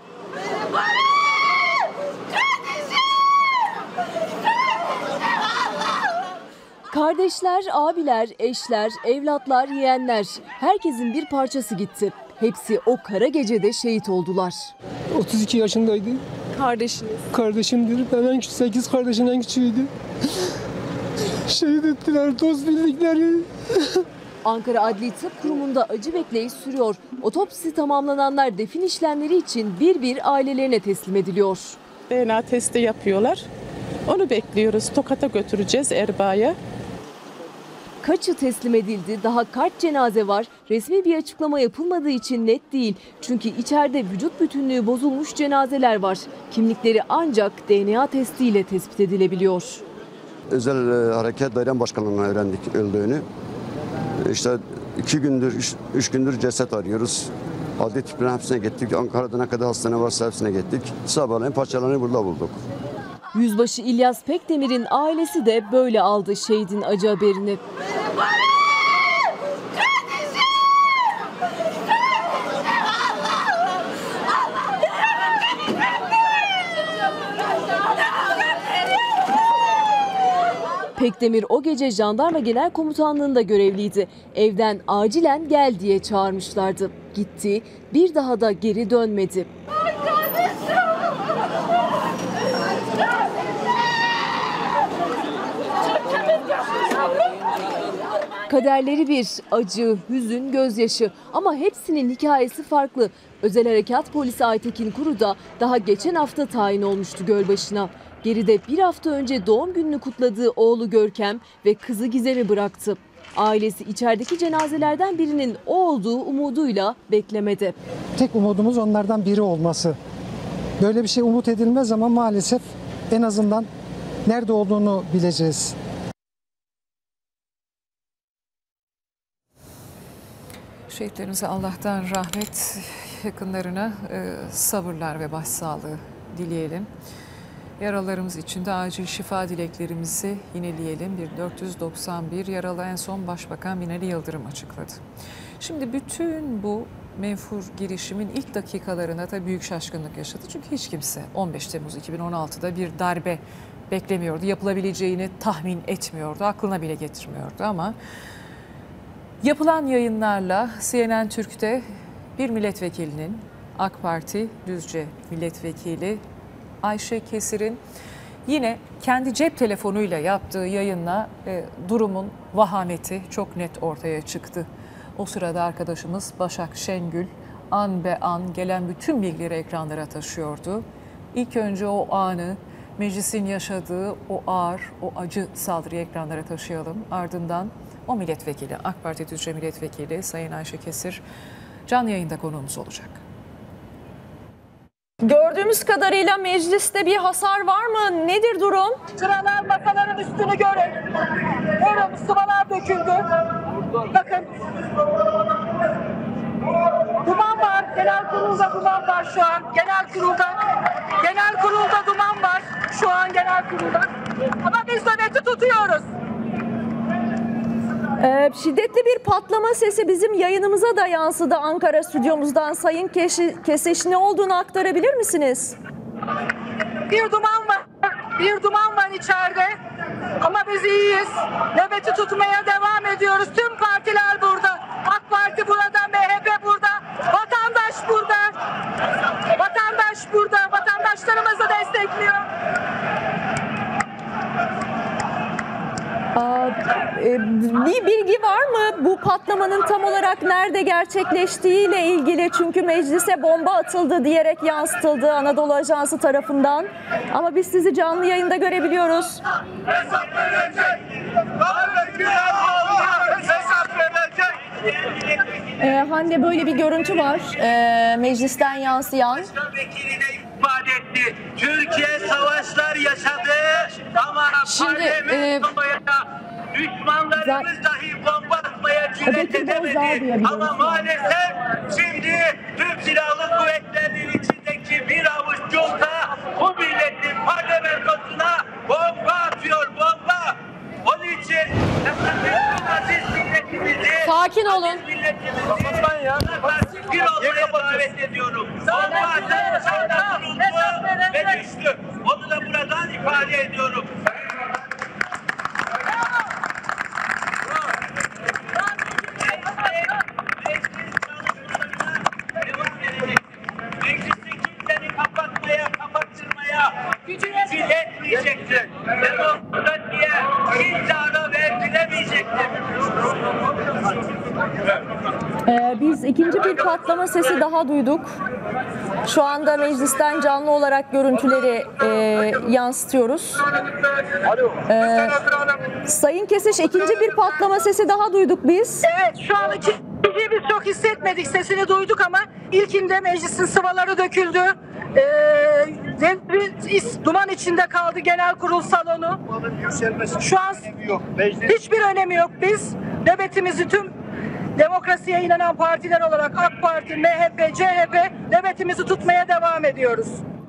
Kardeşler, abiler, eşler, evlatlar, yeğenler. Herkesin bir parçası gitti. Hepsi o kara gecede şehit oldular. 32 yaşındaydı. Kardeşiniz? Kardeşimdir. Ben en küçük 8 kardeşin en küçüğüydü. Şehit ettiler dost bildikleri. Ankara Adli Tıp Kurumu'nda acı bekleyiş sürüyor. Otopsisi tamamlananlar defin işlemleri için bir bir ailelerine teslim ediliyor. DNA testi yapıyorlar. Onu bekliyoruz. Tokat'a götüreceğiz Erbaa'ya. Kaçı teslim edildi? Daha kaç cenaze var? Resmi bir açıklama yapılmadığı için net değil. Çünkü içeride vücut bütünlüğü bozulmuş cenazeler var. Kimlikleri ancak DNA testiyle tespit edilebiliyor. Özel Harekat Daire Başkanlığı'ndan öğrendik öldüğünü. İşte 2 gündür, 3 gündür ceset arıyoruz. Adli tıpların hepsine gittik. Ankara'da ne kadar hastane varsa hepsine gittik. Sabahleyin parçalarını burada bulduk. Yüzbaşı İlyas Pekdemir'in ailesi de böyle aldı şehidin acı haberini. Pekdemir o gece Jandarma Genel Komutanlığı'nda görevliydi. Evden acilen gel diye çağırmışlardı. Gitti, bir daha da geri dönmedi. Kaderleri bir, acı, hüzün, gözyaşı ama hepsinin hikayesi farklı. Özel Harekat Polisi Aytekin Kuru da daha geçen hafta tayin olmuştu Gölbaşı'na. Geride bir hafta önce doğum gününü kutladığı oğlu Görkem ve kızı Gizem'i bıraktı. Ailesi içerideki cenazelerden birinin o olduğu umuduyla beklemede. Tek umudumuz onlardan biri olması. Böyle bir şey umut edilmez ama maalesef en azından nerede olduğunu bileceğiz. Şehitlerimize Allah'tan rahmet, yakınlarına sabırlar ve başsağlığı dileyelim. Yaralarımız için de acil şifa dileklerimizi yineleyelim. 491 yaralı en son Başbakan Binali Yıldırım açıkladı. Şimdi bütün bu menfur girişimin ilk dakikalarına da büyük şaşkınlık yaşadı. Çünkü hiç kimse 15 Temmuz 2016'da bir darbe beklemiyordu. Yapılabileceğini tahmin etmiyordu, aklına bile getirmiyordu ama yapılan yayınlarla CNN Türk'te bir milletvekilinin, AK Parti Düzce milletvekili Ayşe Kesir'in yine kendi cep telefonuyla yaptığı yayınla durumun vahameti çok net ortaya çıktı. O sırada arkadaşımız Başak Şengül an be an gelen bütün bilgileri ekranlara taşıyordu. İlk önce o anı, meclisin yaşadığı o ağır, o acı saldırıyı ekranlara taşıyalım. Ardından o milletvekili, AK Parti Düzce milletvekili Sayın Ayşe Kesir canlı yayında konuğumuz olacak. Gördüğümüz kadarıyla mecliste bir hasar var mı? Nedir durum? Sıralar masaların üstünü görün. Görün, sıvalar döküldü. Bakın. Duman var. Genel kurulda duman var şu an. Genel kurulda duman var. Şu an genel kurulda. Ama biz nöbeti tutuyoruz. Şiddetli bir patlama sesi bizim yayınımıza da yansıdı Ankara stüdyomuzdan. Sayın Keseş, ne olduğunu aktarabilir misiniz? Bir duman var. Bir duman var içeride. Ama biz iyiyiz. Nöbeti tutmaya devam ediyoruz. Tüm partiler burada. AK Parti burada, MHP burada. Vatandaş burada. Vatandaş burada. Vatandaşlarımızı destekliyor. Bir bilgi var mı bu patlamanın tam olarak nerede gerçekleştiğiyle ilgili? Çünkü meclise bomba atıldı diyerek yansıtıldı Anadolu Ajansı tarafından. Ama biz sizi canlı yayında görebiliyoruz. Hande, böyle bir görüntü var meclisten yansıyan. Türkiye savaşlar yaşadı ama düşmanlarımız dahi bomba atmaya cüret edemedi. Ama maalesef şimdi tüm silahlı kuvvetlerin içindeki bir avuç junta bu milletin parlamentosuna bomba atıyor, bomba. Onun için aziz milletimizi, sakin olun. Bir olmaya davet ediyorum. Bomba atan kuruldu ve düştü. Onu da buradan ifade ediyorum. Meclisi kimsenin kapatmaya, kapattırmaya gücü yetmeyecektir. Demokrasiye kimse ara verdilemeyecektir. Biz ikinci bir patlama sesi daha duyduk. Şu anda meclisten canlı olarak görüntüleri yansıtıyoruz. Sayın Keseş, ikinci bir patlama sesi daha duyduk biz. Evet, şu an ikinciyi biz çok hissetmedik. Sesini duyduk ama ilkinde meclisin sıvaları döküldü. Duman içinde kaldı genel kurul salonu. Şu an hiçbir önemi yok. Biz nöbetimizi tüm demokrasiye inanan partiler olarak AK Parti, MHP, CHP nöbetimizi tutmaya devam ediyoruz.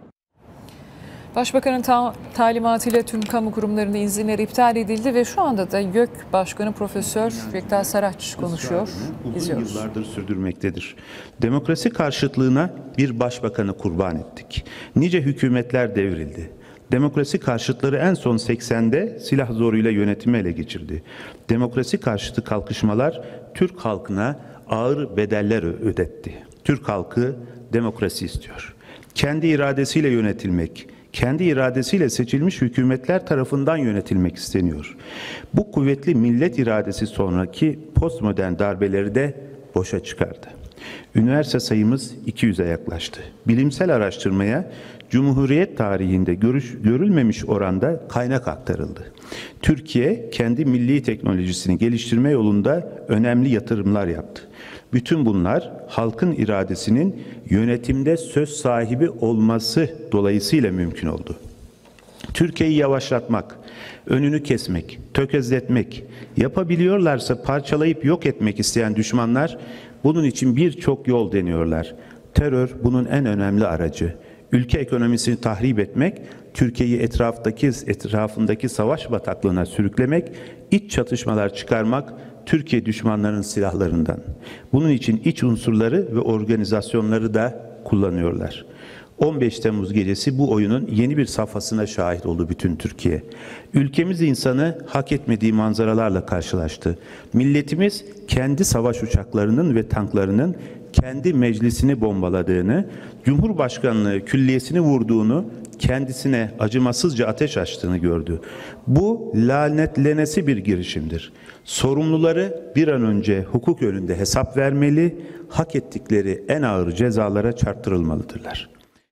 Başbakanın talimatıyla tüm kamu kurumlarının izinleri iptal edildi ve şu anda da YÖK Başkanı Profesör Yekta Saraç konuşuyor. Uzun yıllardır sürdürmektedir. Demokrasi karşıtlığına bir başbakanı kurban ettik. Nice hükümetler devrildi. Demokrasi karşıtları en son 80'de silah zoruyla yönetimi ele geçirdi. Demokrasi karşıtı kalkışmalar Türk halkına ağır bedeller ödetti. Türk halkı demokrasi istiyor. Kendi iradesiyle yönetilmek, kendi iradesiyle seçilmiş hükümetler tarafından yönetilmek isteniyor. Bu kuvvetli millet iradesi sonraki postmodern darbeleri de boşa çıkardı. Üniversite sayımız 200'e yaklaştı. Bilimsel araştırmaya Cumhuriyet tarihinde görülmemiş oranda kaynak aktarıldı. Türkiye kendi milli teknolojisini geliştirme yolunda önemli yatırımlar yaptı. Bütün bunlar halkın iradesinin yönetimde söz sahibi olması dolayısıyla mümkün oldu. Türkiye'yi yavaşlatmak, önünü kesmek, tökezletmek, yapabiliyorlarsa parçalayıp yok etmek isteyen düşmanlar bunun için birçok yol deniyorlar. Terör bunun en önemli aracı. Ülke ekonomisini tahrip etmek, Türkiye'yi etrafındaki savaş bataklığına sürüklemek, iç çatışmalar çıkarmak Türkiye düşmanlarının silahlarından. Bunun için iç unsurları ve organizasyonları da kullanıyorlar. 15 Temmuz gecesi bu oyunun yeni bir safhasına şahit oldu bütün Türkiye. Ülkemiz insanı hak etmediği manzaralarla karşılaştı. Milletimiz kendi savaş uçaklarının ve tanklarının kendi meclisini bombaladığını, Cumhurbaşkanlığı külliyesini vurduğunu, kendisine acımasızca ateş açtığını gördü. Bu lanetlenesi bir girişimdir. Sorumluları bir an önce hukuk önünde hesap vermeli, hak ettikleri en ağır cezalara çarptırılmalıdırlar.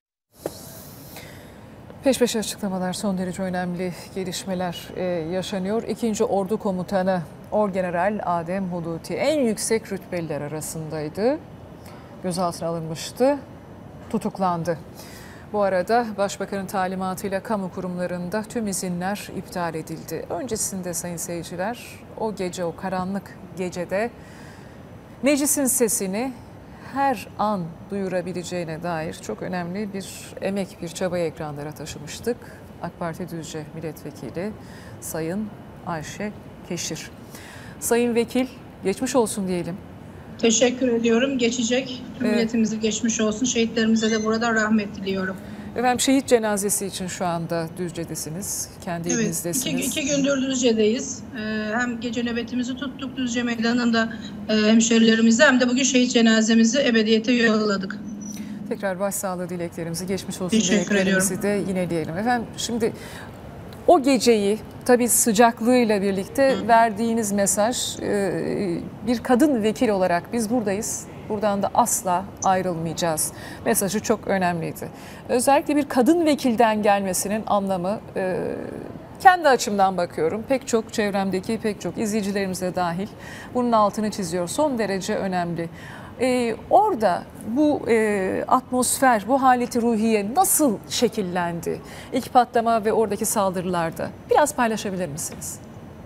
Peş peşe açıklamalar, son derece önemli gelişmeler yaşanıyor. 2. Ordu Komutanı Orgeneral Adem Huluti en yüksek rütbeliler arasındaydı. Gözaltına alınmıştı, tutuklandı. Bu arada Başbakanın talimatıyla kamu kurumlarında tüm izinler iptal edildi. Öncesinde sayın seyirciler, o gece, o karanlık gecede meclisin sesini her an duyurabileceğine dair çok önemli bir emek, bir çabayı ekranlara taşımıştık. AK Parti Düzce Milletvekili Sayın Ayşe Keşir. Sayın Vekil, geçmiş olsun diyelim. Teşekkür ediyorum. Geçecek. Tüm milletimize geçmiş olsun. Şehitlerimize de burada rahmet diliyorum. Efendim şehit cenazesi için şu anda Düzce'desiniz. Kendi evinizdesiniz. İki gündür Düzce'deyiz. Hem gece nöbetimizi tuttuk Düzce Meydanı'nda hemşerilerimize, hem de bugün şehit cenazemizi ebediyete yolladık. Tekrar başsağlığı dileklerimizi, geçmiş olsun dileklerimizi de yineleyelim. Efendim şimdi o geceyi tabii sıcaklığıyla birlikte verdiğiniz mesaj, bir kadın vekil olarak biz buradayız. Buradan da asla ayrılmayacağız mesajı çok önemliydi. Özellikle bir kadın vekilden gelmesinin anlamı, kendi açımdan bakıyorum, pek çok çevremdeki pek çok izleyicilerimize dahil bunun altını çiziyor. Son derece önemli. Orada bu atmosfer, bu haleti ruhiye nasıl şekillendi? İlk patlama ve oradaki saldırılarda biraz paylaşabilir misiniz?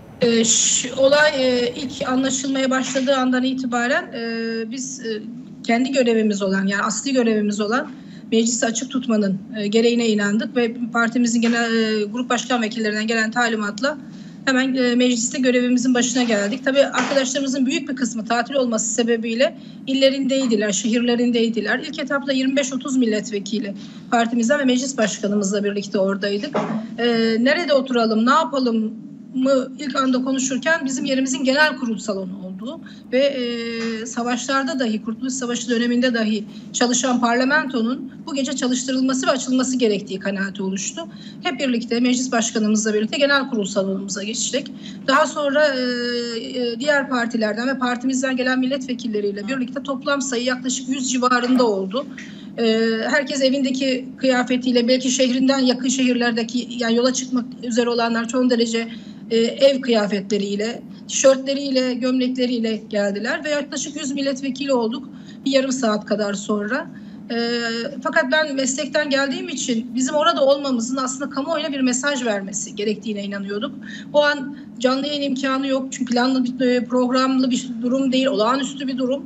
Olay ilk anlaşılmaya başladığı andan itibaren biz kendi görevimiz olan, yani asli görevimiz olan meclisi açık tutmanın gereğine inandık ve partimizin genel grup başkan vekillerinden gelen talimatla hemen mecliste görevimizin başına geldik. Tabii arkadaşlarımızın büyük bir kısmı tatil olması sebebiyle illerindeydiler, şehirlerindeydiler. İlk etapta 25-30 milletvekili partimizden ve meclis başkanımızla birlikte oradaydık. Nerede oturalım, ne yapalım mı ilk anda konuşurken bizim yerimizin genel kurul salonu olduğu ve savaşlarda dahi, Kurtuluş Savaşı döneminde dahi çalışan parlamentonun bu gece çalıştırılması ve açılması gerektiği kanaati oluştu. Hep birlikte meclis başkanımızla birlikte genel kurul salonumuza geçtik. Daha sonra diğer partilerden ve partimizden gelen milletvekilleriyle birlikte toplam sayı yaklaşık 100 civarında oldu. Herkes evindeki kıyafetiyle, belki şehrinden yakın şehirlerdeki, yani yola çıkmak üzere olanlar son derece ev kıyafetleriyle, tişörtleriyle, gömlekleriyle geldiler ve yaklaşık 100 milletvekili olduk bir yarım saat kadar sonra. Fakat ben meslekten geldiğim için bizim orada olmamızın aslında kamuoyuna bir mesaj vermesi gerektiğine inanıyorduk. O an canlı yayın imkanı yok çünkü planlı bir programlı bir durum değil, olağanüstü bir durum.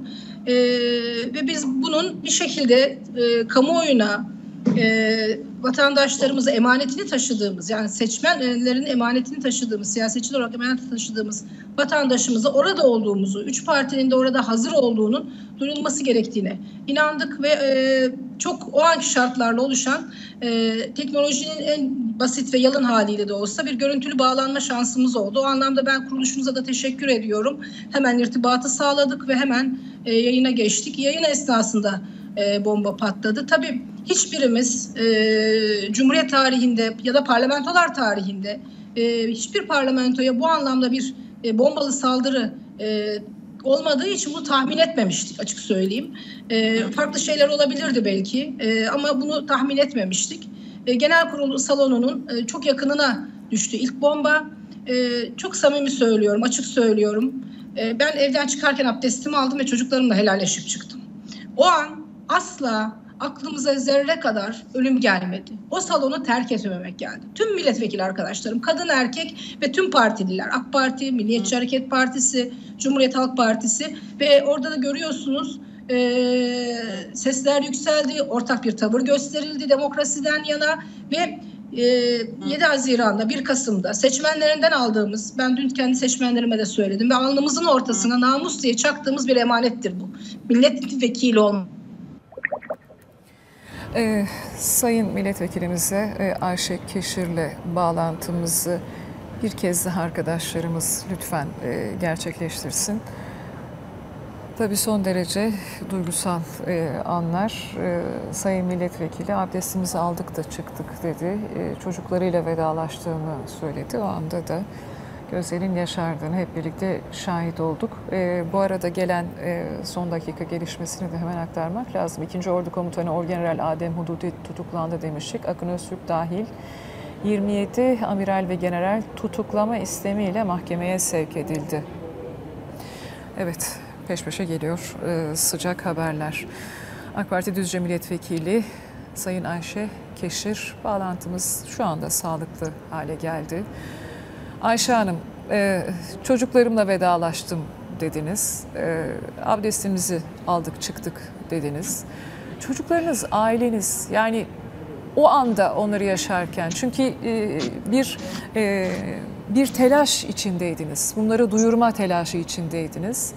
Ve biz bunun bir şekilde kamuoyuna, vatandaşlarımıza emanetini taşıdığımız, yani seçmenlerin emanetini taşıdığımız, siyasetçi olarak emanetini taşıdığımız vatandaşımıza orada olduğumuzu, 3 partinin de orada hazır olduğunun duyulması gerektiğine inandık ve çok o anki şartlarla oluşan teknolojinin en basit ve yalın haliyle de olsa bir görüntülü bağlanma şansımız oldu. O anlamda ben kuruluşumuza da teşekkür ediyorum. Hemen irtibatı sağladık ve hemen yayına geçtik. Yayın esnasında bomba patladı. Tabii hiçbirimiz Cumhuriyet tarihinde ya da parlamentolar tarihinde hiçbir parlamentoya bu anlamda bir bombalı saldırı olmadığı için bunu tahmin etmemiştik, açık söyleyeyim. Farklı şeyler olabilirdi belki ama bunu tahmin etmemiştik. Genel kurul salonunun çok yakınına düştü ilk bomba. Çok samimi söylüyorum, açık söylüyorum. Ben evden çıkarken abdestimi aldım ve çocuklarımla helalleşip çıktım. O an asla aklımıza zerre kadar ölüm gelmedi. O salonu terk etmemek geldi. Tüm milletvekili arkadaşlarım, kadın erkek ve tüm partililer, AK Parti, Milliyetçi Hareket Partisi, Cumhuriyet Halk Partisi ve orada da görüyorsunuz sesler yükseldi, ortak bir tavır gösterildi demokrasiden yana ve 7 Haziran'da 1 Kasım'da seçmenlerinden aldığımız, ben dün kendi seçmenlerime de söyledim ve alnımızın ortasına namus diye çaktığımız bir emanettir bu. Milletvekili olmak. Sayın milletvekilimize Ayşe Keşir'le bağlantımızı bir kez daha arkadaşlarımız lütfen gerçekleştirsin. Tabii son derece duygusal anlar. Sayın milletvekili abdestimizi aldık da çıktık dedi. Çocuklarıyla vedalaştığını söyledi. O anda da gözlerin yaşardığını hep birlikte şahit olduk. Bu arada gelen son dakika gelişmesini de hemen aktarmak lazım. 2. Ordu Komutanı Orgeneral Adem Hududi tutuklandı demiştik. Akın Öztürk dahil 27 amiral ve general tutuklama istemiyle mahkemeye sevk edildi. Evet, peş peşe geliyor sıcak haberler. AK Parti Düzce Milletvekili Sayın Ayşe Keşir, bağlantımız şu anda sağlıklı hale geldi. Ayşe Hanım, çocuklarımla vedalaştım dediniz. Abdestimizi aldık çıktık dediniz. Çocuklarınız, aileniz, yani o anda onları yaşarken, çünkü bir bir telaş içindeydiniz. Bunları duyurma telaşı içindeydiniz.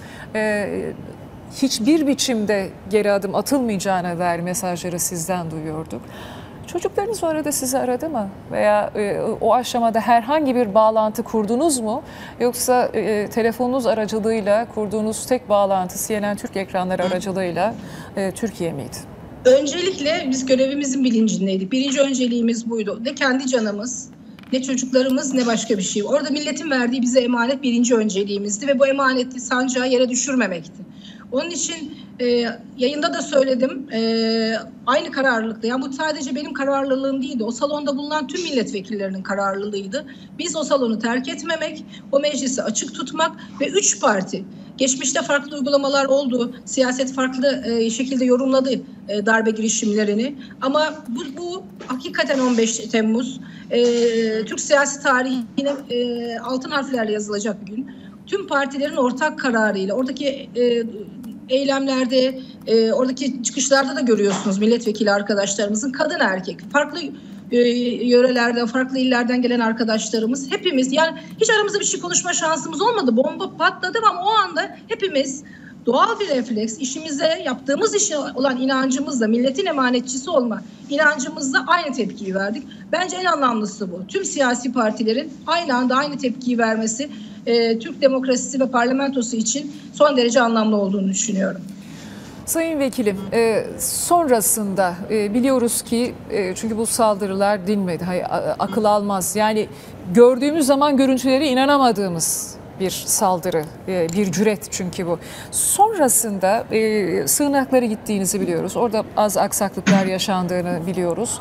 Hiçbir biçimde geri adım atılmayacağına dair mesajları sizden duyuyorduk. Çocuklarınız o arada sizi aradı mı? Veya o aşamada herhangi bir bağlantı kurdunuz mu? Yoksa telefonunuz aracılığıyla kurduğunuz tek bağlantı CNN Türk ekranları aracılığıyla Türkiye miydi? Öncelikle biz görevimizin bilincindeydik. Birinci önceliğimiz buydu. Ne kendi canımız, ne çocuklarımız, ne başka bir şey. Orada milletin verdiği bize emanet birinci önceliğimizdi ve bu emaneti, sancağı yere düşürmemekti. Onun için yayında da söyledim, aynı kararlılıkta. Yani bu sadece benim kararlılığım değildi. O salonda bulunan tüm milletvekillerinin kararlılığıydı. Biz o salonu terk etmemek, o meclisi açık tutmak ve 3 parti, geçmişte farklı uygulamalar oldu, siyaset farklı şekilde yorumladı darbe girişimlerini. Ama bu hakikaten 15 Temmuz, Türk siyasi tarihine altın harflerle yazılacak bir gün. Tüm partilerin ortak kararıyla, oradaki eylemlerde, oradaki çıkışlarda da görüyorsunuz milletvekili arkadaşlarımızın, kadın erkek, farklı yörelerden, farklı illerden gelen arkadaşlarımız, hepimiz, yani hiç aramızda bir şey konuşma şansımız olmadı. Bomba patladı ama o anda hepimiz doğal bir refleks, işimize, yaptığımız işe olan inancımızla, milletin emanetçisi olma inancımızla aynı tepkiyi verdik. Bence en anlamlısı bu. Tüm siyasi partilerin aynı anda aynı tepkiyi vermesi Türk demokrasisi ve parlamentosu için son derece anlamlı olduğunu düşünüyorum. Sayın Vekilim, sonrasında biliyoruz ki çünkü bu saldırılar dinmedi, akıl almaz. Yani gördüğümüz zaman görüntüleri inanamadığımız bir saldırı, bir cüret çünkü bu. Sonrasında sığınaklara gittiğinizi biliyoruz. Orada az aksaklıklar yaşandığını biliyoruz.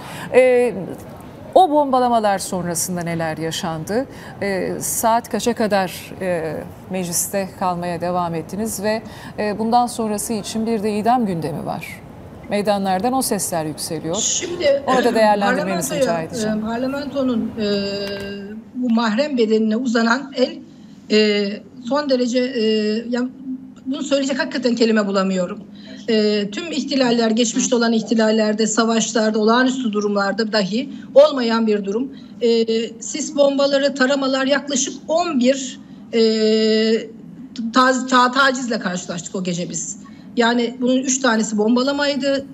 O bombalamalar sonrasında neler yaşandı? Saat kaça kadar mecliste kalmaya devam ettiniz ve bundan sonrası için bir de idam gündemi var. Meydanlardan o sesler yükseliyor. Şimdi orada değerlendirmenizi rica edeceğim. Parlamentonun bu mahrem bedenine uzanan el son derece yani bunu söyleyecek hakikaten kelime bulamıyorum. Tüm ihtilaller, geçmişte olan ihtilallerde, savaşlarda, olağanüstü durumlarda dahi olmayan bir durum. Sis bombaları, taramalar, yaklaşık 11 tacizle karşılaştık o gece biz. Yani bunun 3 tanesi bombalamaydı,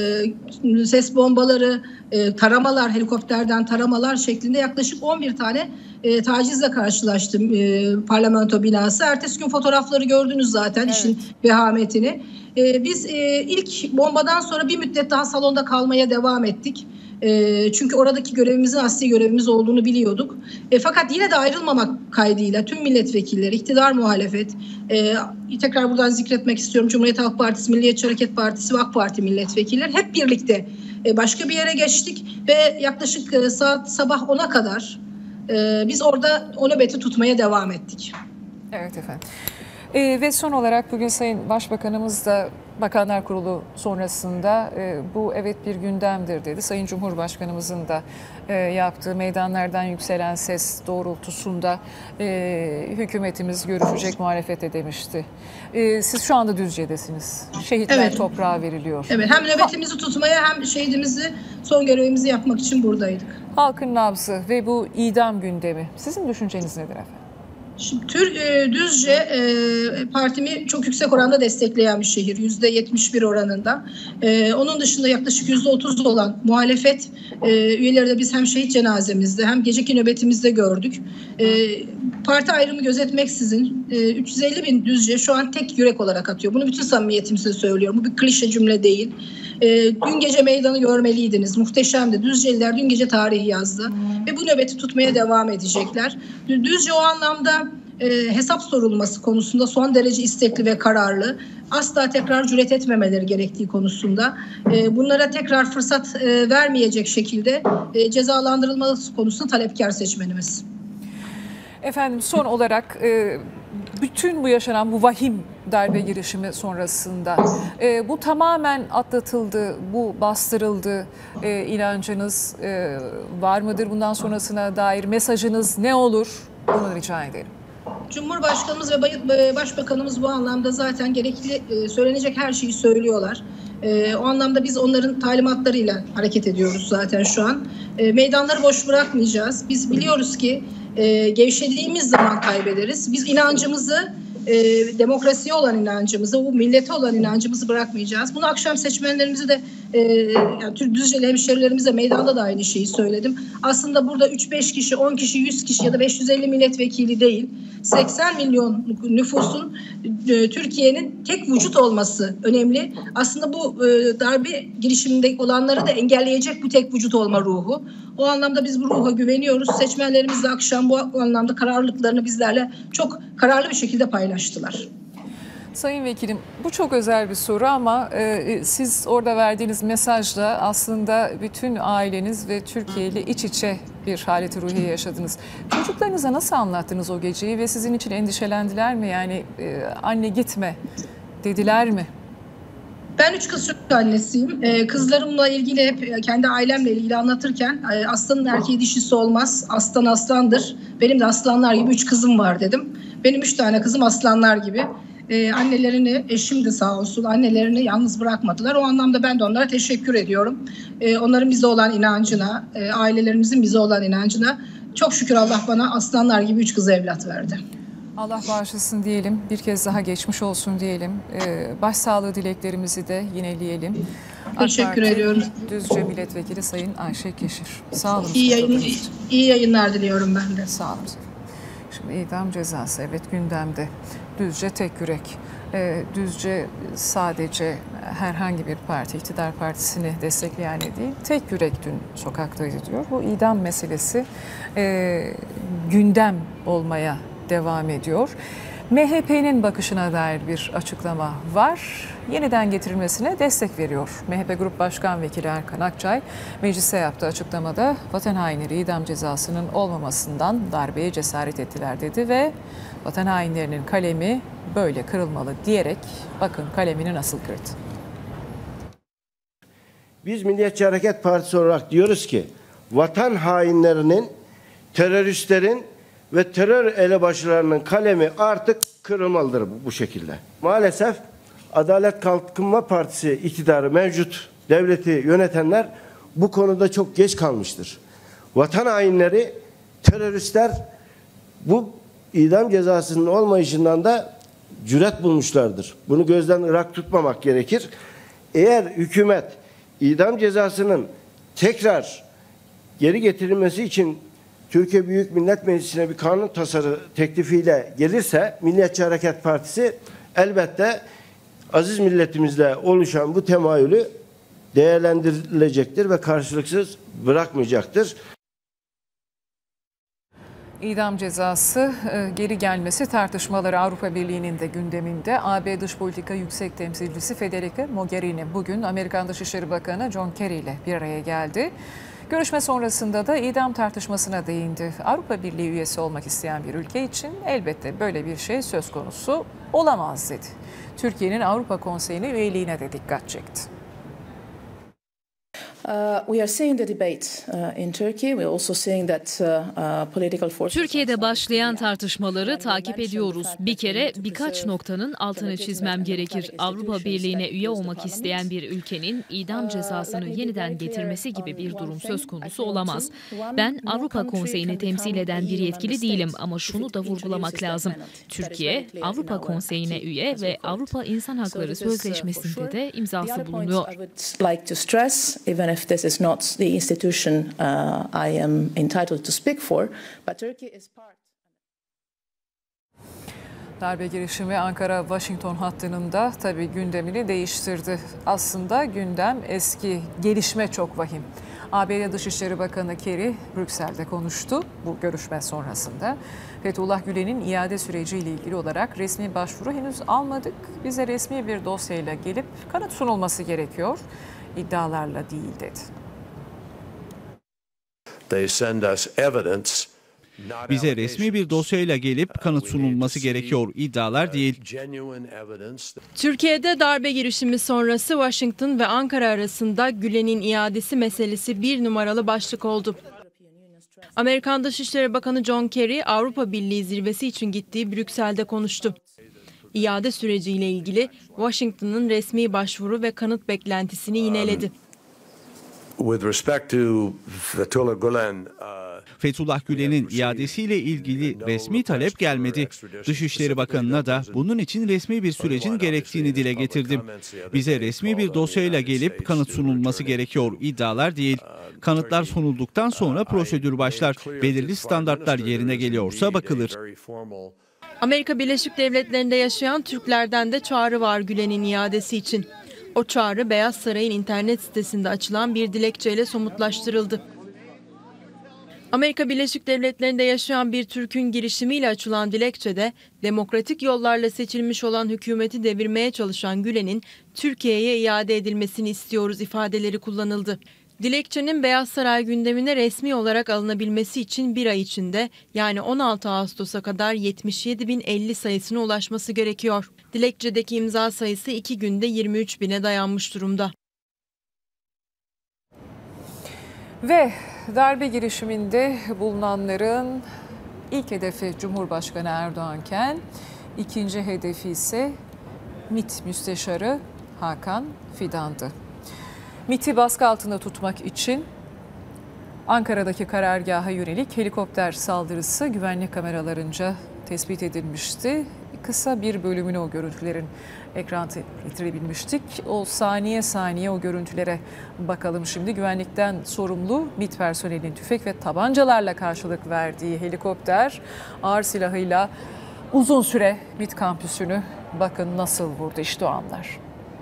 ses bombaları, taramalar, helikopterden taramalar şeklinde yaklaşık 11 tane tacizle karşılaştım parlamento binası. Ertesi gün fotoğrafları gördünüz zaten, evet. İşin vehametini. Biz ilk bombadan sonra bir müddet daha salonda kalmaya devam ettik. Çünkü oradaki görevimizin asli görevimiz olduğunu biliyorduk. Fakat yine de ayrılmamak kaydıyla tüm milletvekilleri, iktidar, muhalefet, tekrar buradan zikretmek istiyorum. Cumhuriyet Halk Partisi, Milliyetçi Hareket Partisi ve AK Parti milletvekilleri hep birlikte başka bir yere geçtik ve yaklaşık sabah 10'a kadar biz orada o nöbeti tutmaya devam ettik. Evet efendim. Ve son olarak bugün Sayın Başbakanımız da Bakanlar Kurulu sonrasında bu evet bir gündemdir dedi. Sayın Cumhurbaşkanımızın da yaptığı meydanlardan yükselen ses doğrultusunda hükümetimiz görüşecek, muhalefete demişti. Siz şu anda Düzce'desiniz. Şehitler evet. Toprağa veriliyor. Evet, hem nöbetimizi tutmaya hem şehidimizi, son görevimizi yapmak için buradaydık. Halkın nabzı ve bu idam gündemi. Sizin düşünceniz nedir efendim? Şimdi Düzce partimi çok yüksek oranda destekleyen bir şehir. %71 oranında. Onun dışında yaklaşık %30 olan muhalefet üyeleri de biz hem şehit cenazemizde hem geceki nöbetimizde gördük. Parti ayrımı gözetmeksizin 350 bin Düzce şu an tek yürek olarak atıyor. Bunu bütün samimiyetimle söylüyorum. Bu bir klişe cümle değil. Dün gece meydanı görmeliydiniz. Muhteşemdi. Düzceliler dün gece tarihi yazdı. Ve bu nöbeti tutmaya devam edecekler. Düzce o anlamda hesap sorulması konusunda son derece istekli ve kararlı. Asla tekrar cüret etmemeleri gerektiği konusunda. Bunlara tekrar fırsat vermeyecek şekilde cezalandırılması konusunda talepkar seçmenimiz. Efendim son olarak bütün bu yaşanan bu vahim darbe girişimi sonrasında bu tamamen atlatıldı, bu bastırıldı inancınız var mıdır? Bundan sonrasına dair mesajınız ne olur? Bunu rica ederim. Cumhurbaşkanımız ve Başbakanımız bu anlamda zaten gerekli söylenecek her şeyi söylüyorlar. O anlamda biz onların talimatlarıyla hareket ediyoruz zaten şu an. Meydanları boş bırakmayacağız. Biz biliyoruz ki gevşediğimiz zaman kaybederiz. Biz inancımızı, demokrasiye olan inancımızı, o millete olan inancımızı bırakmayacağız. Bunu akşam seçmenlerimize de yani Düzceli hemşerilerimize meydanda da aynı şeyi söyledim. Aslında burada 3-5 kişi, 10 kişi, 100 kişi ya da 550 milletvekili değil, 80 milyon nüfusun Türkiye'nin tek vücut olması önemli. Aslında bu darbe girişiminde olanları da engelleyecek bu tek vücut olma ruhu. O anlamda biz bu ruha güveniyoruz. Seçmenlerimiz de akşam bu anlamda kararlılıklarını bizlerle çok kararlı bir şekilde paylaştılar. Sayın Vekilim, bu çok özel bir soru ama siz orada verdiğiniz mesajla aslında bütün aileniz ve Türkiye ile iç içe bir haleti ruhiye yaşadınız. Çocuklarınıza nasıl anlattınız o geceyi ve sizin için endişelendiler mi? Yani anne gitme dediler mi? Ben 3 kız çocuk annesiyim. Kızlarımla ilgili hep kendi ailemle ilgili anlatırken aslanın erkeği dişisi olmaz. Aslan aslandır. Benim de aslanlar gibi 3 kızım var dedim. Benim 3 tane kızım aslanlar gibi. Annelerini, eşim de sağ olsun annelerini yalnız bırakmadılar. O anlamda ben de onlara teşekkür ediyorum. Onların bize olan inancına, ailelerimizin bize olan inancına çok şükür Allah bana aslanlar gibi 3 kız evlat verdi. Allah bağışlasın diyelim. Bir kez daha geçmiş olsun diyelim. Başsağlığı dileklerimizi de yineleyelim. Teşekkür ediyorum. Düzce Milletvekili Sayın Ayşe Keşir. Sağ olun. İyi yayınlar diliyorum ben de. Sağ olun. Şimdi idam cezası evet gündemde. Düzce tek yürek. Düzce sadece herhangi bir parti, iktidar partisini destekleyen değil, tek yürek dün sokaktaydı diyor. Bu idam meselesi gündem olmaya devam ediyor. MHP'nin bakışına dair bir açıklama var. Yeniden getirilmesine destek veriyor. MHP Grup Başkan Vekili Erkan Akçay meclise yaptığı açıklamada vatan hainleri idam cezasının olmamasından darbeye cesaret ettiler dedi ve vatan hainlerinin kalemi böyle kırılmalı diyerek bakın kalemini nasıl kırdı. Biz Milliyetçi Hareket Partisi olarak diyoruz ki vatan hainlerinin, teröristlerin ve terör elebaşılarının kalemi artık kırılmalıdır bu şekilde. Maalesef Adalet Kalkınma Partisi iktidarı mevcut devleti yönetenler bu konuda çok geç kalmıştır. Vatan hainleri, teröristler bu idam cezasının olmayışından da cüret bulmuşlardır. Bunu gözden ırak tutmamak gerekir. Eğer hükümet idam cezasının tekrar geri getirilmesi için Türkiye Büyük Millet Meclisi'ne bir kanun tasarı teklifiyle gelirse Milliyetçi Hareket Partisi elbette aziz milletimizle oluşan bu temayülü değerlendirilecektir ve karşılıksız bırakmayacaktır. İdam cezası geri gelmesi tartışmaları Avrupa Birliği'nin de gündeminde. AB Dış Politika Yüksek Temsilcisi Federica Mogherini bugün Amerikan Dışişleri Bakanı John Kerry ile bir araya geldi. Görüşme sonrasında da idam tartışmasına değindi. Avrupa Birliği üyesi olmak isteyen bir ülke için elbette böyle bir şey söz konusu olamaz dedi. Türkiye'nin Avrupa Konseyi'ne üyeliğine de dikkat çekti. Türkiye'de başlayan tartışmaları takip ediyoruz. Bir kere birkaç noktanın altını çizmem gerekir. Avrupa Birliği'ne üye olmak isteyen bir ülkenin idam cezasını yeniden getirmesi gibi bir durum söz konusu olamaz. Ben Avrupa Konseyi'ni temsil eden bir yetkili değilim ama şunu da vurgulamak lazım. Türkiye, Avrupa Konseyi'ne üye ve Avrupa İnsan Hakları Sözleşmesi'nde de imzası bulunuyor. If this is not the institution I am entitled to speak for, but Turkey is part. Darbe girişimi Ankara-Washington hattının da tabii gündemini değiştirdi. Aslında gündem eski, gelişme çok vahim. ABD Dışişleri Bakanı Kerry Brüksel'de konuştu bu görüşme sonrasında. Fethullah Gülen'in iade süreciyle ilgili olarak resmi başvuru henüz almadık. Bize resmi bir dosyayla gelip kanıt sunulması gerekiyor. İddialarla değil dedi. Bize resmi bir dosyayla gelip kanıt sunulması gerekiyor. İddialar değil. Türkiye'de darbe girişimi sonrası Washington ve Ankara arasında Gülen'in iadesi meselesi bir numaralı başlık oldu. Amerikan Dışişleri Bakanı John Kerry Avrupa Birliği zirvesi için gittiği Brüksel'de konuştu. İade süreciyle ilgili Washington'ın resmi başvuru ve kanıt beklentisini yineledi. Fethullah Gülen'in iadesiyle ilgili resmi talep gelmedi. Dışişleri Bakanı'na da bunun için resmi bir sürecin gerektiğini dile getirdim. Bize resmi bir dosyayla gelip kanıt sunulması gerekiyor, iddialar değil. Kanıtlar sunulduktan sonra prosedür başlar. Belirli standartlar yerine geliyorsa bakılır. Amerika Birleşik Devletleri'nde yaşayan Türklerden de çağrı var Gülen'in iadesi için. O çağrı Beyaz Saray'ın internet sitesinde açılan bir dilekçeyle somutlaştırıldı. Amerika Birleşik Devletleri'nde yaşayan bir Türk'ün girişimiyle açılan dilekçede demokratik yollarla seçilmiş olan hükümeti devirmeye çalışan Gülen'in Türkiye'ye iade edilmesini istiyoruz ifadeleri kullanıldı. Dilekçenin Beyaz Saray gündemine resmi olarak alınabilmesi için bir ay içinde yani 16 Ağustos'a kadar 77.050 sayısına ulaşması gerekiyor. Dilekçedeki imza sayısı 2 günde 23.000'e dayanmış durumda. Ve darbe girişiminde bulunanların ilk hedefi Cumhurbaşkanı Erdoğan'ken ikinci hedefi ise MİT Müsteşarı Hakan Fidan'dı. MİT'i baskı altında tutmak için Ankara'daki karargaha yönelik helikopter saldırısı güvenlik kameralarınca tespit edilmişti. Kısa bir bölümünü o görüntülerin ekrana getirebilmiştik. O saniye saniye o görüntülere bakalım şimdi. Güvenlikten sorumlu MİT personelinin tüfek ve tabancalarla karşılık verdiği helikopter ağır silahıyla uzun süre MİT kampüsünü bakın nasıl vurdu, işte o anlar.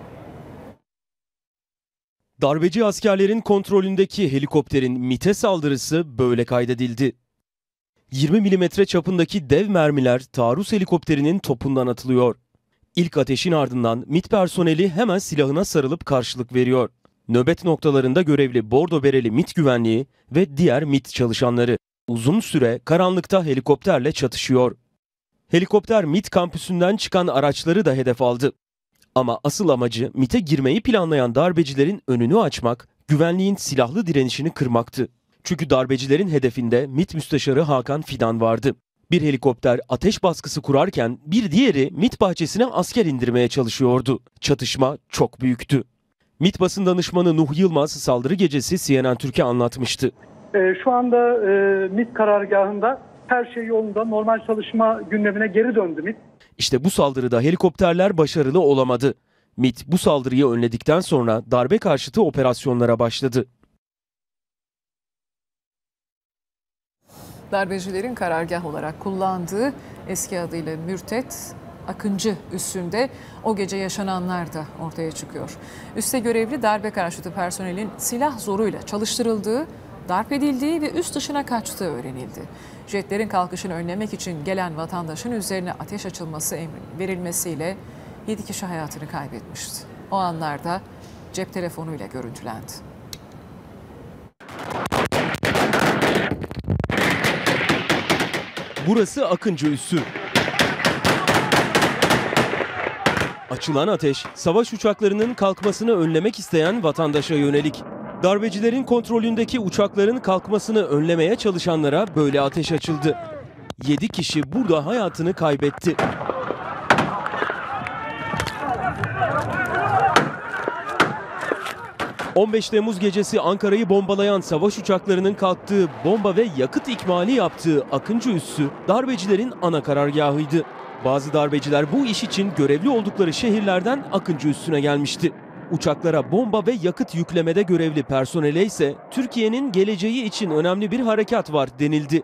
Darbeci askerlerin kontrolündeki helikopterin MİT'e saldırısı böyle kaydedildi. 20 milimetre çapındaki dev mermiler taarruz helikopterinin topundan atılıyor. İlk ateşin ardından MİT personeli hemen silahına sarılıp karşılık veriyor. Nöbet noktalarında görevli bordo bereli MİT güvenliği ve diğer MİT çalışanları uzun süre karanlıkta helikopterle çatışıyor. Helikopter MİT kampüsünden çıkan araçları da hedef aldı. Ama asıl amacı MİT'e girmeyi planlayan darbecilerin önünü açmak, güvenliğin silahlı direnişini kırmaktı. Çünkü darbecilerin hedefinde MİT Müsteşarı Hakan Fidan vardı. Bir helikopter ateş baskısı kurarken bir diğeri MİT bahçesine asker indirmeye çalışıyordu. Çatışma çok büyüktü. MİT basın danışmanı Nuh Yılmaz saldırı gecesi CNN Türk'e anlatmıştı. Şu anda MİT karargahında her şey yolunda, normal çalışma gündemine geri döndü MİT. İşte bu saldırıda helikopterler başarılı olamadı. MİT bu saldırıyı önledikten sonra darbe karşıtı operasyonlara başladı. Darbecilerin karargah olarak kullandığı eski adıyla Mürtet Akıncı üssünde o gece yaşananlar da ortaya çıkıyor. Üste görevli darbe karşıtı personelin silah zoruyla çalıştırıldığı, darp edildiği ve üst dışına kaçtığı öğrenildi. Jetlerin kalkışını önlemek için gelen vatandaşın üzerine ateş açılması emri verilmesiyle 7 kişi hayatını kaybetmişti. O anlarda cep telefonuyla görüntülendi. Burası Akıncı Üssü. Açılan ateş, savaş uçaklarının kalkmasını önlemek isteyen vatandaşa yönelik. Darbecilerin kontrolündeki uçakların kalkmasını önlemeye çalışanlara böyle ateş açıldı. 7 kişi burada hayatını kaybetti. ...15 Temmuz gecesi Ankara'yı bombalayan savaş uçaklarının kalktığı, bomba ve yakıt ikmali yaptığı Akıncı Üssü darbecilerin ana karargahıydı. Bazı darbeciler bu iş için görevli oldukları şehirlerden Akıncı Üssü'ne gelmişti. Uçaklara bomba ve yakıt yüklemede görevli personele ise Türkiye'nin geleceği için önemli bir harekat var denildi.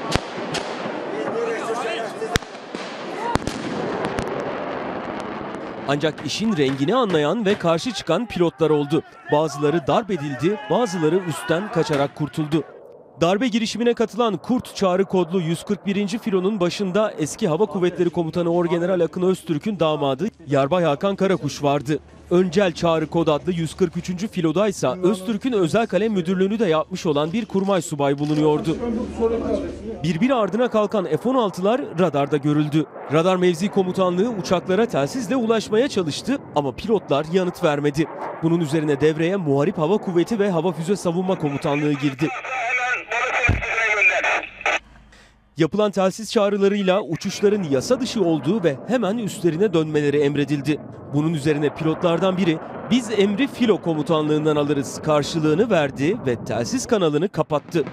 Ancak işin rengini anlayan ve karşı çıkan pilotlar oldu. Bazıları darp edildi, bazıları üstten kaçarak kurtuldu. Darbe girişimine katılan Kurt Çağrı kodlu 141. filonun başında eski Hava Kuvvetleri Komutanı Orgeneral Akın Öztürk'ün damadı Yarbay Hakan Karakuş vardı. Öncel Çağrı Kod adlı 143. filodaysa Öztürk'ün özel kalem müdürlüğünü de yapmış olan bir kurmay subay bulunuyordu. Birbiri ardına kalkan F-16'lar radarda görüldü. Radar mevzi komutanlığı uçaklara telsizle ulaşmaya çalıştı ama pilotlar yanıt vermedi. Bunun üzerine devreye Muharip Hava Kuvveti ve Hava Füze Savunma Komutanlığı girdi. Yapılan telsiz çağrılarıyla uçuşların yasa dışı olduğu ve hemen üstlerine dönmeleri emredildi. Bunun üzerine pilotlardan biri "Biz emri filo komutanlığından alırız" karşılığını verdi ve telsiz kanalını kapattı.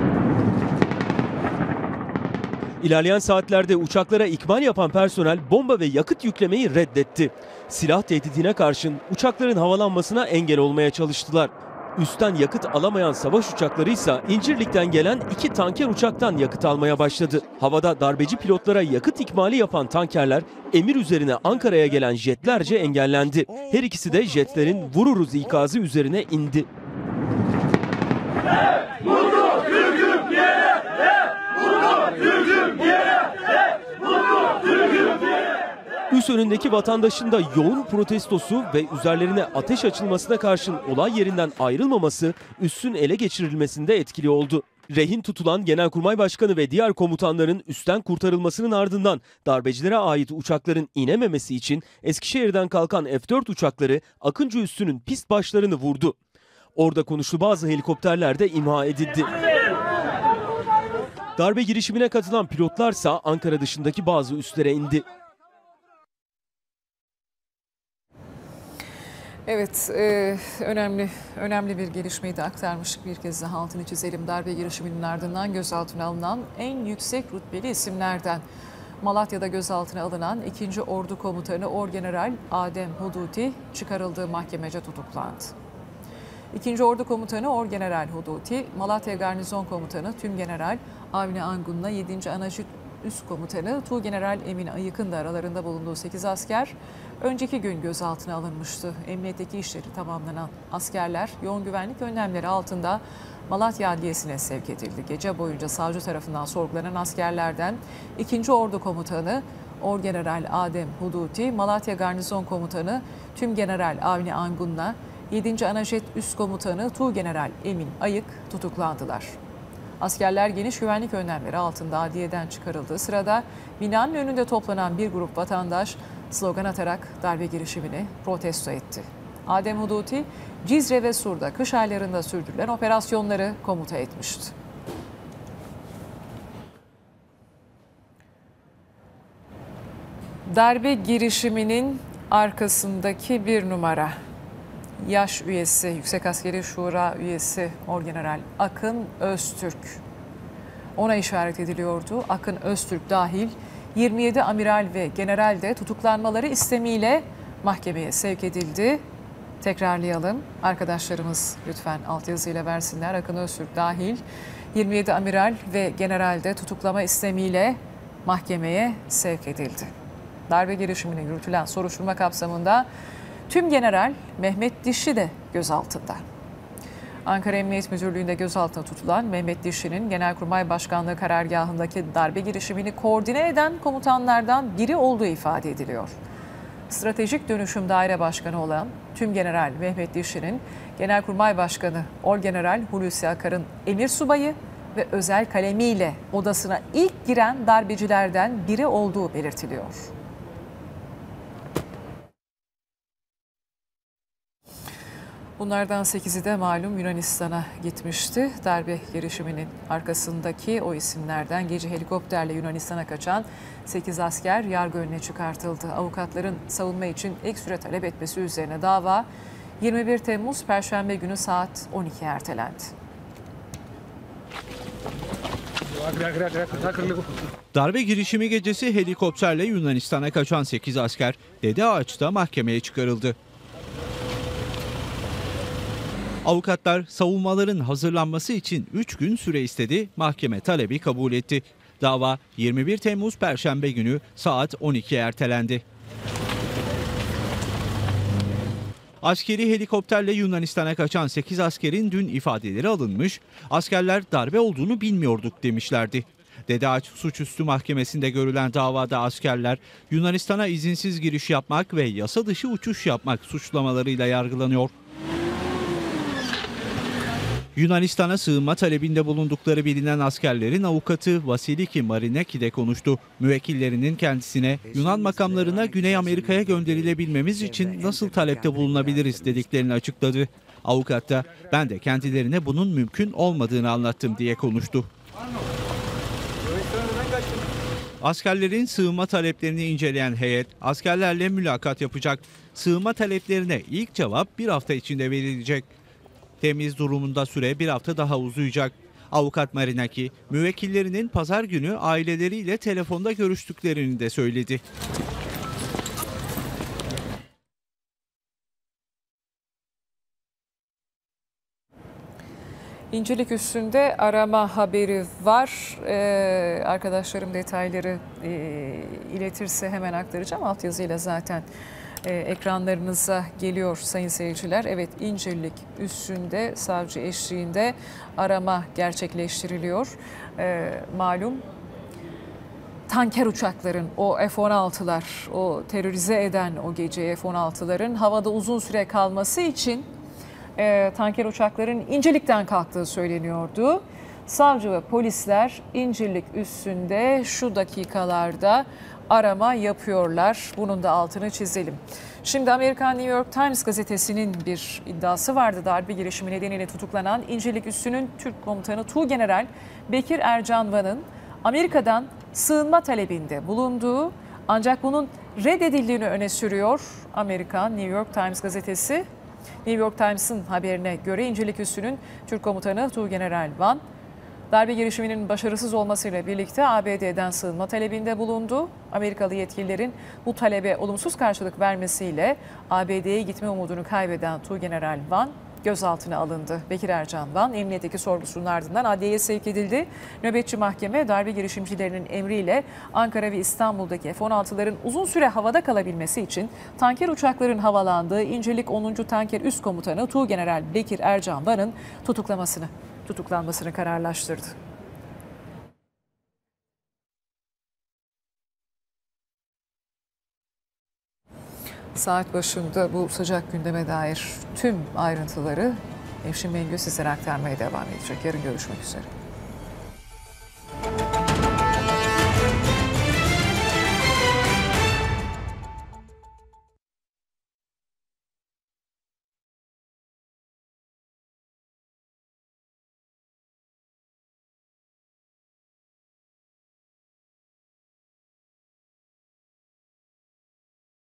İlerleyen saatlerde uçaklara ikmal yapan personel bomba ve yakıt yüklemeyi reddetti. Silah tehdidine karşın uçakların havalanmasına engel olmaya çalıştılar. Üstten yakıt alamayan savaş uçakları ise İncirlik'ten gelen 2 tanker uçaktan yakıt almaya başladı. Havada darbeci pilotlara yakıt ikmali yapan tankerler emir üzerine Ankara'ya gelen jetlerce engellendi. Her ikisi de jetlerin vururuz ikazı üzerine indi. Üs önündeki vatandaşın da yoğun protestosu ve üzerlerine ateş açılmasına karşın olay yerinden ayrılmaması üssün ele geçirilmesinde etkili oldu. Rehin tutulan Genelkurmay Başkanı ve diğer komutanların üstten kurtarılmasının ardından darbecilere ait uçakların inememesi için Eskişehir'den kalkan F-4 uçakları Akıncı üssünün pist başlarını vurdu. Orada konuşlu bazı helikopterler de imha edildi. Darbe girişimine katılan pilotlarsa Ankara dışındaki bazı üslere indi. Evet, önemli bir gelişmeyi de aktarmıştık. Bir kez daha altını çizelim. Darbe girişiminin ardından gözaltına alınan en yüksek rütbeli isimlerden Malatya'da gözaltına alınan 2. Ordu Komutanı Orgeneral Adem Huduti çıkarıldığı mahkemece tutuklandı. 2. Ordu Komutanı Orgeneral Huduti, Malatya Garnizon Komutanı Tümgeneral Avni Angun'la 7. Anajit Üst Komutanı Tuğgeneral Emin Ayık'ın da aralarında bulunduğu 8 asker önceki gün gözaltına alınmıştı. Emniyetteki işleri tamamlanan askerler yoğun güvenlik önlemleri altında Malatya Adliyesi'ne sevk edildi. Gece boyunca savcı tarafından sorgulanan askerlerden 2. Ordu Komutanı Orgeneral Adem Huduti, Malatya Garnizon Komutanı Tümgeneral Avni Angun'la 7. Anajet Üst Komutanı Tuğgeneral Emin Ayık tutuklandılar. Askerler geniş güvenlik önlemleri altında adliyeden çıkarıldığı sırada binanın önünde toplanan bir grup vatandaş slogan atarak darbe girişimini protesto etti. Adem Huduti, Cizre ve Sur'da kış aylarında sürdürülen operasyonları komuta etmişti. Darbe girişiminin arkasındaki bir numara. Yaş üyesi, Yüksek Askeri Şura üyesi Orgeneral Akın Öztürk. Ona işaret ediliyordu. Akın Öztürk dahil 27 amiral ve general de tutuklanmaları istemiyle mahkemeye sevk edildi. Tekrarlayalım. Arkadaşlarımız lütfen altyazıyla versinler. Akın Öztürk dahil 27 amiral ve general de tutuklama istemiyle mahkemeye sevk edildi. Darbe girişimine yürütülen soruşturma kapsamında Tümgeneral Mehmet Dişi de gözaltında. Ankara Emniyet Müdürlüğü'nde gözaltına tutulan Mehmet Dişi'nin Genelkurmay Başkanlığı karargahındaki darbe girişimini koordine eden komutanlardan biri olduğu ifade ediliyor. Stratejik Dönüşüm Daire Başkanı olan Tümgeneral Mehmet Dişi'nin Genelkurmay Başkanı Orgeneral Hulusi Akar'ın emir subayı ve özel kalemiyle odasına ilk giren darbecilerden biri olduğu belirtiliyor. Bunlardan 8'i de malum Yunanistan'a gitmişti. Darbe girişiminin arkasındaki o isimlerden gece helikopterle Yunanistan'a kaçan 8 asker yargı önüne çıkartıldı. Avukatların savunma için ek süre talep etmesi üzerine dava 21 Temmuz Perşembe günü saat 12'ye ertelendi. Darbe girişimi gecesi helikopterle Yunanistan'a kaçan 8 asker Dede Ağaç'ta mahkemeye çıkarıldı. Avukatlar savunmaların hazırlanması için 3 gün süre istedi, mahkeme talebi kabul etti. Dava 21 Temmuz Perşembe günü saat 12'ye ertelendi. Askeri helikopterle Yunanistan'a kaçan 8 askerin dün ifadeleri alınmış, askerler darbe olduğunu bilmiyorduk demişlerdi. Dede Ağaç Suçüstü Mahkemesi'nde görülen davada askerler Yunanistan'a izinsiz giriş yapmak ve yasa dışı uçuş yapmak suçlamalarıyla yargılanıyor. Yunanistan'a sığınma talebinde bulundukları bilinen askerlerin avukatı Vasiliki Marinaki de konuştu. Müvekkillerinin kendisine Yunan makamlarına Güney Amerika'ya gönderilebilmemiz için nasıl talepte bulunabiliriz dediklerini açıkladı. Avukat da ben de kendilerine bunun mümkün olmadığını anlattım diye konuştu. Askerlerin sığınma taleplerini inceleyen heyet askerlerle mülakat yapacak. Sığınma taleplerine ilk cevap bir hafta içinde verilecek. Temiz durumunda süre bir hafta daha uzayacak. Avukat Marinaki, müvekkillerinin pazar günü aileleriyle telefonda görüştüklerini de söyledi. İncirlik üstünde arama haberi var. Arkadaşlarım detayları iletirse hemen aktaracağım. Altyazıyla zaten ekranlarınıza geliyor sayın seyirciler. Evet, İncirlik üstünde savcı eşliğinde arama gerçekleştiriliyor. Malum tanker uçakların, o F-16'lar, o terörize eden o gece F-16'ların havada uzun süre kalması için tanker uçakların İncirlik'ten kalktığı söyleniyordu. Savcı ve polisler İncirlik üstünde şu dakikalarda arama yapıyorlar. Bunun da altını çizelim. Şimdi Amerikan New York Times gazetesinin bir iddiası vardı. Darbe girişimi nedeniyle tutuklanan İncirlik üssünün Türk komutanı Tuğgeneral Bekir Ercan Van'ın Amerika'dan sığınma talebinde bulunduğu, ancak bunun reddedildiğini öne sürüyor Amerikan New York Times gazetesi. New York Times'ın haberine göre İncirlik üssünün Türk komutanı Tuğgeneral Van, darbe girişiminin başarısız olmasıyla birlikte ABD'den sığınma talebinde bulundu. Amerikalı yetkililerin bu talebe olumsuz karşılık vermesiyle ABD'ye gitme umudunu kaybeden Tuğgeneral Van gözaltına alındı. Bekir Ercan Van emniyetteki sorgusunun ardından adliyeye sevk edildi. Nöbetçi mahkeme darbe girişimcilerinin emriyle Ankara ve İstanbul'daki F-16'ların uzun süre havada kalabilmesi için tanker uçakların havalandığı İncirlik 10. Tanker Üst Komutanı Tuğgeneral Bekir Ercan Van'ın tutuklanmasını kararlaştırdı. Saat başında bu sıcak gündeme dair tüm ayrıntıları Nevşin Mengü sizlere aktarmaya devam edecek. Yarın görüşmek üzere.